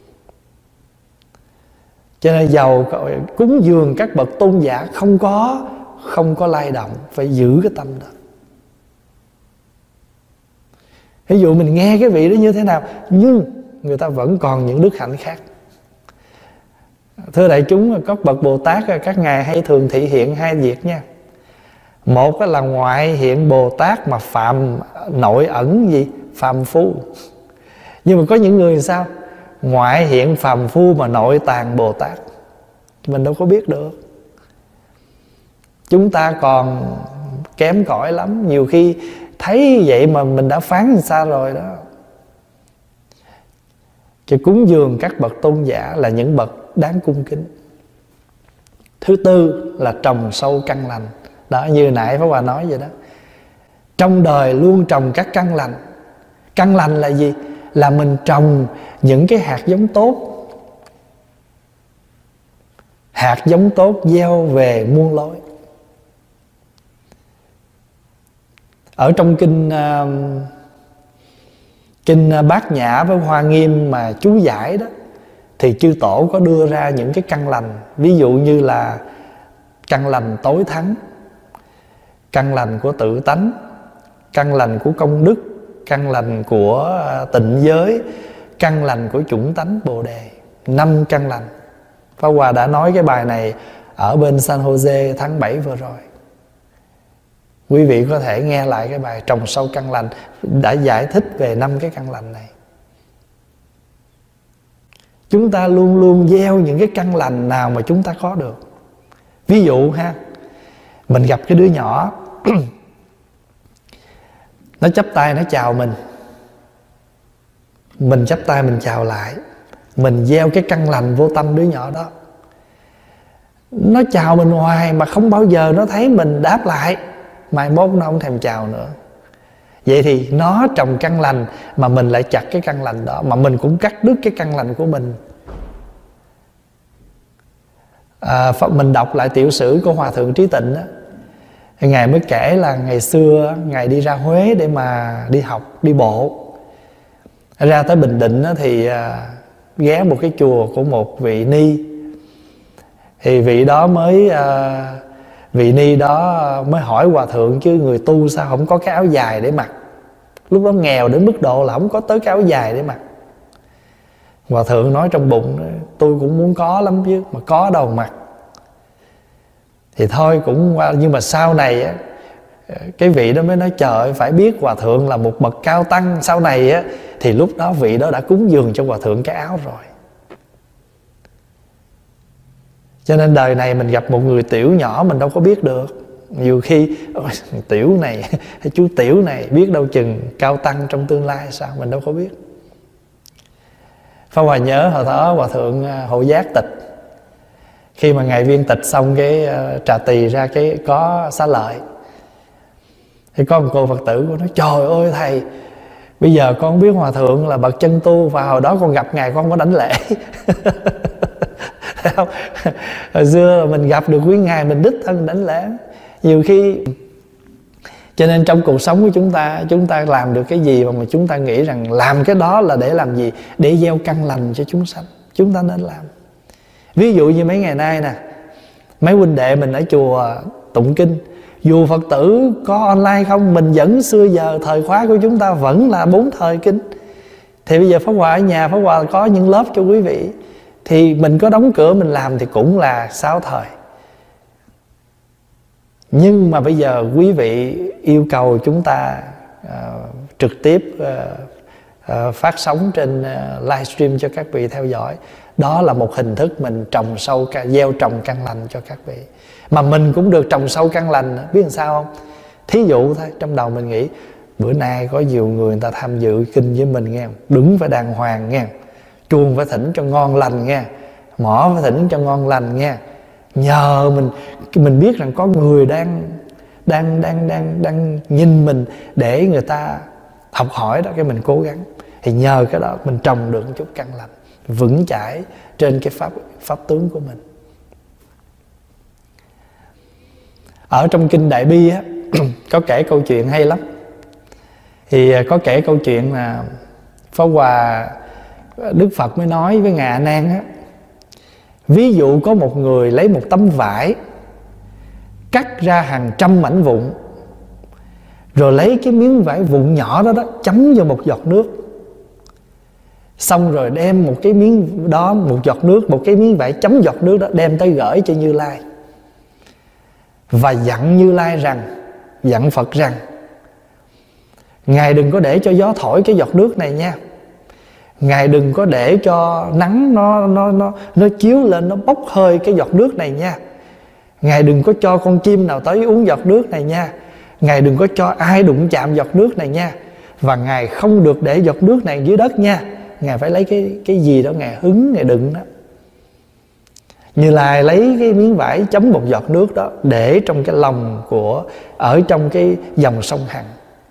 Cho nên giàu cúng dường các bậc tôn giả không có Không có lay động, phải giữ cái tâm đó. Ví dụ mình nghe cái vị đó như thế nào, nhưng người ta vẫn còn những đức hạnh khác. Thưa đại chúng, các bậc Bồ Tát các ngài hay thường thị hiện hai việc nha. Một là ngoại hiện Bồ Tát mà phạm nội ẩn gì? Phàm phu. Nhưng mà có những người sao? Ngoại hiện phàm phu mà nội tàng Bồ Tát. Mình đâu có biết được. Chúng ta còn kém cỏi lắm. Nhiều khi thấy vậy mà mình đã phán xa rồi đó. Chứ cúng dường các bậc tôn giả là những bậc đáng cung kính. Thứ tư là trồng sâu căn lành. Đó, như nãy Pháp Hòa nói vậy đó. Trong đời luôn trồng các căn lành. Căn lành là gì? Là mình trồng những cái hạt giống tốt. Hạt giống tốt gieo về muôn lối. Ở trong kinh uh, Kinh Bát Nhã với Hoa Nghiêm mà chú giải đó, thì chư tổ có đưa ra những cái căn lành. Ví dụ như là căn lành tối thắng, căn lành của tự tánh, căn lành của công đức, căn lành của tịnh giới, căn lành của chủng tánh Bồ Đề. Năm căn lành. Pháp Hòa đã nói cái bài này ở bên San Jose tháng bảy vừa rồi. Quý vị có thể nghe lại cái bài trồng sâu căn lành, đã giải thích về năm cái căn lành này. Chúng ta luôn luôn gieo những cái căn lành nào mà chúng ta có được. Ví dụ ha, mình gặp cái đứa nhỏ nó chắp tay nó chào mình, mình chắp tay mình chào lại. Mình gieo cái căn lành vô tâm đứa nhỏ đó. Nó chào mình hoài mà không bao giờ nó thấy mình đáp lại, mai mốt nó không thèm chào nữa. Vậy thì nó trồng căn lành mà mình lại chặt cái căn lành đó, mà mình cũng cắt đứt cái căn lành của mình. à, Mình đọc lại tiểu sử của Hòa Thượng Trí Tịnh đó, Ngài mới kể là ngày xưa Ngài đi ra Huế để mà đi học, đi bộ. Ra tới Bình Định đó thì à, ghé một cái chùa của một vị ni. Thì vị đó mới à, vị ni đó mới hỏi Hòa Thượng, chứ người tu sao không có cái áo dài để mặc. Lúc đó nghèo đến mức độ là không có tới cái áo dài để mặc. Hòa Thượng nói trong bụng, tôi cũng muốn có lắm chứ, mà có đâu mặc. Thì thôi cũng qua. Nhưng mà sau này á, cái vị đó mới nói trời ơi, phải biết Hòa Thượng là một bậc cao tăng. Sau này á, thì lúc đó vị đó đã cúng dường cho Hòa Thượng cái áo rồi. Cho nên đời này mình gặp một người tiểu nhỏ mình đâu có biết được. Nhiều khi tiểu này hay chú tiểu này biết đâu chừng cao tăng trong tương lai sao, mình đâu có biết. Pháp Hòa nhớ hồi đó Hòa Thượng Hộ Giác tịch. Khi mà Ngài viên tịch xong cái uh, trà tỳ ra cái có xá lợi. Thì có một cô Phật tử cô nói trời ơi thầy, bây giờ con không biết Hòa Thượng là bậc chân tu, và hồi đó con gặp Ngài con có đảnh lễ. Không? Hồi xưa mình gặp được quý Ngài mình đích thân đảnh lễ. Nhiều khi cho nên trong cuộc sống của chúng ta, chúng ta làm được cái gì mà chúng ta nghĩ rằng làm cái đó là để làm gì? Để gieo căn lành cho chúng sanh. Chúng ta nên làm. Ví dụ như mấy ngày nay nè, mấy huynh đệ mình ở chùa tụng kinh, dù Phật tử có online không, mình vẫn xưa giờ thời khóa của chúng ta vẫn là bốn thời kinh. Thì bây giờ Pháp Hòa ở nhà, Pháp Hòa có những lớp cho quý vị, thì mình có đóng cửa mình làm thì cũng là sáu thời. Nhưng mà bây giờ quý vị yêu cầu chúng ta uh, trực tiếp uh, uh, phát sóng trên uh, livestream cho các vị theo dõi. Đó là một hình thức mình trồng sâu, gieo trồng căn lành cho các vị. Mà mình cũng được trồng sâu căn lành. Biết làm sao không? Thí dụ thôi, trong đầu mình nghĩ bữa nay có nhiều người người ta tham dự kinh với mình nghe, đứng phải đàng hoàng nghe, chuông phải thỉnh cho ngon lành nghe, mỏ phải thỉnh cho ngon lành nghe. Nhờ mình mình biết rằng có người đang đang đang đang đang nhìn mình để người ta học hỏi đó, cái mình cố gắng. Thì nhờ cái đó mình trồng được một chút căn lành vững chãi trên cái pháp pháp tướng của mình. Ở trong kinh Đại Bi á, có kể câu chuyện hay lắm. Thì có kể câu chuyện là Pháp Hòa Đức Phật mới nói với Ngài A Nan á, ví dụ có một người lấy một tấm vải, cắt ra hàng trăm mảnh vụn, rồi lấy cái miếng vải vụn nhỏ đó đó chấm vào một giọt nước, xong rồi đem một cái miếng đó, một giọt nước, một cái miếng vải chấm giọt nước đó đem tới gửi cho Như Lai, và dặn Như Lai rằng, dặn Phật rằng, Ngài đừng có để cho gió thổi cái giọt nước này nha, Ngài đừng có để cho nắng nó nó nó nó chiếu lên, nó bốc hơi cái giọt nước này nha, Ngài đừng có cho con chim nào tới uống giọt nước này nha, Ngài đừng có cho ai đụng chạm giọt nước này nha, và Ngài không được để giọt nước này dưới đất nha, Ngài phải lấy cái cái gì đó Ngài hứng, Ngài đựng đó. Như Lai lấy cái miếng vải chấm một giọt nước đó để trong cái lòng của, ở trong cái dòng sông Hằng.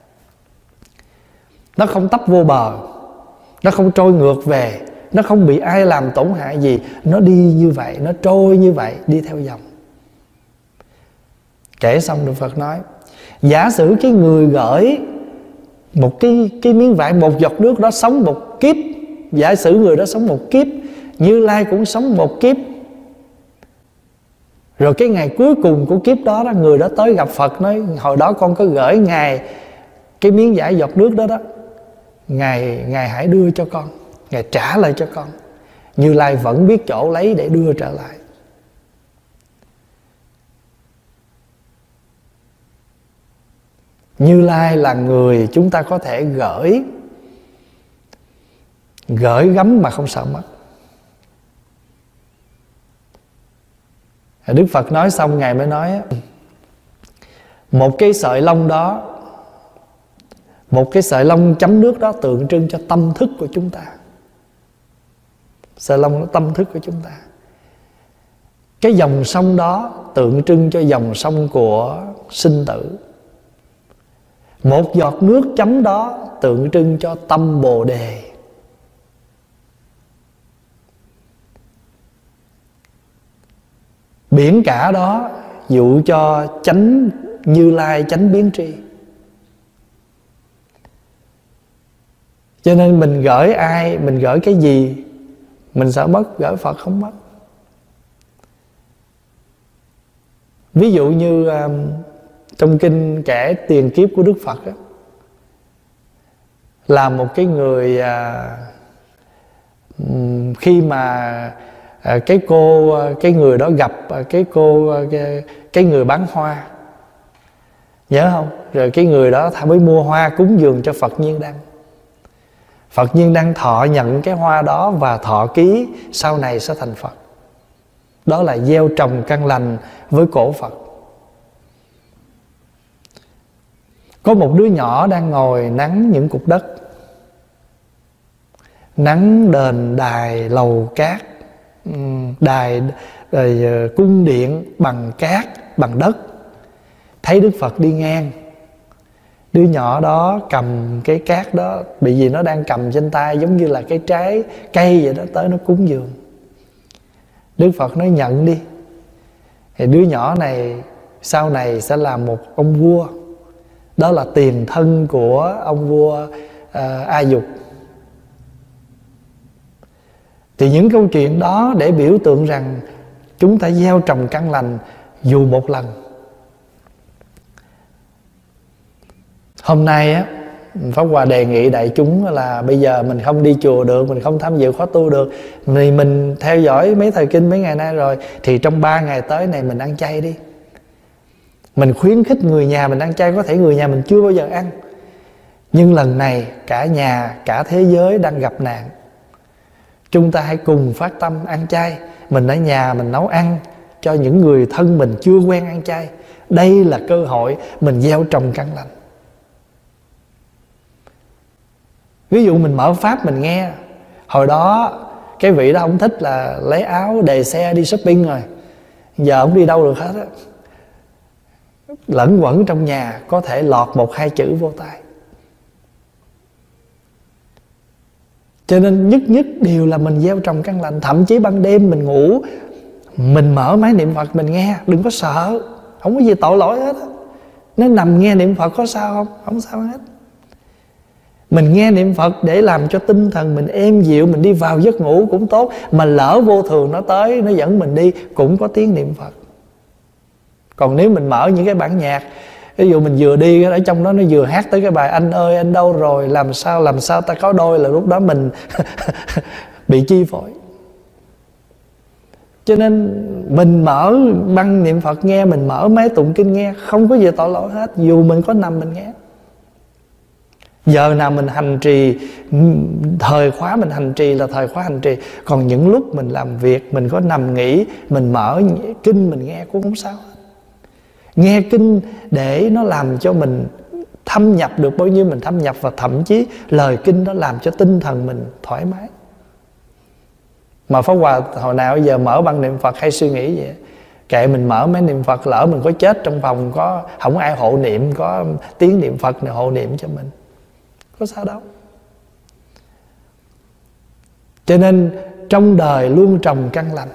Nó không tấp vô bờ, nó không trôi ngược về, nó không bị ai làm tổn hại gì, nó đi như vậy, nó trôi như vậy, đi theo dòng. Kể xong Đức Phật nói, giả sử cái người gửi một cái, cái miếng vải, một giọt nước đó sống một kiếp, giả sử người đó sống một kiếp, Như Lai cũng sống một kiếp, rồi cái ngày cuối cùng của kiếp đó, đó người đó tới gặp Phật nói, hồi đó con có gửi Ngài cái miếng vải giọt nước đó đó, Ngài, Ngài hãy đưa cho con, Ngài trả lại cho con. Như Lai vẫn biết chỗ lấy để đưa trở lại. Như Lai là người chúng ta có thể gửi, gửi gắm mà không sợ mất. Đức Phật nói xong Ngài mới nói, một cái sợi lông đó, một cái sợi lông chấm nước đó tượng trưng cho tâm thức của chúng ta. Sợi lông nó tâm thức của chúng ta. Cái dòng sông đó tượng trưng cho dòng sông của sinh tử. Một giọt nước chấm đó tượng trưng cho tâm Bồ Đề. Biển cả đó dụ cho chánh Như Lai, chánh biến tri. Cho nên mình gửi ai, mình gửi cái gì, mình sợ mất, gửi Phật không mất. Ví dụ như um, trong kinh kể tiền kiếp của Đức Phật á, là một cái người à, khi mà à, cái cô cái người đó gặp cái cô cái, cái người bán hoa, nhớ không? Rồi cái người đó mới mua hoa cúng dường cho Phật Nhiên Đăng. Phật Nhiên Đăng thọ nhận cái hoa đó và thọ ký sau này sẽ thành Phật. Đó là gieo trồng căn lành với cổ Phật. Có một đứa nhỏ đang ngồi nắng những cục đất, nắng đền đài lầu cát, đài rồi cung điện bằng cát, bằng đất. Thấy Đức Phật đi ngang, đứa nhỏ đó cầm cái cát đó, bị gì nó đang cầm trên tay giống như là cái trái cây vậy đó, tới nó cúng dường. Đức Phật nói nhận đi. Thì đứa nhỏ này sau này sẽ là một ông vua. Đó là tiền thân của ông vua uh, A Dục. Thì những câu chuyện đó để biểu tượng rằng chúng ta gieo trồng căn lành dù một lần. Hôm nay á, Pháp Hòa đề nghị đại chúng là bây giờ mình không đi chùa được, mình không tham dự khóa tu được, thì mình theo dõi mấy thời kinh mấy ngày nay rồi, thì trong ba ngày tới này mình ăn chay đi. Mình khuyến khích người nhà mình ăn chay. Có thể người nhà mình chưa bao giờ ăn, nhưng lần này cả nhà, cả thế giới đang gặp nạn. Chúng ta hãy cùng phát tâm ăn chay. Mình ở nhà mình nấu ăn cho những người thân mình chưa quen ăn chay. Đây là cơ hội mình gieo trồng căn lành. Ví dụ mình mở Pháp mình nghe, hồi đó cái vị đó không thích là lấy áo đề xe đi shopping rồi, giờ không đi đâu được hết á. Lẫn quẩn trong nhà có thể lọt một hai chữ vô tai. Cho nên nhất nhất điều là mình gieo trồng căn lành. Thậm chí ban đêm mình ngủ, mình mở máy niệm Phật mình nghe, đừng có sợ, không có gì tội lỗi hết á. Nếu nằm nghe niệm Phật có sao không? Không sao hết. Mình nghe niệm Phật để làm cho tinh thần mình êm dịu, mình đi vào giấc ngủ cũng tốt. Mà lỡ vô thường nó tới, nó dẫn mình đi, cũng có tiếng niệm Phật. Còn nếu mình mở những cái bản nhạc, ví dụ mình vừa đi ở trong đó nó vừa hát tới cái bài Anh ơi anh đâu rồi, làm sao làm sao ta có đôi, là lúc đó mình bị chi phối. Cho nên mình mở băng niệm Phật nghe, mình mở máy tụng kinh nghe, không có gì tội lỗi hết, dù mình có nằm mình nghe. Giờ nào mình hành trì, thời khóa mình hành trì là thời khóa hành trì. Còn những lúc mình làm việc, mình có nằm nghỉ, mình mở kinh mình nghe cũng không sao hết. Nghe kinh để nó làm cho mình thâm nhập được bao nhiêu mình thâm nhập. Và thậm chí lời kinh nó làm cho tinh thần mình thoải mái. Mà Pháp Hòa hồi nào giờ mở băng niệm Phật hay suy nghĩ vậy, kệ mình mở mấy niệm Phật, lỡ mình có chết trong phòng, có không ai hộ niệm, có tiếng niệm Phật này hộ niệm cho mình, có sao đâu. Cho nên trong đời luôn trồng căn lành.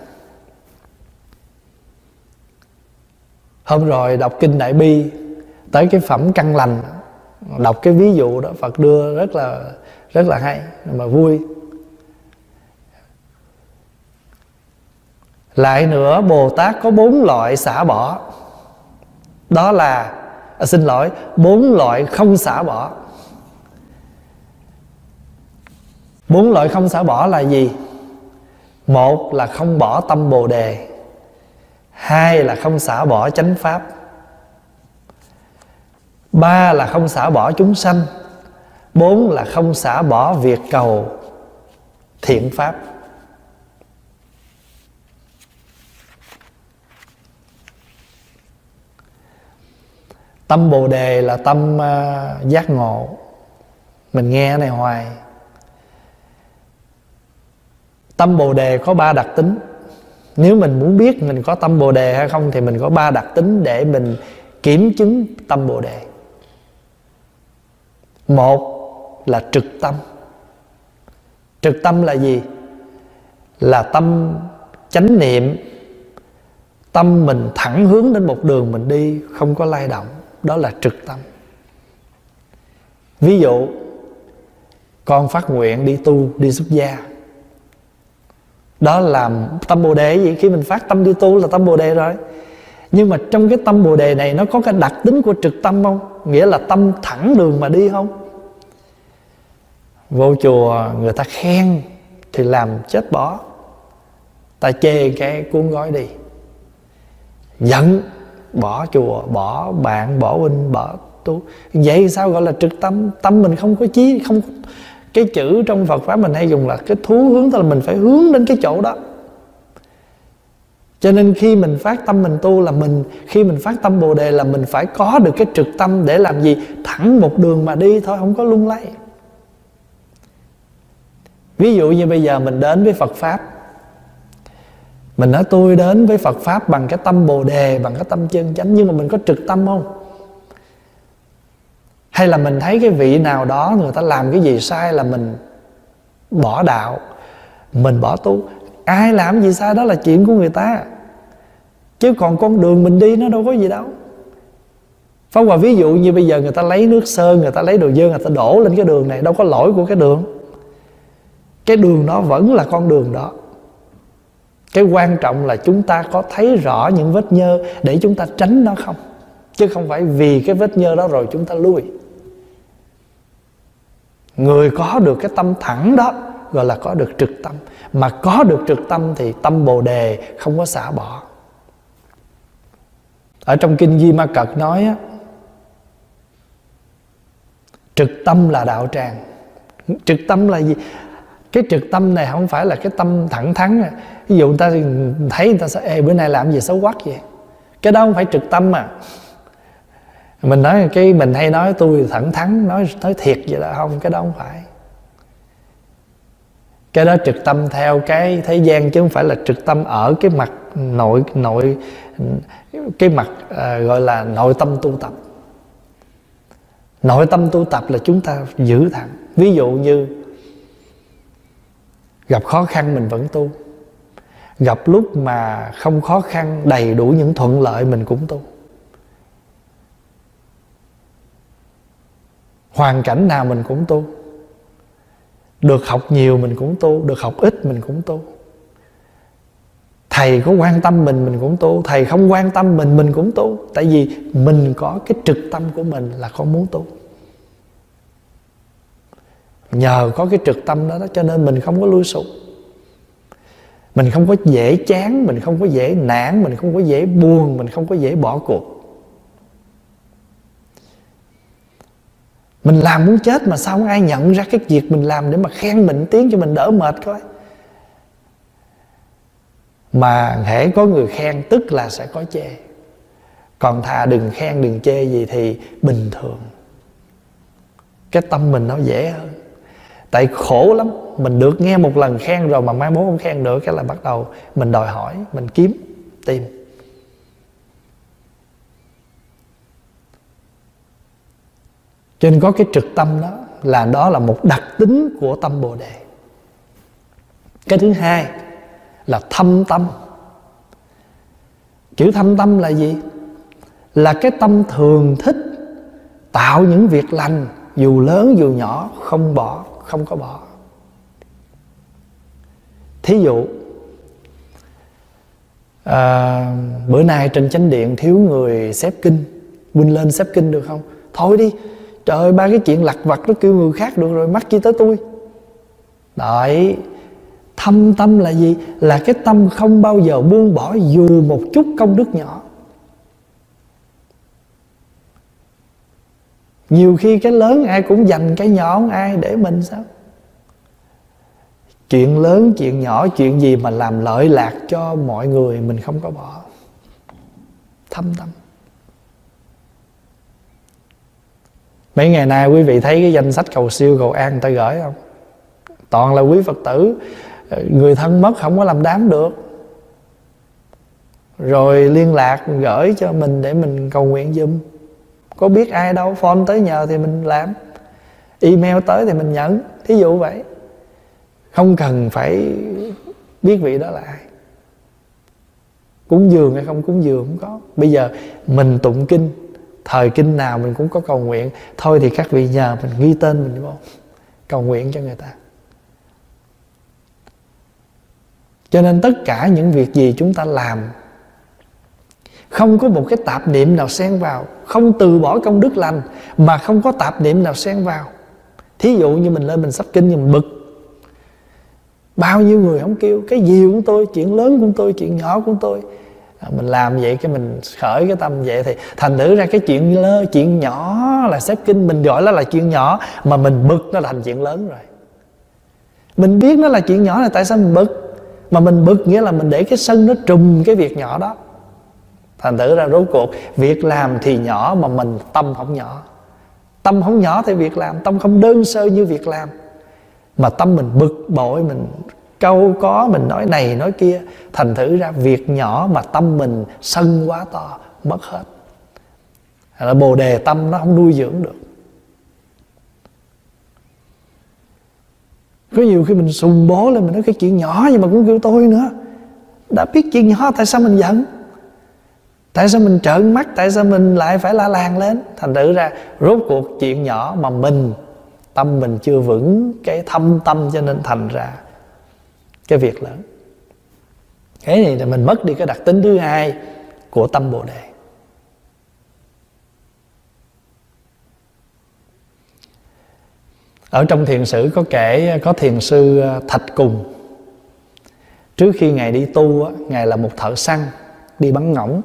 Hôm rồi đọc kinh Đại Bi tới cái phẩm căn lành, đọc cái ví dụ đó Phật đưa rất là rất là hay mà vui. Lại nữa, Bồ Tát có bốn loại xả bỏ. Đó là à, xin lỗi, bốn loại không xả bỏ. Bốn loại không xả bỏ là gì? Một là không bỏ tâm Bồ Đề. Hai là không xả bỏ chánh pháp. Ba là không xả bỏ chúng sanh. Bốn là không xả bỏ việc cầu thiện pháp. Tâm Bồ Đề là tâm uh, giác ngộ. Mình nghe cái này hoài. Tâm Bồ Đề có ba đặc tính. Nếu mình muốn biết mình có tâm Bồ Đề hay không thì mình có ba đặc tính để mình kiểm chứng tâm Bồ Đề. Một là trực tâm. Trực tâm là gì? Là tâm chánh niệm, tâm mình thẳng hướng đến một đường mình đi, không có lay động. Đó là trực tâm. Ví dụ con phát nguyện đi tu, đi xuất gia, đó là tâm Bồ Đề gì? Khi mình phát tâm đi tu là tâm Bồ Đề rồi. Nhưng mà trong cái tâm Bồ Đề này nó có cái đặc tính của trực tâm không? Nghĩa là tâm thẳng đường mà đi không? Vô chùa người ta khen thì làm chết bỏ, ta chê cái cuốn gói đi, giận bỏ chùa, bỏ bạn, bỏ huynh, bỏ tu. Vậy sao gọi là trực tâm? Tâm mình không có chí, không có... Cái chữ trong Phật Pháp mình hay dùng là cái thú hướng, tức là mình phải hướng đến cái chỗ đó. Cho nên khi mình phát tâm mình tu là mình, khi mình phát tâm Bồ Đề là mình phải có được cái trực tâm để làm gì? Thẳng một đường mà đi thôi, không có lung lay. Ví dụ như bây giờ mình đến với Phật Pháp, mình nói tôi đến với Phật Pháp bằng cái tâm Bồ Đề, bằng cái tâm chân chánh, nhưng mà mình có trực tâm không? Hay là mình thấy cái vị nào đó người ta làm cái gì sai là mình bỏ đạo, mình bỏ tu. Ai làm gì sai đó là chuyện của người ta, chứ còn con đường mình đi nó đâu có gì đâu. Pháp Hòa ví dụ như bây giờ người ta lấy nước sơn, người ta lấy đồ dơ, người ta đổ lên cái đường này, đâu có lỗi của cái đường. Cái đường đó vẫn là con đường đó. Cái quan trọng là chúng ta có thấy rõ những vết nhơ để chúng ta tránh nó không, chứ không phải vì cái vết nhơ đó rồi chúng ta lui. Người có được cái tâm thẳng đó gọi là có được trực tâm. Mà có được trực tâm thì tâm Bồ Đề không có xả bỏ. Ở trong Kinh Di Ma Cật nói á, trực tâm là đạo tràng. Trực tâm là gì? Cái trực tâm này không phải là cái tâm thẳng thắn. Ví dụ người ta thấy người ta sẽ ê bữa nay làm gì xấu quắc vậy, cái đó không phải trực tâm mà. Mình nói cái mình hay nói tôi thẳng thắn, nói nói thiệt vậy là không, cái đó không phải. Cái đó trực tâm theo cái thế gian, chứ không phải là trực tâm ở cái mặt nội nội cái mặt à, gọi là nội tâm tu tập. Nội tâm tu tập là chúng ta giữ thẳng. Ví dụ như gặp khó khăn mình vẫn tu, gặp lúc mà không khó khăn, đầy đủ những thuận lợi mình cũng tu. Hoàn cảnh nào mình cũng tu. Được học nhiều mình cũng tu, được học ít mình cũng tu. Thầy có quan tâm mình mình cũng tu, thầy không quan tâm mình mình cũng tu. Tại vì mình có cái trực tâm của mình là con muốn tu. Nhờ có cái trực tâm đó, đó cho nên mình không có lui sụp. Mình không có dễ chán, mình không có dễ nản, mình không có dễ buồn, mình không có dễ bỏ cuộc. Mình làm muốn chết mà sao không ai nhận ra cái việc mình làm để mà khen mình tiếng cho mình đỡ mệt coi. Mà hễ có người khen tức là sẽ có chê. Còn thà đừng khen đừng chê gì thì bình thường. Cái tâm mình nó dễ hơn. Tại khổ lắm, mình được nghe một lần khen rồi mà mai mốt không khen nữa, cái là bắt đầu mình đòi hỏi, mình kiếm, tìm. Cho nên có cái trực tâm đó là đó là một đặc tính của tâm Bồ Đề. Cái thứ hai là thâm tâm. Chữ thâm tâm là gì? Là cái tâm thường thích tạo những việc lành, dù lớn dù nhỏ, không bỏ, không có bỏ. Thí dụ à, bữa nay trên chánh điện thiếu người xếp kinh, huynh lên xếp kinh được không? Thôi đi, trời ơi, ba cái chuyện lặt vặt nó kêu người khác được rồi, mắc chi tới tôi. Đấy, thâm tâm là gì? Là cái tâm không bao giờ buông bỏ dù một chút công đức nhỏ. Nhiều khi cái lớn ai cũng dành, cái nhỏ không ai để mình sao? Chuyện lớn, chuyện nhỏ, chuyện gì mà làm lợi lạc cho mọi người mình không có bỏ. Thâm tâm. Mấy ngày nay quý vị thấy cái danh sách cầu siêu cầu an người ta gửi không? Toàn là quý Phật tử người thân mất không có làm đám được. rồi liên lạc gửi cho mình để mình cầu nguyện giùm. Có biết ai đâu, phone tới nhờ thì mình làm, email tới thì mình nhận, thí dụ vậy. Không cần phải biết vị đó là ai. Cúng dường hay không cúng dường không có. Bây giờ mình tụng kinh, thời kinh nào mình cũng có cầu nguyện. Thôi thì các vị nhờ mình ghi tên mình vô, cầu nguyện cho người ta. Cho nên tất cả những việc gì chúng ta làm, không có một cái tạp niệm nào xen vào. Không từ bỏ công đức lành mà không có tạp niệm nào xen vào. Thí dụ như mình lên mình sắp kinh, mình bực, bao nhiêu người không kêu, cái gì của tôi, chuyện lớn của tôi, chuyện nhỏ của tôi. à, Mình làm vậy, cái mình khởi cái tâm vậy, thì thành thử ra cái chuyện lớn, chuyện nhỏ là xếp kinh, mình gọi nó là chuyện nhỏ, mà mình bực nó thành chuyện lớn rồi. Mình biết nó là chuyện nhỏ, là tại sao mình bực? Mà mình bực nghĩa là mình để cái sân nó trùm cái việc nhỏ đó. Thành thử ra rốt cuộc việc làm thì nhỏ mà mình tâm không nhỏ. Tâm không nhỏ thì việc làm, tâm không đơn sơ như việc làm, mà tâm mình bực bội, mình câu có, mình nói này nói kia. Thành thử ra việc nhỏ mà tâm mình sân quá to, mất hết. Là bồ đề tâm nó không nuôi dưỡng được. Có nhiều khi mình sùng bố lên, mình nói cái chuyện nhỏ nhưng mà cũng kêu tôi nữa. Đã biết chuyện nhỏ tại sao mình giận? Tại sao mình trợn mắt? Tại sao mình lại phải la làng lên? Thành thử ra rốt cuộc chuyện nhỏ mà mình, tâm mình chưa vững cái thâm tâm, cho nên thành ra cái việc lớn. Thế này là mình mất đi cái đặc tính thứ hai của tâm Bồ Đề. Ở trong thiền sử có kể có thiền sư Thạch Cùng. Trước khi Ngài đi tu, Ngài là một thợ săn đi bắn ngỗng.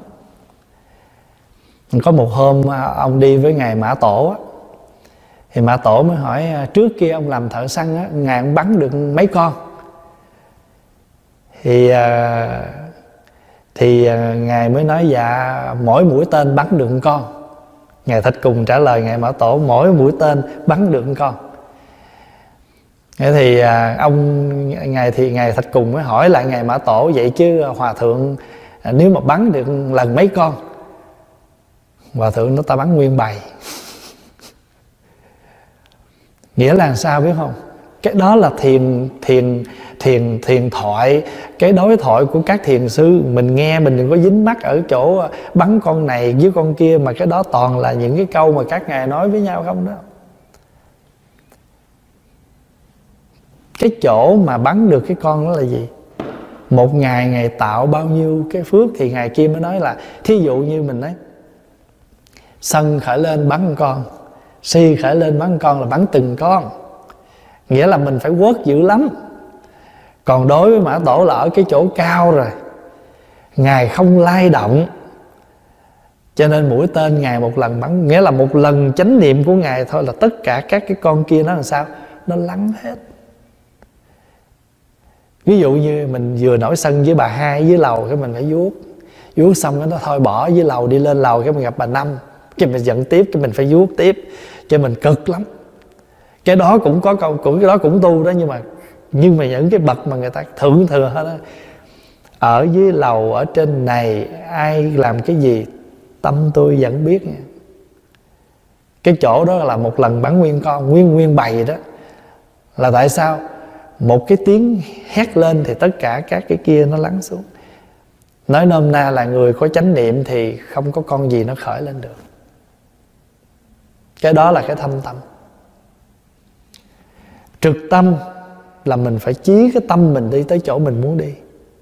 Có một hôm ông đi với Ngài Mã Tổ, thì Mã Tổ mới hỏi trước kia ông làm thợ săn, Ngài ông bắn được mấy con? Thì thì Ngài mới nói dạ mỗi mũi tên bắn được một con. Ngài Thạch Cùng trả lời Ngài Mã Tổ mỗi mũi tên bắn được một con. Thế thì ông Ngài thì Ngài Thạch Cùng mới hỏi lại Ngài Mã Tổ, vậy chứ Hòa Thượng nếu mà bắn được lần mấy con? Hòa Thượng nó ta bắn nguyên bầy. Nghĩa là sao biết không? Cái đó là thiền thiền thiền thiền thoại, cái đối thoại của các thiền sư. Mình nghe mình đừng có dính mắc ở chỗ bắn con này với con kia, mà cái đó toàn là những cái câu mà các ngài nói với nhau không đó. Cái chỗ mà bắn được cái con đó là gì? Một ngày Ngài tạo bao nhiêu cái phước, thì ngày kia mới nói là thí dụ như mình nói sân khởi lên bắn con, si khởi lên bắn con, là bắn từng con, nghĩa là mình phải quất dữ lắm. Còn đối với Mã Tổ là ở cái chỗ cao rồi, Ngài không lay động, cho nên mũi tên Ngài một lần bắn, nghĩa là một lần chánh niệm của Ngài thôi là tất cả các cái con kia nó làm sao? Nó lắng hết. Ví dụ như mình vừa nổi sân với bà Hai dưới lầu, cái mình phải vuốt vuốt xong cái nó thôi bỏ dưới lầu, đi lên lầu cái mình gặp bà Năm, cái mình giận tiếp, cái mình phải vuốt tiếp, cho mình cực lắm. Cái đó cũng có câu, cũng cái đó cũng tu đó, nhưng mà nhưng mà những cái bậc mà người ta thượng thừa hết đó, ở dưới lầu ở trên này ai làm cái gì tâm tôi vẫn biết nha. Cái chỗ đó là một lần bắn nguyên con, nguyên nguyên bầy đó. Là tại sao? Một cái tiếng hét lên thì tất cả các cái kia nó lắng xuống. Nói nôm na là người có chánh niệm thì không có con gì nó khởi lên được. Cái đó là cái thâm tâm. Trực tâm là mình phải chí cái tâm mình đi tới chỗ mình muốn đi.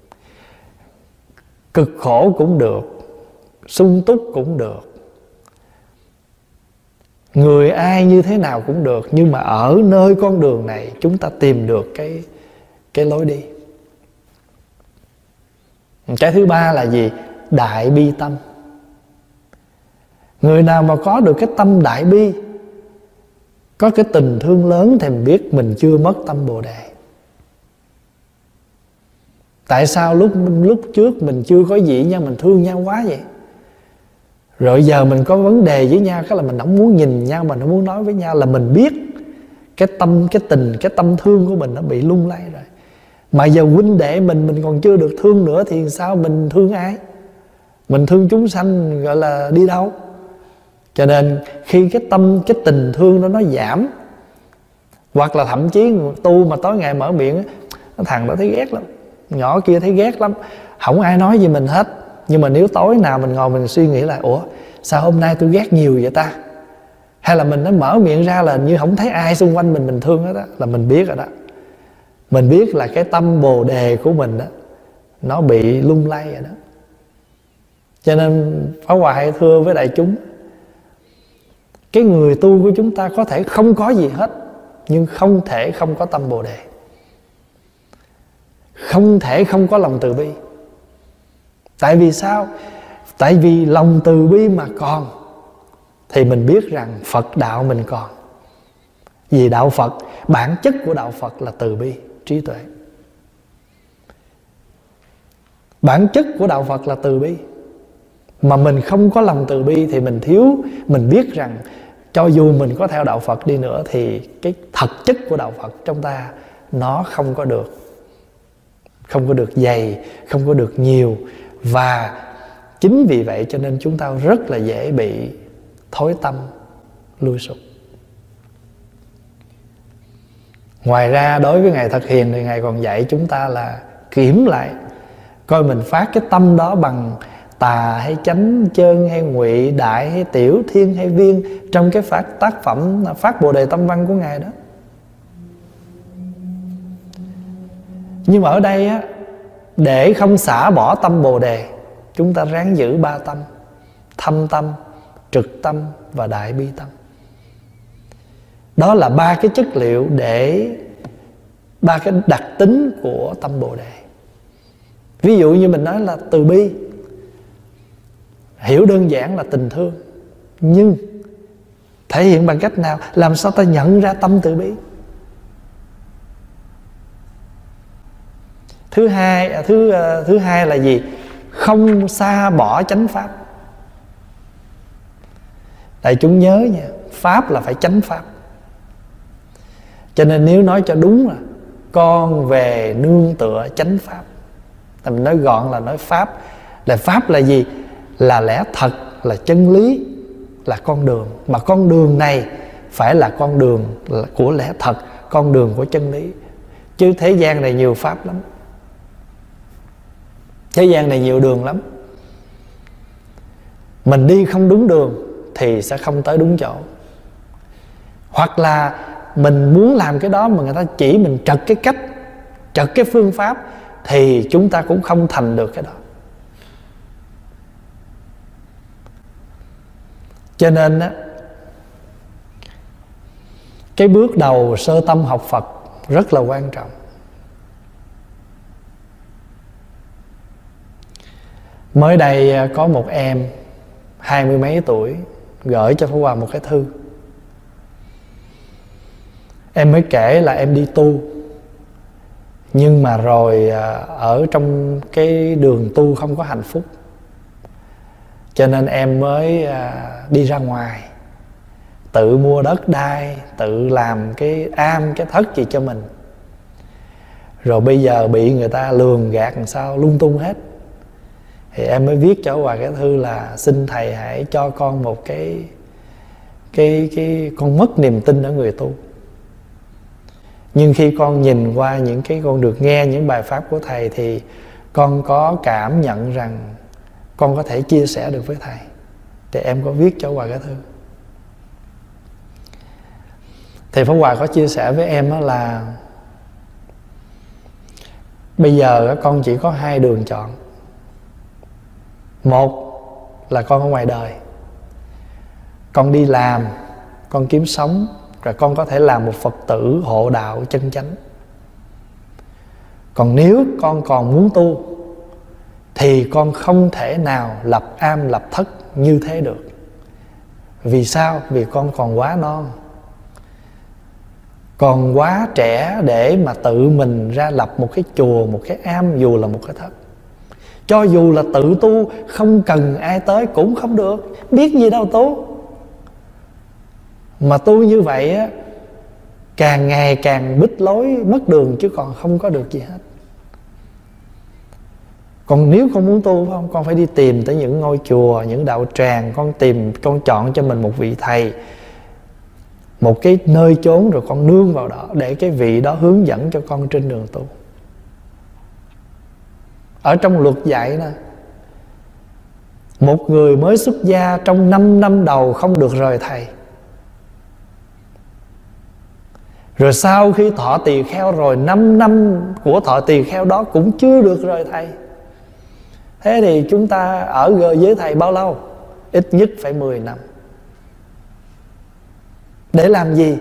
Cực khổ cũng được, sung túc cũng được, người ai như thế nào cũng được, nhưng mà ở nơi con đường này chúng ta tìm được cái, cái lối đi. Cái thứ ba là gì? Đại bi tâm. Người nào mà có được cái tâm đại bi, có cái tình thương lớn, thì mình biết mình chưa mất tâm Bồ Đề. Tại sao lúc lúc trước mình chưa có gì nhau, mình thương nhau quá vậy? Rồi giờ mình có vấn đề với nhau, cái là mình không muốn nhìn nhau, mình không muốn nói với nhau, là mình biết cái tâm, cái tình, cái tâm thương của mình nó bị lung lay rồi. Mà giờ huynh đệ mình mình còn chưa được thương nữa thì sao mình thương ai? Mình thương chúng sanh gọi là đi đâu? Cho nên khi cái tâm, cái tình thương đó nó giảm, hoặc là thậm chí tu mà tối ngày mở miệng, thằng đó thấy ghét lắm, nhỏ kia thấy ghét lắm, không ai nói gì mình hết. Nhưng mà nếu tối nào mình ngồi mình suy nghĩ là ủa sao hôm nay tôi ghét nhiều vậy ta, hay là mình nó mở miệng ra là như không thấy ai xung quanh mình mình thương hết đó, là mình biết rồi đó. Mình biết là cái tâm bồ đề của mình đó nó bị lung lay rồi đó. Cho nên Pháp Hòa hay thưa với đại chúng, cái người tu của chúng ta có thể không có gì hết, nhưng không thể không có tâm bồ đề, không thể không có lòng từ bi. Tại vì sao? Tại vì lòng từ bi mà còn thì mình biết rằng Phật đạo mình còn. Vì đạo Phật, bản chất của đạo Phật là từ bi, trí tuệ. Bản chất của đạo Phật là từ bi. Mà mình không có lòng từ bi thì mình thiếu. Mình biết rằng cho dù mình có theo đạo Phật đi nữa thì cái thật chất của đạo Phật trong ta nó không có được, không có được dày, không có được nhiều. Và chính vì vậy cho nên chúng ta rất là dễ bị thối tâm, lui sụp. Ngoài ra đối với Ngài Thật Hiền thì Ngài còn dạy chúng ta là kiểm lại coi mình phát cái tâm đó bằng tà hay chánh, chân hay ngụy, đại hay tiểu, thiên hay viên, trong cái phát tác phẩm Phát Bồ Đề Tâm Văn của Ngài đó. Nhưng mà ở đây á, để không xả bỏ tâm Bồ Đề, chúng ta ráng giữ ba tâm: thâm tâm, trực tâm và đại bi tâm. Đó là ba cái chất liệu để, ba cái đặc tính của tâm Bồ Đề. Ví dụ như mình nói là từ bi, hiểu đơn giản là tình thương, nhưng thể hiện bằng cách nào? Làm sao ta nhận ra tâm từ bi? Thứ hai, thứ thứ hai là gì? Không xa bỏ chánh pháp. Đại chúng nhớ nha, pháp là phải chánh pháp. Cho nên nếu nói cho đúng là con về nương tựa chánh pháp. Thì mình nói gọn là nói pháp. Là pháp là gì? Là lẽ thật, là chân lý, là con đường. Mà con đường này phải là con đường của lẽ thật, con đường của chân lý. Chứ thế gian này nhiều pháp lắm, thế gian này nhiều đường lắm. Mình đi không đúng đường thì sẽ không tới đúng chỗ. Hoặc là mình muốn làm cái đó mà người ta chỉ mình trật cái cách, trật cái phương pháp, thì chúng ta cũng không thành được cái đó. Cho nên á, cái bước đầu sơ tâm học Phật rất là quan trọng. Mới đây có một em hai mươi mấy tuổi gửi cho Pháp Hòa một cái thư. Em mới kể là em đi tu, nhưng mà rồi ở trong cái đường tu không có hạnh phúc, cho nên em mới đi ra ngoài, tự mua đất đai, tự làm cái am, cái thất gì cho mình. Rồi bây giờ bị người ta lường gạt làm sao lung tung hết. Thì em mới viết cho Hòa cái thư là xin thầy hãy cho con một cái cái cái con mất niềm tin ở người tu. Nhưng khi con nhìn qua những cái con được nghe những bài pháp của thầy thì con có cảm nhận rằng con có thể chia sẻ được với thầy. Thì em có viết cho Hòa cái thư. Thì Pháp Hòa có chia sẻ với em đó là bây giờ con chỉ có hai đường chọn. Một là con ở ngoài đời, con đi làm, con kiếm sống, rồi con có thể làm một Phật tử hộ đạo chân chánh. Còn nếu con còn muốn tu thì con không thể nào lập am lập thất như thế được. Vì sao? Vì con còn quá non, còn quá trẻ để mà tự mình ra lập một cái chùa, một cái am, dù là một cái thất. Cho dù là tự tu, không cần ai tới cũng không được, biết gì đâu tu. Mà tu như vậy á, càng ngày càng bít lối mất đường chứ còn không có được gì hết. Còn nếu con muốn tu phải không, con phải đi tìm tới những ngôi chùa, những đạo tràng. Con tìm, con chọn cho mình một vị thầy, một cái nơi chốn, rồi con nương vào đó để cái vị đó hướng dẫn cho con trên đường tu. Ở trong luật dạy nè, một người mới xuất gia trong năm năm đầu không được rời thầy. Rồi sau khi thọ tỳ kheo rồi, năm năm của thọ tỳ kheo đó cũng chưa được rời thầy. Thế thì chúng ta ở với thầy bao lâu? Ít nhất phải mười năm. Để làm gì?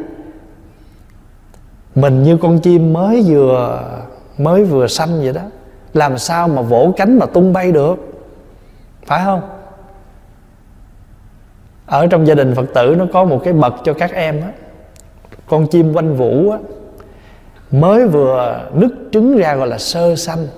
Mình như con chim mới vừa mới vừa sanh vậy đó, làm sao mà vỗ cánh mà tung bay được, phải không? Ở trong gia đình Phật tử nó có một cái bậc cho các em á, con chim oanh vũ á, mới vừa nứt trứng ra gọi là sơ sanh.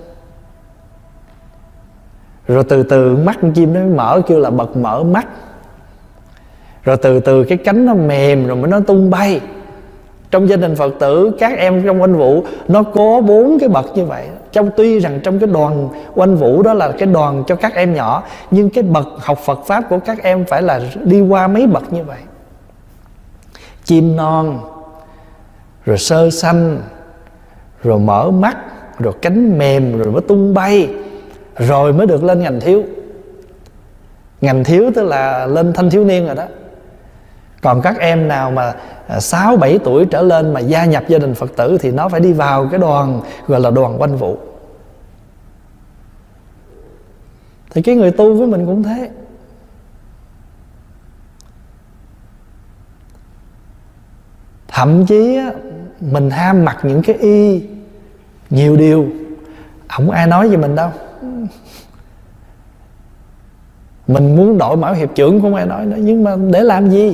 Rồi từ từ mắt con chim nó mở, kêu là bậc mở mắt. Rồi từ từ cái cánh nó mềm rồi mới nó tung bay. Trong gia đình Phật tử, các em trong oanh vũ nó có bốn cái bậc như vậy. Trong tuy rằng trong cái đoàn oanh vũ đó là cái đoàn cho các em nhỏ, nhưng cái bậc học Phật Pháp của các em phải là đi qua mấy bậc như vậy. Chim non, rồi sơ sanh, rồi mở mắt, rồi cánh mềm, rồi mới tung bay, rồi mới được lên ngành thiếu. Ngành thiếu tức là lên thanh thiếu niên rồi đó. Còn các em nào mà sáu bảy tuổi trở lên mà gia nhập gia đình Phật tử thì nó phải đi vào cái đoàn gọi là đoàn oanh vũ. Thì cái người tu với mình cũng thế. Thậm chí á, mình ham mặc những cái y nhiều điều, không ai nói với mình đâu. Mình muốn đội mão hiệp trưởng cũng ai nói nữa. Nhưng mà để làm gì?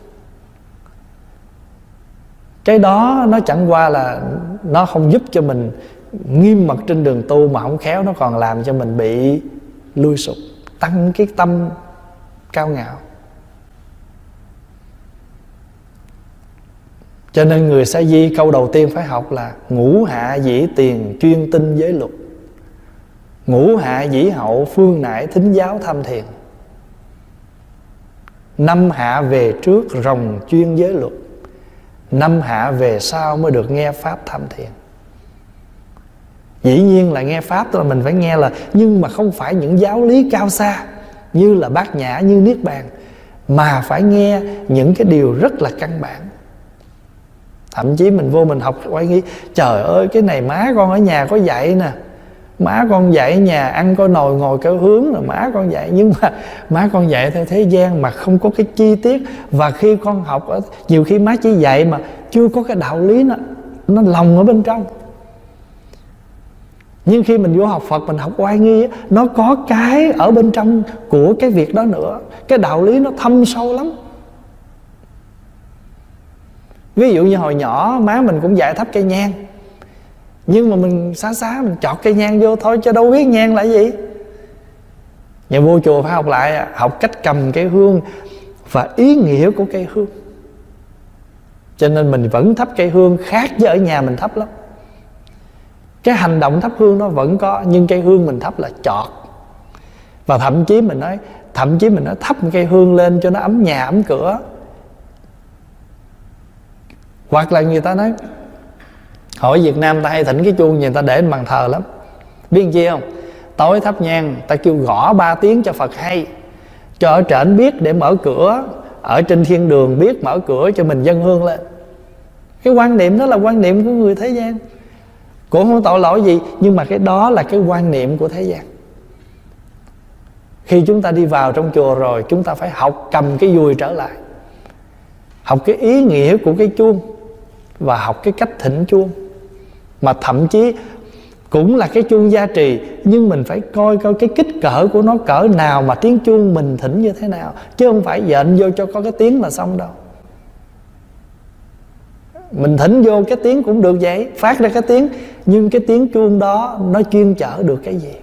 Cái đó nó chẳng qua là nó không giúp cho mình nghiêm mật trên đường tu, mà không khéo nó còn làm cho mình bị lui sụp, tăng cái tâm cao ngạo. Cho nên người sa di câu đầu tiên phải học là ngũ hạ dĩ tiền chuyên tinh giới luật, ngũ hạ dĩ hậu phương nải thính giáo tham thiền, năm hạ về trước rồng chuyên giới luật, năm hạ về sau mới được nghe pháp tham thiền. Dĩ nhiên là nghe pháp tức là mình phải nghe là, nhưng mà không phải những giáo lý cao xa như là Bát Nhã, như Niết Bàn, mà phải nghe những cái điều rất là căn bản. Thậm chí mình vô mình học quay nghĩ, trời ơi cái này má con ở nhà có dạy nè, má con dạy ở nhà ăn coi nồi ngồi kéo hướng rồi má con dạy. Nhưng mà má con dạy theo thế gian mà không có cái chi tiết. Và khi con học, nhiều khi má chỉ dạy mà chưa có cái đạo lý nó nó lòng ở bên trong. Nhưng khi mình vô học Phật, mình học oai nghi, nó có cái ở bên trong của cái việc đó nữa. Cái đạo lý nó thâm sâu lắm. Ví dụ như hồi nhỏ má mình cũng dạy thắp cây nhang, nhưng mà mình xá xá mình chọt cây nhang vô thôi, cho đâu biết nhang là gì. Nhà vô chùa phải học lại, học cách cầm cây hương và ý nghĩa của cây hương. Cho nên mình vẫn thắp cây hương khác với ở nhà mình thắp lắm. Cái hành động thắp hương nó vẫn có, nhưng cây hương mình thắp là chọt. Và thậm chí mình nói Thậm chí mình nói thắp một cây hương lên cho nó ấm nhà ấm cửa. Hoặc là người ta nói, hỏi Việt Nam ta hay thỉnh cái chuông gì, người ta để trên bàn thờ lắm. Biết chi không? Tối thắp nhang, ta kêu gõ ba tiếng cho Phật hay, cho ở trển biết để mở cửa, ở trên thiên đường biết mở cửa cho mình dâng hương lên. Cái quan niệm đó là quan niệm của người thế gian, cũng không tội lỗi gì, nhưng mà cái đó là cái quan niệm của thế gian. Khi chúng ta đi vào trong chùa rồi, chúng ta phải học cầm cái dùi trở lại, học cái ý nghĩa của cái chuông và học cái cách thỉnh chuông. Mà thậm chí cũng là cái chuông gia trì, nhưng mình phải coi coi cái kích cỡ của nó cỡ nào, mà tiếng chuông mình thỉnh như thế nào, chứ không phải dện vô cho có cái tiếng là xong đâu. Mình thỉnh vô cái tiếng cũng được vậy, phát ra cái tiếng, nhưng cái tiếng chuông đó nó chuyên chở được cái gì.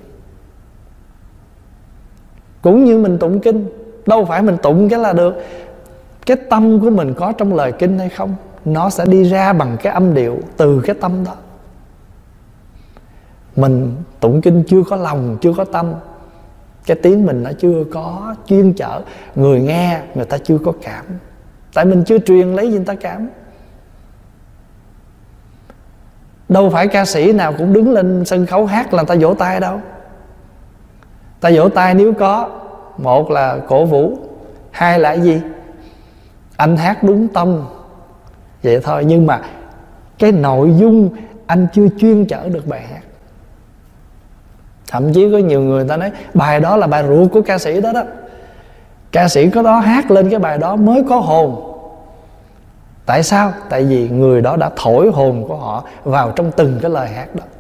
Cũng như mình tụng kinh, đâu phải mình tụng cái là được. Cái tâm của mình có trong lời kinh hay không, nó sẽ đi ra bằng cái âm điệu từ cái tâm đó. Mình tụng kinh chưa có lòng, chưa có tâm, cái tiếng mình nó chưa có chuyên chở, người nghe người ta chưa có cảm. Tại mình chưa truyền lấy gì người ta cảm. Đâu phải ca sĩ nào cũng đứng lên sân khấu hát là người ta vỗ tay đâu. Ta vỗ tay nếu có, một là cổ vũ, hai là cái gì? Anh hát đúng tông, vậy thôi. Nhưng mà cái nội dung anh chưa chuyên chở được bài hát. Thậm chí có nhiều người ta nói bài đó là bài ruột của ca sĩ đó đó. Ca sĩ có đó hát lên cái bài đó mới có hồn. Tại sao? Tại vì người đó đã thổi hồn của họ vào trong từng cái lời hát đó.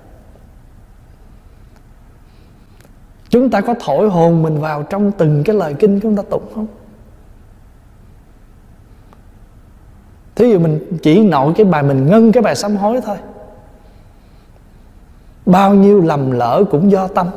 Chúng ta có thổi hồn mình vào trong từng cái lời kinh chúng ta tụng không? Thí dụ mình chỉ nội cái bài, mình ngân cái bài sám hối thôi, bao nhiêu lầm lỡ cũng do tâm.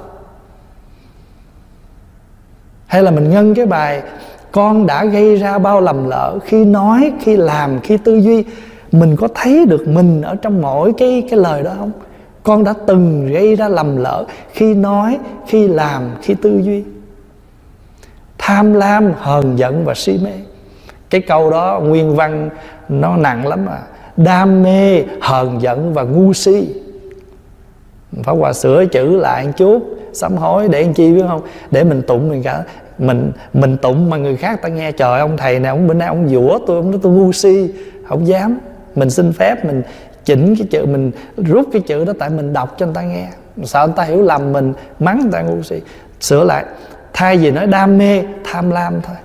Hay là mình ngân cái bài con đã gây ra bao lầm lỡ khi nói, khi làm, khi tư duy. Mình có thấy được mình ở trong mỗi cái, cái lời đó không? Con đã từng gây ra lầm lỡ khi nói, khi làm, khi tư duy. Tham lam, hờn giận và si mê. Cái câu đó nguyên văn nó nặng lắm à. Đam mê, hờn giận và ngu si. Pháp Hòa sửa chữ lại một chút, sám hối để làm chi biết không? Để mình tụng mình cả mình mình tụng mà người khác ta nghe, trời ông thầy này ông bữa nay ông dũa tôi, ông nói tôi ngu si, không dám. Mình xin phép mình chỉnh cái chữ, mình rút cái chữ đó, tại mình đọc cho người ta nghe, sợ người ta hiểu lầm mình, mắng người ta ngu si. Sửa lại, thay vì nói đam mê, tham lam thôi.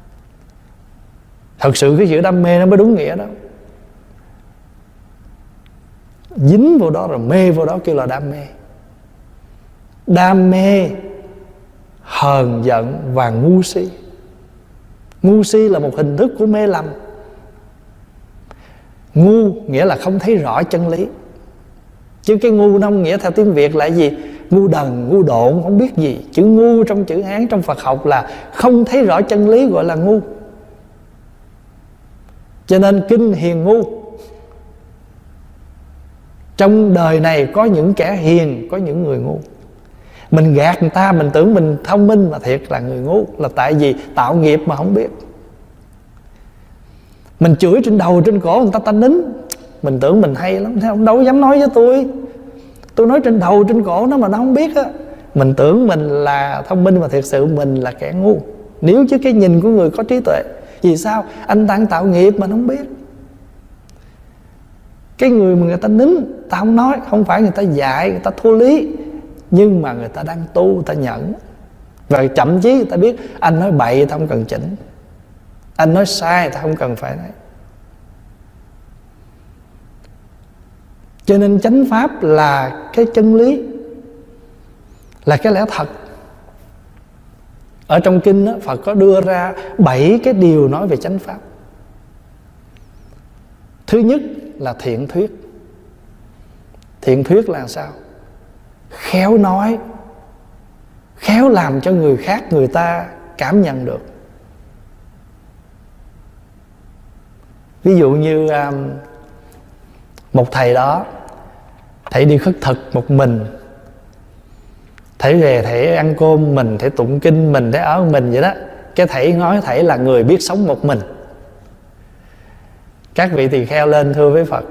Thật sự cái chữ đam mê nó mới đúng nghĩa đó. Dính vào đó rồi mê vào đó kêu là đam mê. Đam mê, hờn giận và ngu si. Ngu si là một hình thức của mê lầm. Ngu nghĩa là không thấy rõ chân lý. Chứ cái ngu nó không nghĩa theo tiếng Việt là gì? Ngu đần, ngu độn, không biết gì. Chữ ngu trong chữ Hán, trong Phật học là không thấy rõ chân lý, gọi là ngu. Cho nên kinh hiền ngu. Trong đời này có những kẻ hiền, có những người ngu. Mình gạt người ta, mình tưởng mình thông minh mà thiệt là người ngu. Là tại vì tạo nghiệp mà không biết. Mình chửi trên đầu trên cổ người ta ta nín, mình tưởng mình hay lắm, thấy ông đâu dám nói với tôi. Tôi nói trên đầu trên cổ nó mà nó không biết á. Mình tưởng mình là thông minh mà thiệt sự mình là kẻ ngu. Nếu chứ cái nhìn của người có trí tuệ. Vì sao? Anh đang tạo nghiệp mà nó không biết. Cái người mà người ta nín, ta không nói, không phải người ta dạy, người ta thua lý, nhưng mà người ta đang tu, người ta nhẫn. Và chậm chí người ta biết anh nói bậy ta không cần chỉnh, anh nói sai ta không cần phải nói. Cho nên chánh pháp là cái chân lý, là cái lẽ thật. Ở trong kinh đó, Phật có đưa ra bảy cái điều nói về chánh pháp. Thứ nhất là thiện thuyết. Thiện thuyết là sao? Khéo nói, khéo làm cho người khác người ta cảm nhận được. Ví dụ như um, một thầy đó, thầy đi khất thực một mình, thầy về thầy ăn cơm mình, thầy tụng kinh mình, thầy ở mình vậy đó. Cái thầy nói thầy là người biết sống một mình. Các vị tỳ kheo lên thưa với Phật.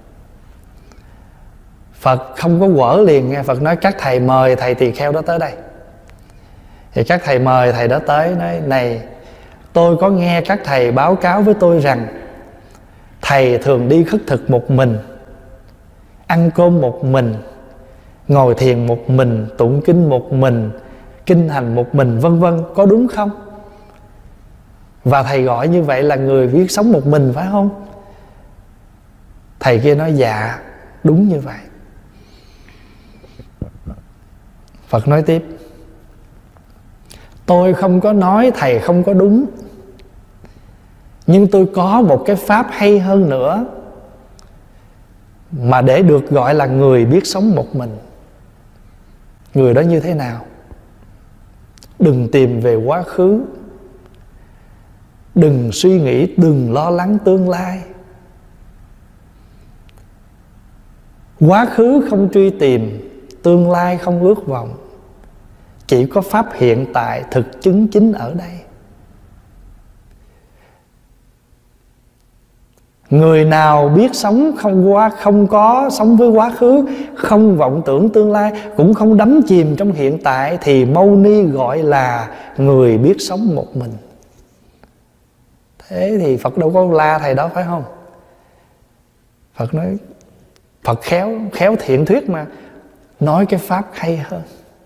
Phật không có quở liền nghe. Phật nói các thầy mời thầy tỳ kheo đó tới đây. Thì các thầy mời thầy đó tới, nói này, tôi có nghe các thầy báo cáo với tôi rằng thầy thường đi khất thực một mình, ăn cơm một mình, ngồi thiền một mình, tụng kinh một mình, kinh hành một mình, vân vân, có đúng không? Và thầy gọi như vậy là người biết sống một mình phải không? Thầy kia nói dạ, đúng như vậy. Phật nói tiếp, tôi không có nói thầy không có đúng, nhưng tôi có một cái pháp hay hơn nữa mà để được gọi là người biết sống một mình. Người đó như thế nào? Đừng tìm về quá khứ, đừng suy nghĩ, đừng lo lắng tương lai. Quá khứ không truy tìm, tương lai không ước vọng. Chỉ có pháp hiện tại thực chứng chính ở đây. Người nào biết sống không qua không có sống với quá khứ, không vọng tưởng tương lai, cũng không đắm chìm trong hiện tại, thì Mâu Ni gọi là người biết sống một mình. Thế thì Phật đâu có la thầy đó, phải không? Phật nói, Phật khéo khéo thiện thuyết mà, nói cái pháp hay hơn,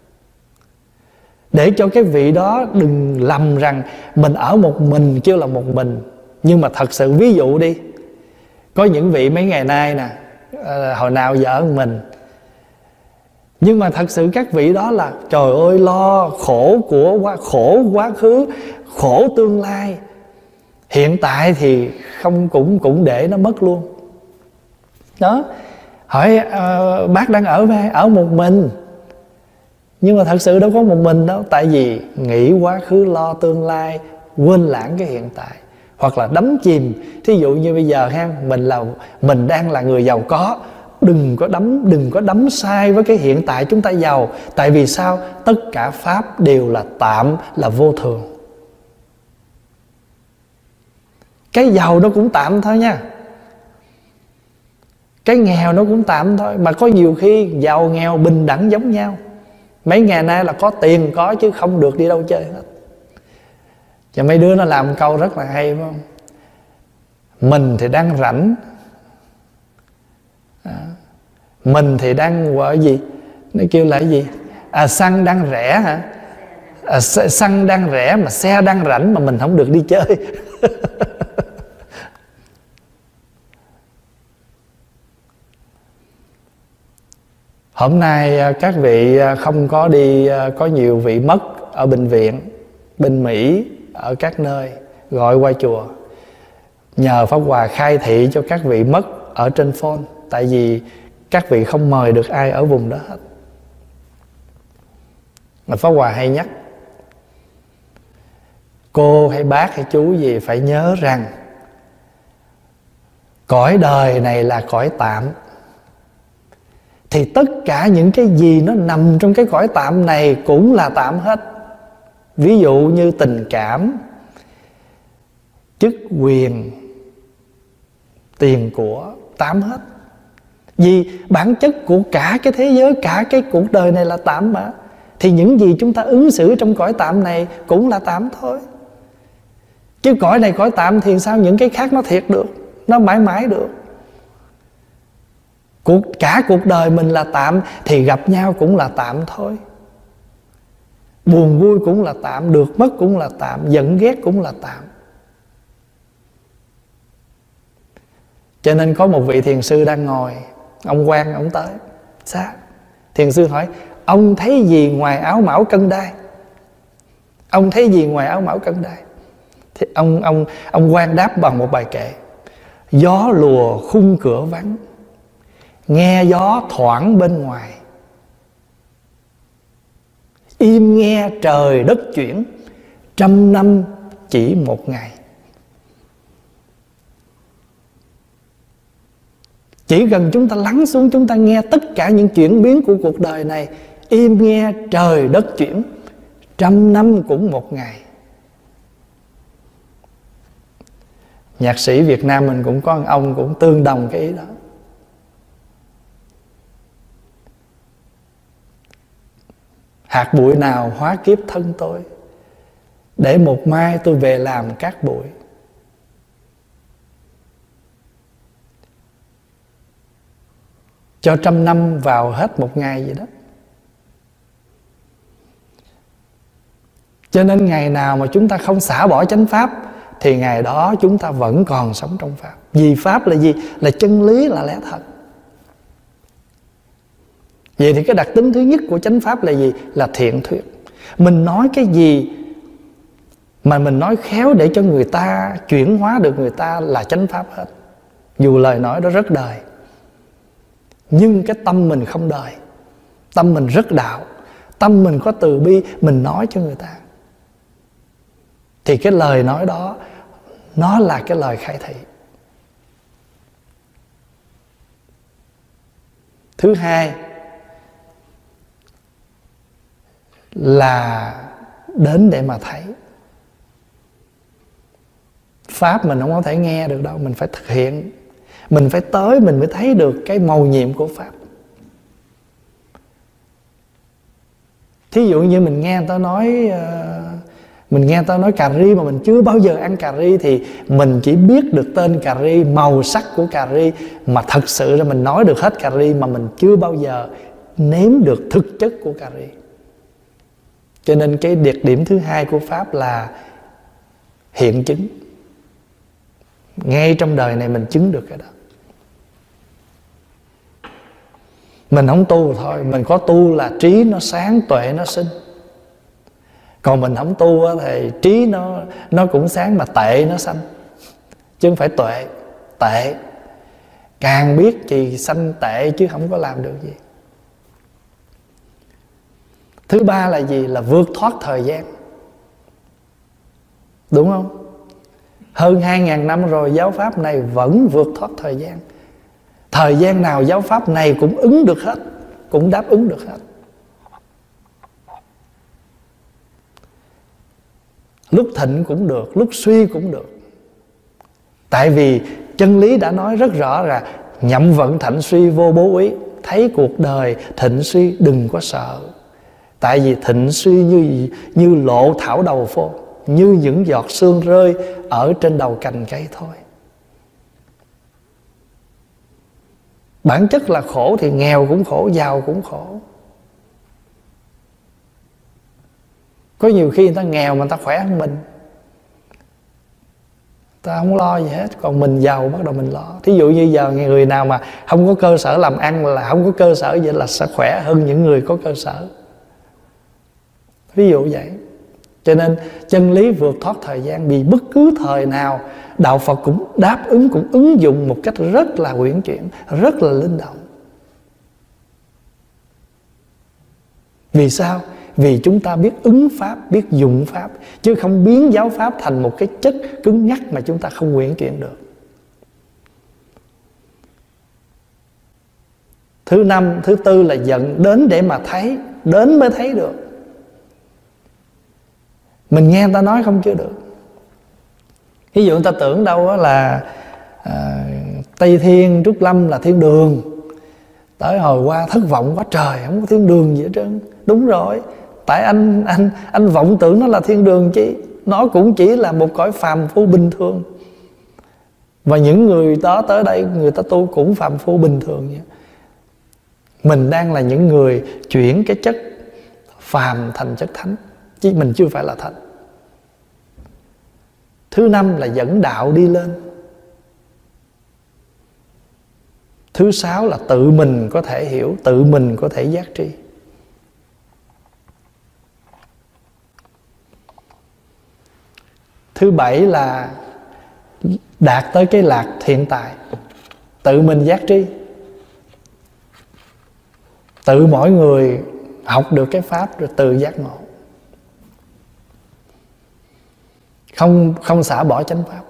để cho cái vị đó đừng lầm rằng mình ở một mình kêu là một mình. Nhưng mà thật sự ví dụ đi, có những vị mấy ngày nay nè, hồi nào giờ ở mình, nhưng mà thật sự các vị đó là trời ơi lo khổ của quá, khổ quá khứ, khổ tương lai, hiện tại thì không cũng cũng để nó mất luôn. Đó, hỏi uh, bác đang ở với ở một mình, nhưng mà thật sự đâu có một mình đâu. Tại vì nghĩ quá khứ lo tương lai, quên lãng cái hiện tại, hoặc là đắm chìm. Thí dụ như bây giờ ha, mình là mình đang là người giàu có, đừng có đắm đừng có đắm sai với cái hiện tại chúng ta giàu. Tại vì sao? Tất cả pháp đều là tạm, là vô thường. Cái giàu nó cũng tạm thôi nha, cái nghèo nó cũng tạm thôi. Mà có nhiều khi giàu nghèo bình đẳng giống nhau. Mấy ngày nay là có tiền có chứ không được đi đâu chơi hết. Và mấy đứa nó làm câu rất là hay, phải không? Mình thì đang rảnh, à, mình thì đang gọi gì, nó kêu là cái gì, à, xăng đang rẻ hả, à, xăng đang rẻ mà xe đang rảnh, mà mình không được đi chơi. Hôm nay các vị không có đi, có nhiều vị mất ở bệnh viện, bên Mỹ, ở các nơi, gọi qua chùa. Nhờ Pháp Hòa khai thị cho các vị mất ở trên phone. Tại vì các vị không mời được ai ở vùng đó hết. Mà Pháp Hòa hay nhắc cô hay bác hay chú gì phải nhớ rằng cõi đời này là cõi tạm. Thì tất cả những cái gì nó nằm trong cái cõi tạm này cũng là tạm hết. Ví dụ như tình cảm, chức quyền, tiền của, tạm hết. Vì bản chất của cả cái thế giới, cả cái cuộc đời này là tạm mà. Thì những gì chúng ta ứng xử trong cõi tạm này cũng là tạm thôi. Chứ cõi này cõi tạm thì sao những cái khác nó thiệt được, nó mãi mãi được. Cuộc, cả cuộc đời mình là tạm, thì gặp nhau cũng là tạm thôi. Buồn vui cũng là tạm, được mất cũng là tạm, giận ghét cũng là tạm. Cho nên có một vị thiền sư đang ngồi, ông quan ông tới. Sao? Thiền sư hỏi, ông thấy gì ngoài áo mão cân đai? Ông thấy gì ngoài áo mão cân đai? Thì ông ông ông quan đáp bằng một bài kệ: gió lùa khung cửa vắng, nghe gió thoảng bên ngoài, im nghe trời đất chuyển, trăm năm chỉ một ngày. Chỉ cần chúng ta lắng xuống, chúng ta nghe tất cả những chuyển biến của cuộc đời này, im nghe trời đất chuyển, trăm năm cũng một ngày. Nhạc sĩ Việt Nam mình cũng có một ông cũng tương đồng cái ý đó. Hạt bụi nào hóa kiếp thân tôi, để một mai tôi về làm cát bụi. Cho trăm năm vào hết một ngày vậy đó. Cho nên ngày nào mà chúng ta không xả bỏ chánh pháp, thì ngày đó chúng ta vẫn còn sống trong pháp. Vì pháp là gì? Là chân lý, là lẽ thật. Vậy thì cái đặc tính thứ nhất của chánh pháp là gì? Là thiện thuyết. Mình nói cái gì mà mình nói khéo để cho người ta chuyển hóa được người ta là chánh pháp hết. Dù lời nói đó rất đời, nhưng cái tâm mình không đời, tâm mình rất đạo, tâm mình có từ bi, mình nói cho người ta, thì cái lời nói đó nó là cái lời khai thị. Thứ hai, là đến để mà thấy. Pháp mình không có thể nghe được đâu, mình phải thực hiện. Mình phải tới mình mới thấy được cái mầu nhiệm của Pháp. Thí dụ như mình nghe người ta nói Mình nghe người ta nói cà ri mà mình chưa bao giờ ăn cà ri, thì mình chỉ biết được tên cà ri, màu sắc của cà ri, mà thật sự ra mình nói được hết cà ri mà mình chưa bao giờ nếm được thực chất của cà ri. Cho nên cái đặc điểm thứ hai của Pháp là hiện chứng. Ngay trong đời này mình chứng được cái đó. Mình không tu thôi, mình có tu là trí nó sáng, tuệ nó sinh. Còn mình không tu thì trí nó nó cũng sáng mà tệ nó sanh, chứ không phải tuệ. Tệ, càng biết thì sanh tệ chứ không có làm được gì. Thứ ba là gì? Là vượt thoát thời gian. Đúng không? Hơn hai ngàn năm rồi giáo pháp này vẫn vượt thoát thời gian. Thời gian nào giáo pháp này cũng ứng được hết, cũng đáp ứng được hết. Lúc thịnh cũng được, lúc suy cũng được. Tại vì chân lý đã nói rất rõ là nhậm vận thạnh suy vô bố ý. Thấy cuộc đời thịnh suy đừng có sợ. Tại vì thịnh suy như, như lộ thảo đầu phô, như những giọt sương rơi ở trên đầu cành cây thôi. Bản chất là khổ thì nghèo cũng khổ, giàu cũng khổ. Có nhiều khi người ta nghèo mà người ta khỏe hơn mình, ta không lo gì hết. Còn mình giàu bắt đầu mình lo. Thí dụ như giờ người nào mà không có cơ sở làm ăn, là không có cơ sở vậy, là sẽ khỏe hơn những người có cơ sở. Ví dụ vậy. Cho nên chân lý vượt thoát thời gian. Vì bất cứ thời nào đạo Phật cũng đáp ứng, cũng ứng dụng một cách rất là uyển chuyển, rất là linh động. Vì sao? Vì chúng ta biết ứng Pháp, biết dụng Pháp, chứ không biến giáo Pháp thành một cái chất cứng nhắc mà chúng ta không uyển chuyển được. Thứ năm, thứ tư là dẫn đến để mà thấy. Đến mới thấy được. Mình nghe người ta nói không chưa được. Ví dụ người ta tưởng đâu là à, Tây Thiên Trúc Lâm là thiên đường. Tới hồi qua thất vọng quá trời, không có thiên đường gì hết trơn. Đúng rồi, tại anh anh anh vọng tưởng nó là thiên đường chứ. Nó cũng chỉ là một cõi phàm phu bình thường. Và những người đó tới đây, người ta tu cũng phàm phu bình thường vậy. Mình đang là những người chuyển cái chất phàm thành chất thánh, chứ mình chưa phải là thánh. Thứ năm là dẫn đạo đi lên. Thứ sáu là tự mình có thể hiểu, tự mình có thể giác tri. Thứ bảy là đạt tới cái lạc hiện tại, tự mình giác tri. Tự mỗi người học được cái Pháp rồi tự giác ngộ. Không, không xả bỏ chánh Pháp.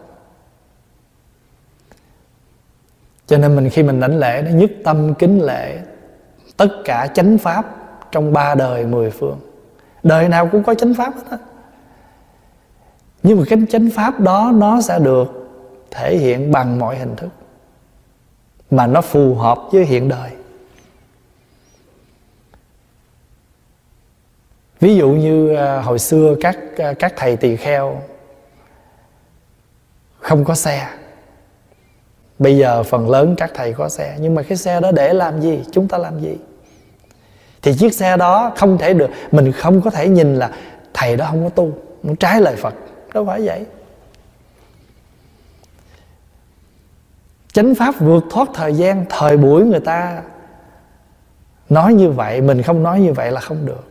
Cho nên mình khi mình đảnh lễ nó nhất tâm kính lễ tất cả chánh Pháp trong ba đời mười phương. Đời nào cũng có chánh Pháp hết á. Nhưng mà cái chánh Pháp đó nó sẽ được thể hiện bằng mọi hình thức mà nó phù hợp với hiện đời. Ví dụ như hồi xưa các, các thầy tỳ kheo không có xe. Bây giờ phần lớn các thầy có xe. Nhưng mà cái xe đó để làm gì? Chúng ta làm gì? Thì chiếc xe đó không thể được. Mình không có thể nhìn là thầy đó không có tu, nó trái lời Phật. Đâu phải vậy. Chánh Pháp vượt thoát thời gian. Thời buổi người ta nói như vậy, mình không nói như vậy là không được.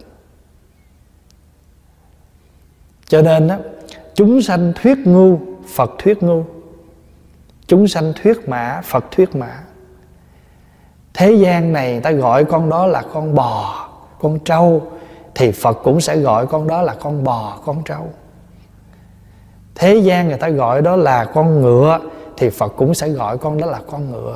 Cho nên á, chúng sanh thuyết ngu, Phật thuyết ngu. Chúng sanh thuyết mã, Phật thuyết mã. Thế gian này người ta gọi con đó là con bò, con trâu, thì Phật cũng sẽ gọi con đó là con bò, con trâu. Thế gian người ta gọi đó là con ngựa, thì Phật cũng sẽ gọi con đó là con ngựa.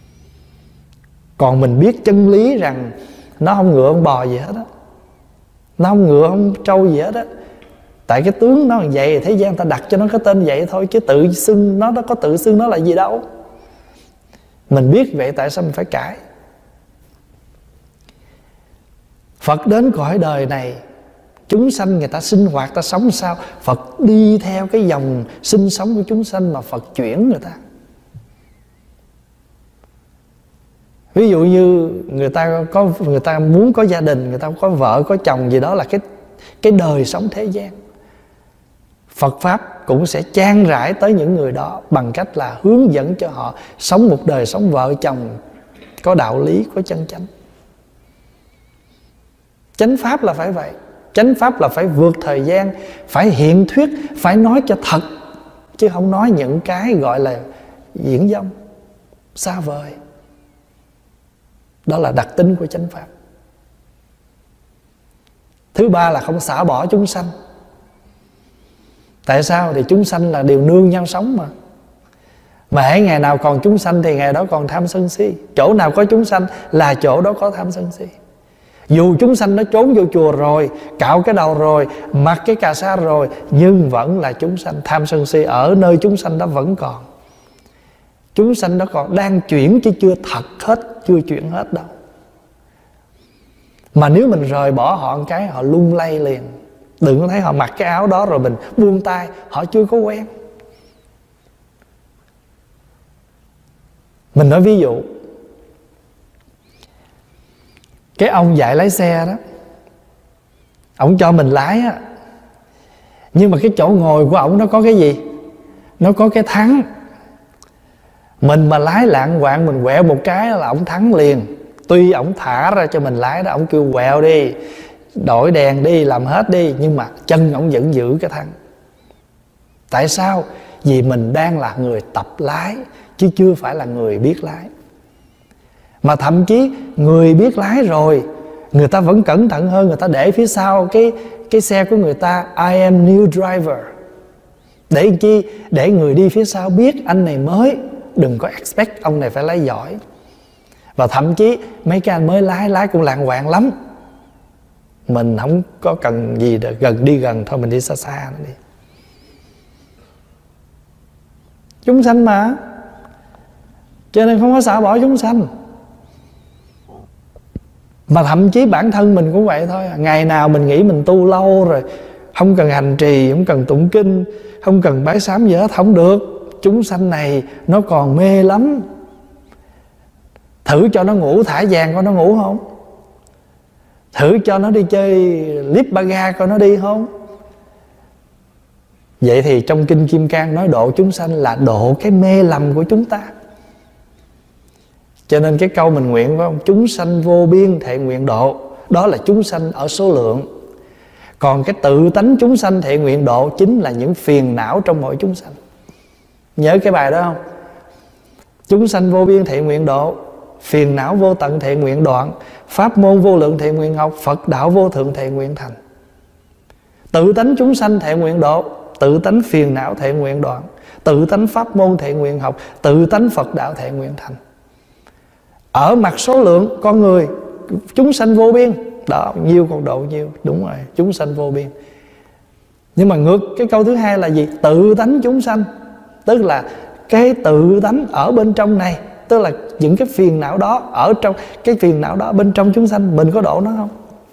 Còn mình biết chân lý rằng nó không ngựa không bò gì hết á. Nó không ngựa không trâu gì hết á. Tại cái tướng nó là vậy, thế gian ta đặt cho nó cái tên vậy thôi, chứ tự xưng nó, nó có tự xưng nó là gì đâu. Mình biết vậy tại sao mình phải cãi? Phật đến cõi đời này, chúng sanh người ta sinh hoạt, ta sống sao? Phật đi theo cái dòng sinh sống của chúng sanh mà Phật chuyển người ta. Ví dụ như người ta có người ta muốn có gia đình, người ta có vợ có chồng gì đó, là cái cái đời sống thế gian. Phật pháp cũng sẽ chan rải tới những người đó bằng cách là hướng dẫn cho họ sống một đời sống vợ chồng có đạo lý, có chân chánh. Chánh pháp là phải vậy. Chánh pháp là phải vượt thời gian, phải hiện thuyết, phải nói cho thật, chứ không nói những cái gọi là diễn dông, xa vời. Đó là đặc tính của chánh pháp. Thứ ba là không xả bỏ chúng sanh. Tại sao? Thì chúng sanh là đều nương nhau sống mà. Mà hễ ngày nào còn chúng sanh thì ngày đó còn tham sân si. Chỗ nào có chúng sanh là chỗ đó có tham sân si. Dù chúng sanh nó trốn vô chùa rồi, cạo cái đầu rồi, mặc cái cà sa rồi, nhưng vẫn là chúng sanh. Tham sân si ở nơi chúng sanh đó vẫn còn. Chúng sanh đó còn đang chuyển chứ chưa thật hết, chưa chuyển hết đâu. Mà nếu mình rời bỏ họ một cái, họ lung lay liền. Đừng có thấy họ mặc cái áo đó rồi mình buông tay, họ chưa có quen. Mình nói ví dụ, cái ông dạy lái xe đó, ổng cho mình lái á, nhưng mà cái chỗ ngồi của ổng nó có cái gì? Nó có cái thắng. Mình mà lái lạng quạng, mình quẹo một cái là ổng thắng liền. Tuy ổng thả ra cho mình lái đó, ổng kêu quẹo đi, đổi đèn đi, làm hết đi, nhưng mà chân ổng vẫn giữ cái thắng. Tại sao? Vì mình đang là người tập lái, chứ chưa phải là người biết lái. Mà thậm chí người biết lái rồi, người ta vẫn cẩn thận hơn, người ta để phía sau cái, cái xe của người ta I am new driver. Để chi? Để người đi phía sau biết anh này mới, đừng có expect ông này phải lái giỏi. Và thậm chí mấy cái anh mới lái, lái cũng lạng quạng lắm. Mình không có cần gì để gần đi gần, thôi mình đi xa xa nữa đi. Chúng sanh mà, cho nên không có xả bỏ chúng sanh. Mà thậm chí bản thân mình cũng vậy thôi. Ngày nào mình nghĩ mình tu lâu rồi, không cần hành trì, không cần tụng kinh, không cần bái sám gì hết, không được. Chúng sanh này nó còn mê lắm. Thử cho nó ngủ thả vàng coi nó ngủ không? Thử cho nó đi chơi lip baga coi nó đi không? Vậy thì trong Kinh Kim Cang nói độ chúng sanh là độ cái mê lầm của chúng ta. Cho nên cái câu mình nguyện phải không? Chúng sanh vô biên thệ nguyện độ, đó là chúng sanh ở số lượng. Còn cái tự tánh chúng sanh thệ nguyện độ chính là những phiền não trong mỗi chúng sanh. Nhớ cái bài đó không? Chúng sanh vô biên thệ nguyện độ, phiền não vô tận thệ nguyện đoạn, pháp môn vô lượng thệ nguyện học, Phật đạo vô thượng thệ nguyện thành. Tự tánh chúng sanh thệ nguyện độ, tự tánh phiền não thệ nguyện đoạn, tự tánh pháp môn thệ nguyện học, tự tánh Phật đạo thệ nguyện thành. Ở mặt số lượng con người, chúng sanh vô biên. Đó, nhiêu còn độ nhiêu. Đúng rồi, chúng sanh vô biên. Nhưng mà ngược cái câu thứ hai là gì? Tự tánh chúng sanh. Tức là cái tự tánh ở bên trong này, tức là những cái phiền não đó, ở trong cái phiền não đó bên trong chúng sanh, mình có độ nó không?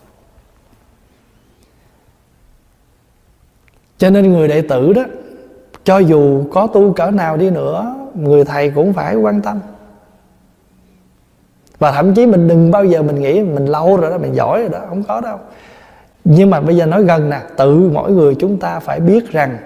Cho nên người đệ tử đó, cho dù có tu cỡ nào đi nữa, người thầy cũng phải quan tâm. Và thậm chí mình đừng bao giờ mình nghĩ mình lâu rồi đó, mình giỏi rồi đó, không có đâu. Nhưng mà bây giờ nói gần nè, tự mỗi người chúng ta phải biết rằng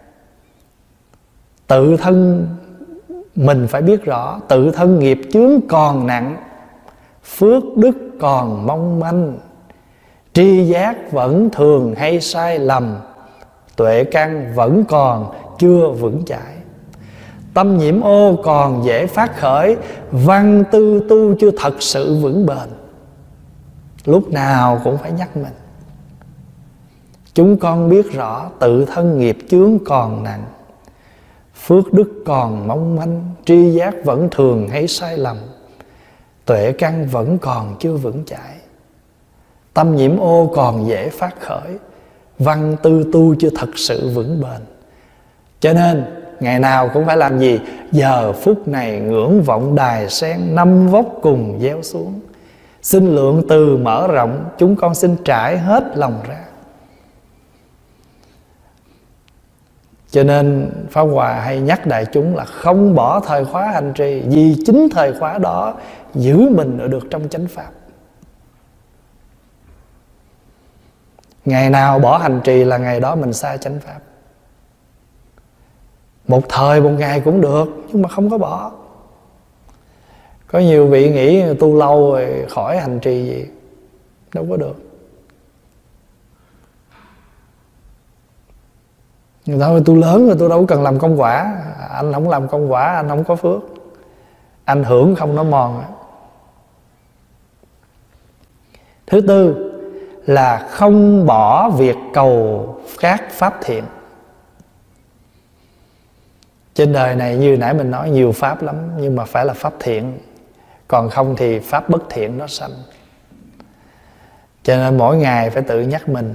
tự thân mình phải biết rõ, tự thân nghiệp chướng còn nặng, phước đức còn mong manh, tri giác vẫn thường hay sai lầm, tuệ căn vẫn còn chưa vững chãi, tâm nhiễm ô còn dễ phát khởi, văn tư tu chưa thật sự vững bền. Lúc nào cũng phải nhắc mình, chúng con biết rõ tự thân nghiệp chướng còn nặng, phước đức còn mong manh, tri giác vẫn thường hay sai lầm, tuệ căn vẫn còn chưa vững chãi, tâm nhiễm ô còn dễ phát khởi, văn tư tu chưa thật sự vững bền. Cho nên ngày nào cũng phải làm gì? Giờ phút này ngưỡng vọng đài sen, năm vóc cùng gieo xuống. Xin lượng từ mở rộng, chúng con xin trải hết lòng ra. Cho nên Pháp Hòa hay nhắc đại chúng là không bỏ thời khóa hành trì, vì chính thời khóa đó giữ mình ở được trong chánh pháp. Ngày nào bỏ hành trì là ngày đó mình xa chánh pháp. Một thời một ngày cũng được, nhưng mà không có bỏ. Có nhiều vị nghĩ tu lâu rồi khỏi hành trì gì, đâu có được. Người ta nói tôi lớn rồi tôi đâu cần làm công quả. Anh không làm công quả, anh không có phước. Anh hưởng không nó mòn. Thứ tư là không bỏ việc cầu các pháp thiện. Trên đời này như nãy mình nói nhiều pháp lắm, nhưng mà phải là pháp thiện. Còn không thì pháp bất thiện nó sanh. Cho nên mỗi ngày phải tự nhắc mình.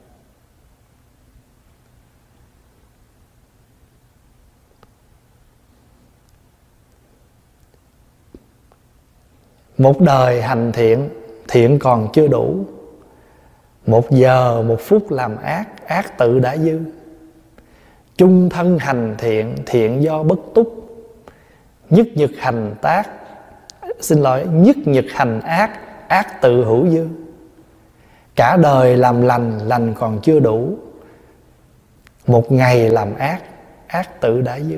Một đời hành thiện, thiện còn chưa đủ. Một giờ, một phút làm ác, ác tự đã dư. Chung thân hành thiện, thiện do bất túc. Nhất nhật hành tác, xin lỗi, nhất nhật hành ác, ác tự hữu dư. Cả đời làm lành, lành còn chưa đủ. Một ngày làm ác, ác tự đã dư.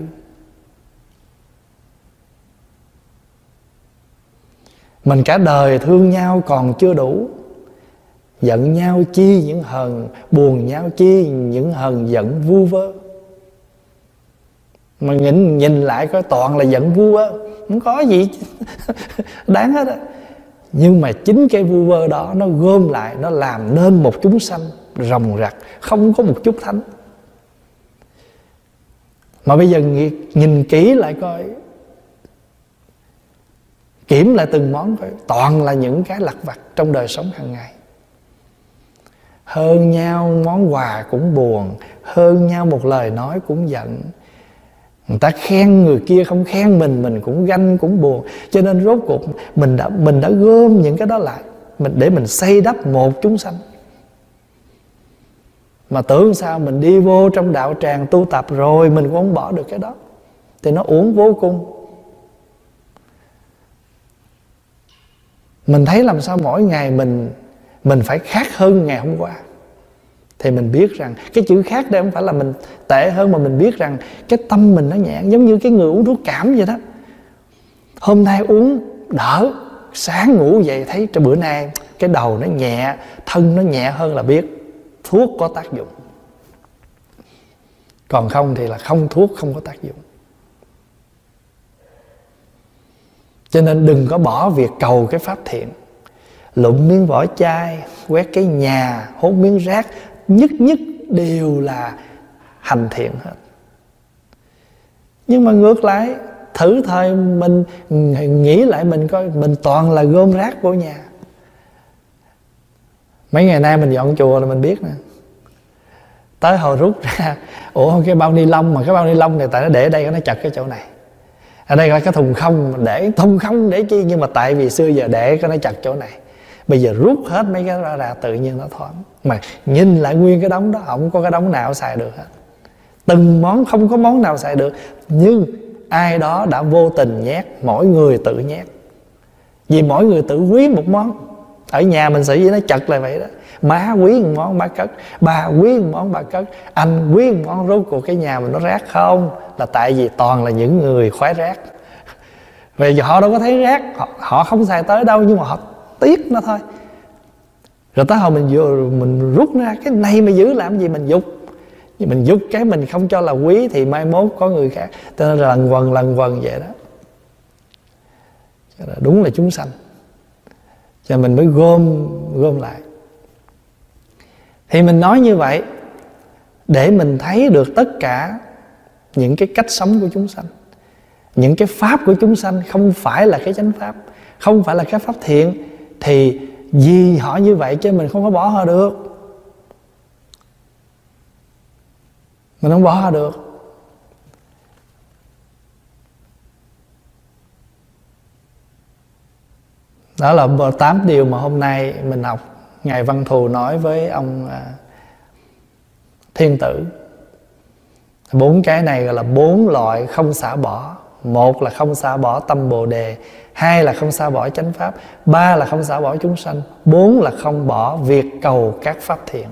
Mình cả đời thương nhau còn chưa đủ. Giận nhau chi những hờn, buồn nhau chi những hờn giận vu vơ. Mà nhìn, nhìn lại coi toàn là giận vu vơ, không có gì đáng hết á. Nhưng mà chính cái vu vơ đó nó gom lại, nó làm nên một chúng sanh ròng rặc, không có một chút thánh. Mà bây giờ nhìn kỹ lại coi, kiểm lại từng món coi, toàn là những cái lặt vặt trong đời sống hàng ngày. Hơn nhau món quà cũng buồn, hơn nhau một lời nói cũng giận. Người ta khen người kia không khen mình, mình cũng ganh cũng buồn. Cho nên rốt cuộc mình đã, mình đã gom những cái đó lại mình để mình xây đắp một chúng sanh. Mà tưởng sao mình đi vô trong đạo tràng tu tập rồi mình cũng không bỏ được cái đó, thì nó uổng vô cùng. Mình thấy làm sao mỗi ngày mình Mình phải khác hơn ngày hôm qua, thì mình biết rằng cái chữ khác đây không phải là mình tệ hơn, mà mình biết rằng cái tâm mình nó nhẹ. Giống như cái người uống thuốc cảm vậy đó. Hôm nay uống đỡ, sáng ngủ dậy thấy trong bữa nay cái đầu nó nhẹ, thân nó nhẹ hơn là biết thuốc có tác dụng. Còn không thì là không, thuốc không có tác dụng. Cho nên đừng có bỏ việc cầu cái pháp thiện. Lụm miếng vỏ chai, quét cái nhà, hốt miếng rác, nhất nhất đều là hành thiện hết. Nhưng mà ngược lại, thử thời mình nghĩ lại mình coi, mình toàn là gom rác của nhà. Mấy ngày nay mình dọn chùa là mình biết nè. Tới hồi rút ra, ủa cái bao ni lông, mà cái bao ni lông này tại nó để ở đây nó chật cái chỗ này. Ở đây là cái thùng không, để thùng không để chi, nhưng mà tại vì xưa giờ để cái nó chật chỗ này. Bây giờ rút hết mấy cái đó ra, tự nhiên nó thoáng. Mà nhìn lại nguyên cái đống đó, không có cái đống nào xài được hết. Từng món không có món nào xài được. Nhưng ai đó đã vô tình nhét, mỗi người tự nhét. Vì mỗi người tự quý một món. Ở nhà mình xử với nó chật là vậy đó. Má quý một món má cất, bà quý một món bà cất, anh quý một món. Rốt cuộc cái nhà mình nó rác không? Là tại vì toàn là những người khoái rác. Vì họ đâu có thấy rác, họ, họ không xài tới đâu, nhưng mà họ tiếc nó thôi. Rồi tới hồi mình vừa mình rút ra cái này mà giữ làm gì, mình dục. Nhưng mình dục cái mình không cho là quý, thì mai mốt có người khác. Cho nên là lần quần lần quần vậy đó. Đúng là chúng sanh. Cho mình mới gom gom lại. Thì mình nói như vậy để mình thấy được tất cả những cái cách sống của chúng sanh. Những cái pháp của chúng sanh không phải là cái chánh pháp, không phải là cái pháp thiện. Thì vì họ như vậy chứ mình không có bỏ họ được. Mình không bỏ họ được. Đó là tám điều mà hôm nay mình học. Ngài Văn Thù nói với ông à, Thiên Tử. Bốn cái này gọi là bốn loại không xả bỏ. Một là không xả bỏ tâm Bồ Đề, hai là không xả bỏ chánh pháp, ba là không xả bỏ chúng sanh, bốn là không bỏ việc cầu các pháp thiện.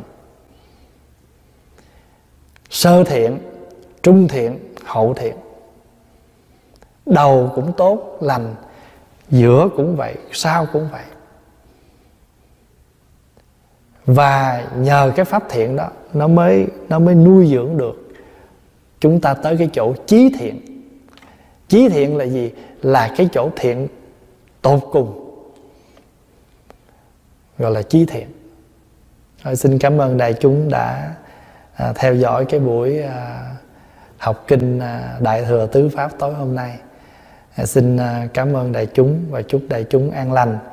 Sơ thiện, trung thiện, hậu thiện. Đầu cũng tốt, lành, giữa cũng vậy, sau cũng vậy. Và nhờ cái pháp thiện đó, nó mới, nó mới nuôi dưỡng được chúng ta tới cái chỗ chí thiện. Chí thiện là gì? Là cái chỗ thiện tột cùng, gọi là chí thiện. Rồi, xin cảm ơn đại chúng đã à, theo dõi cái buổi à, học kinh à, Đại Thừa Tứ Pháp tối hôm nay. à, Xin à, cảm ơn đại chúng và chúc đại chúng an lành.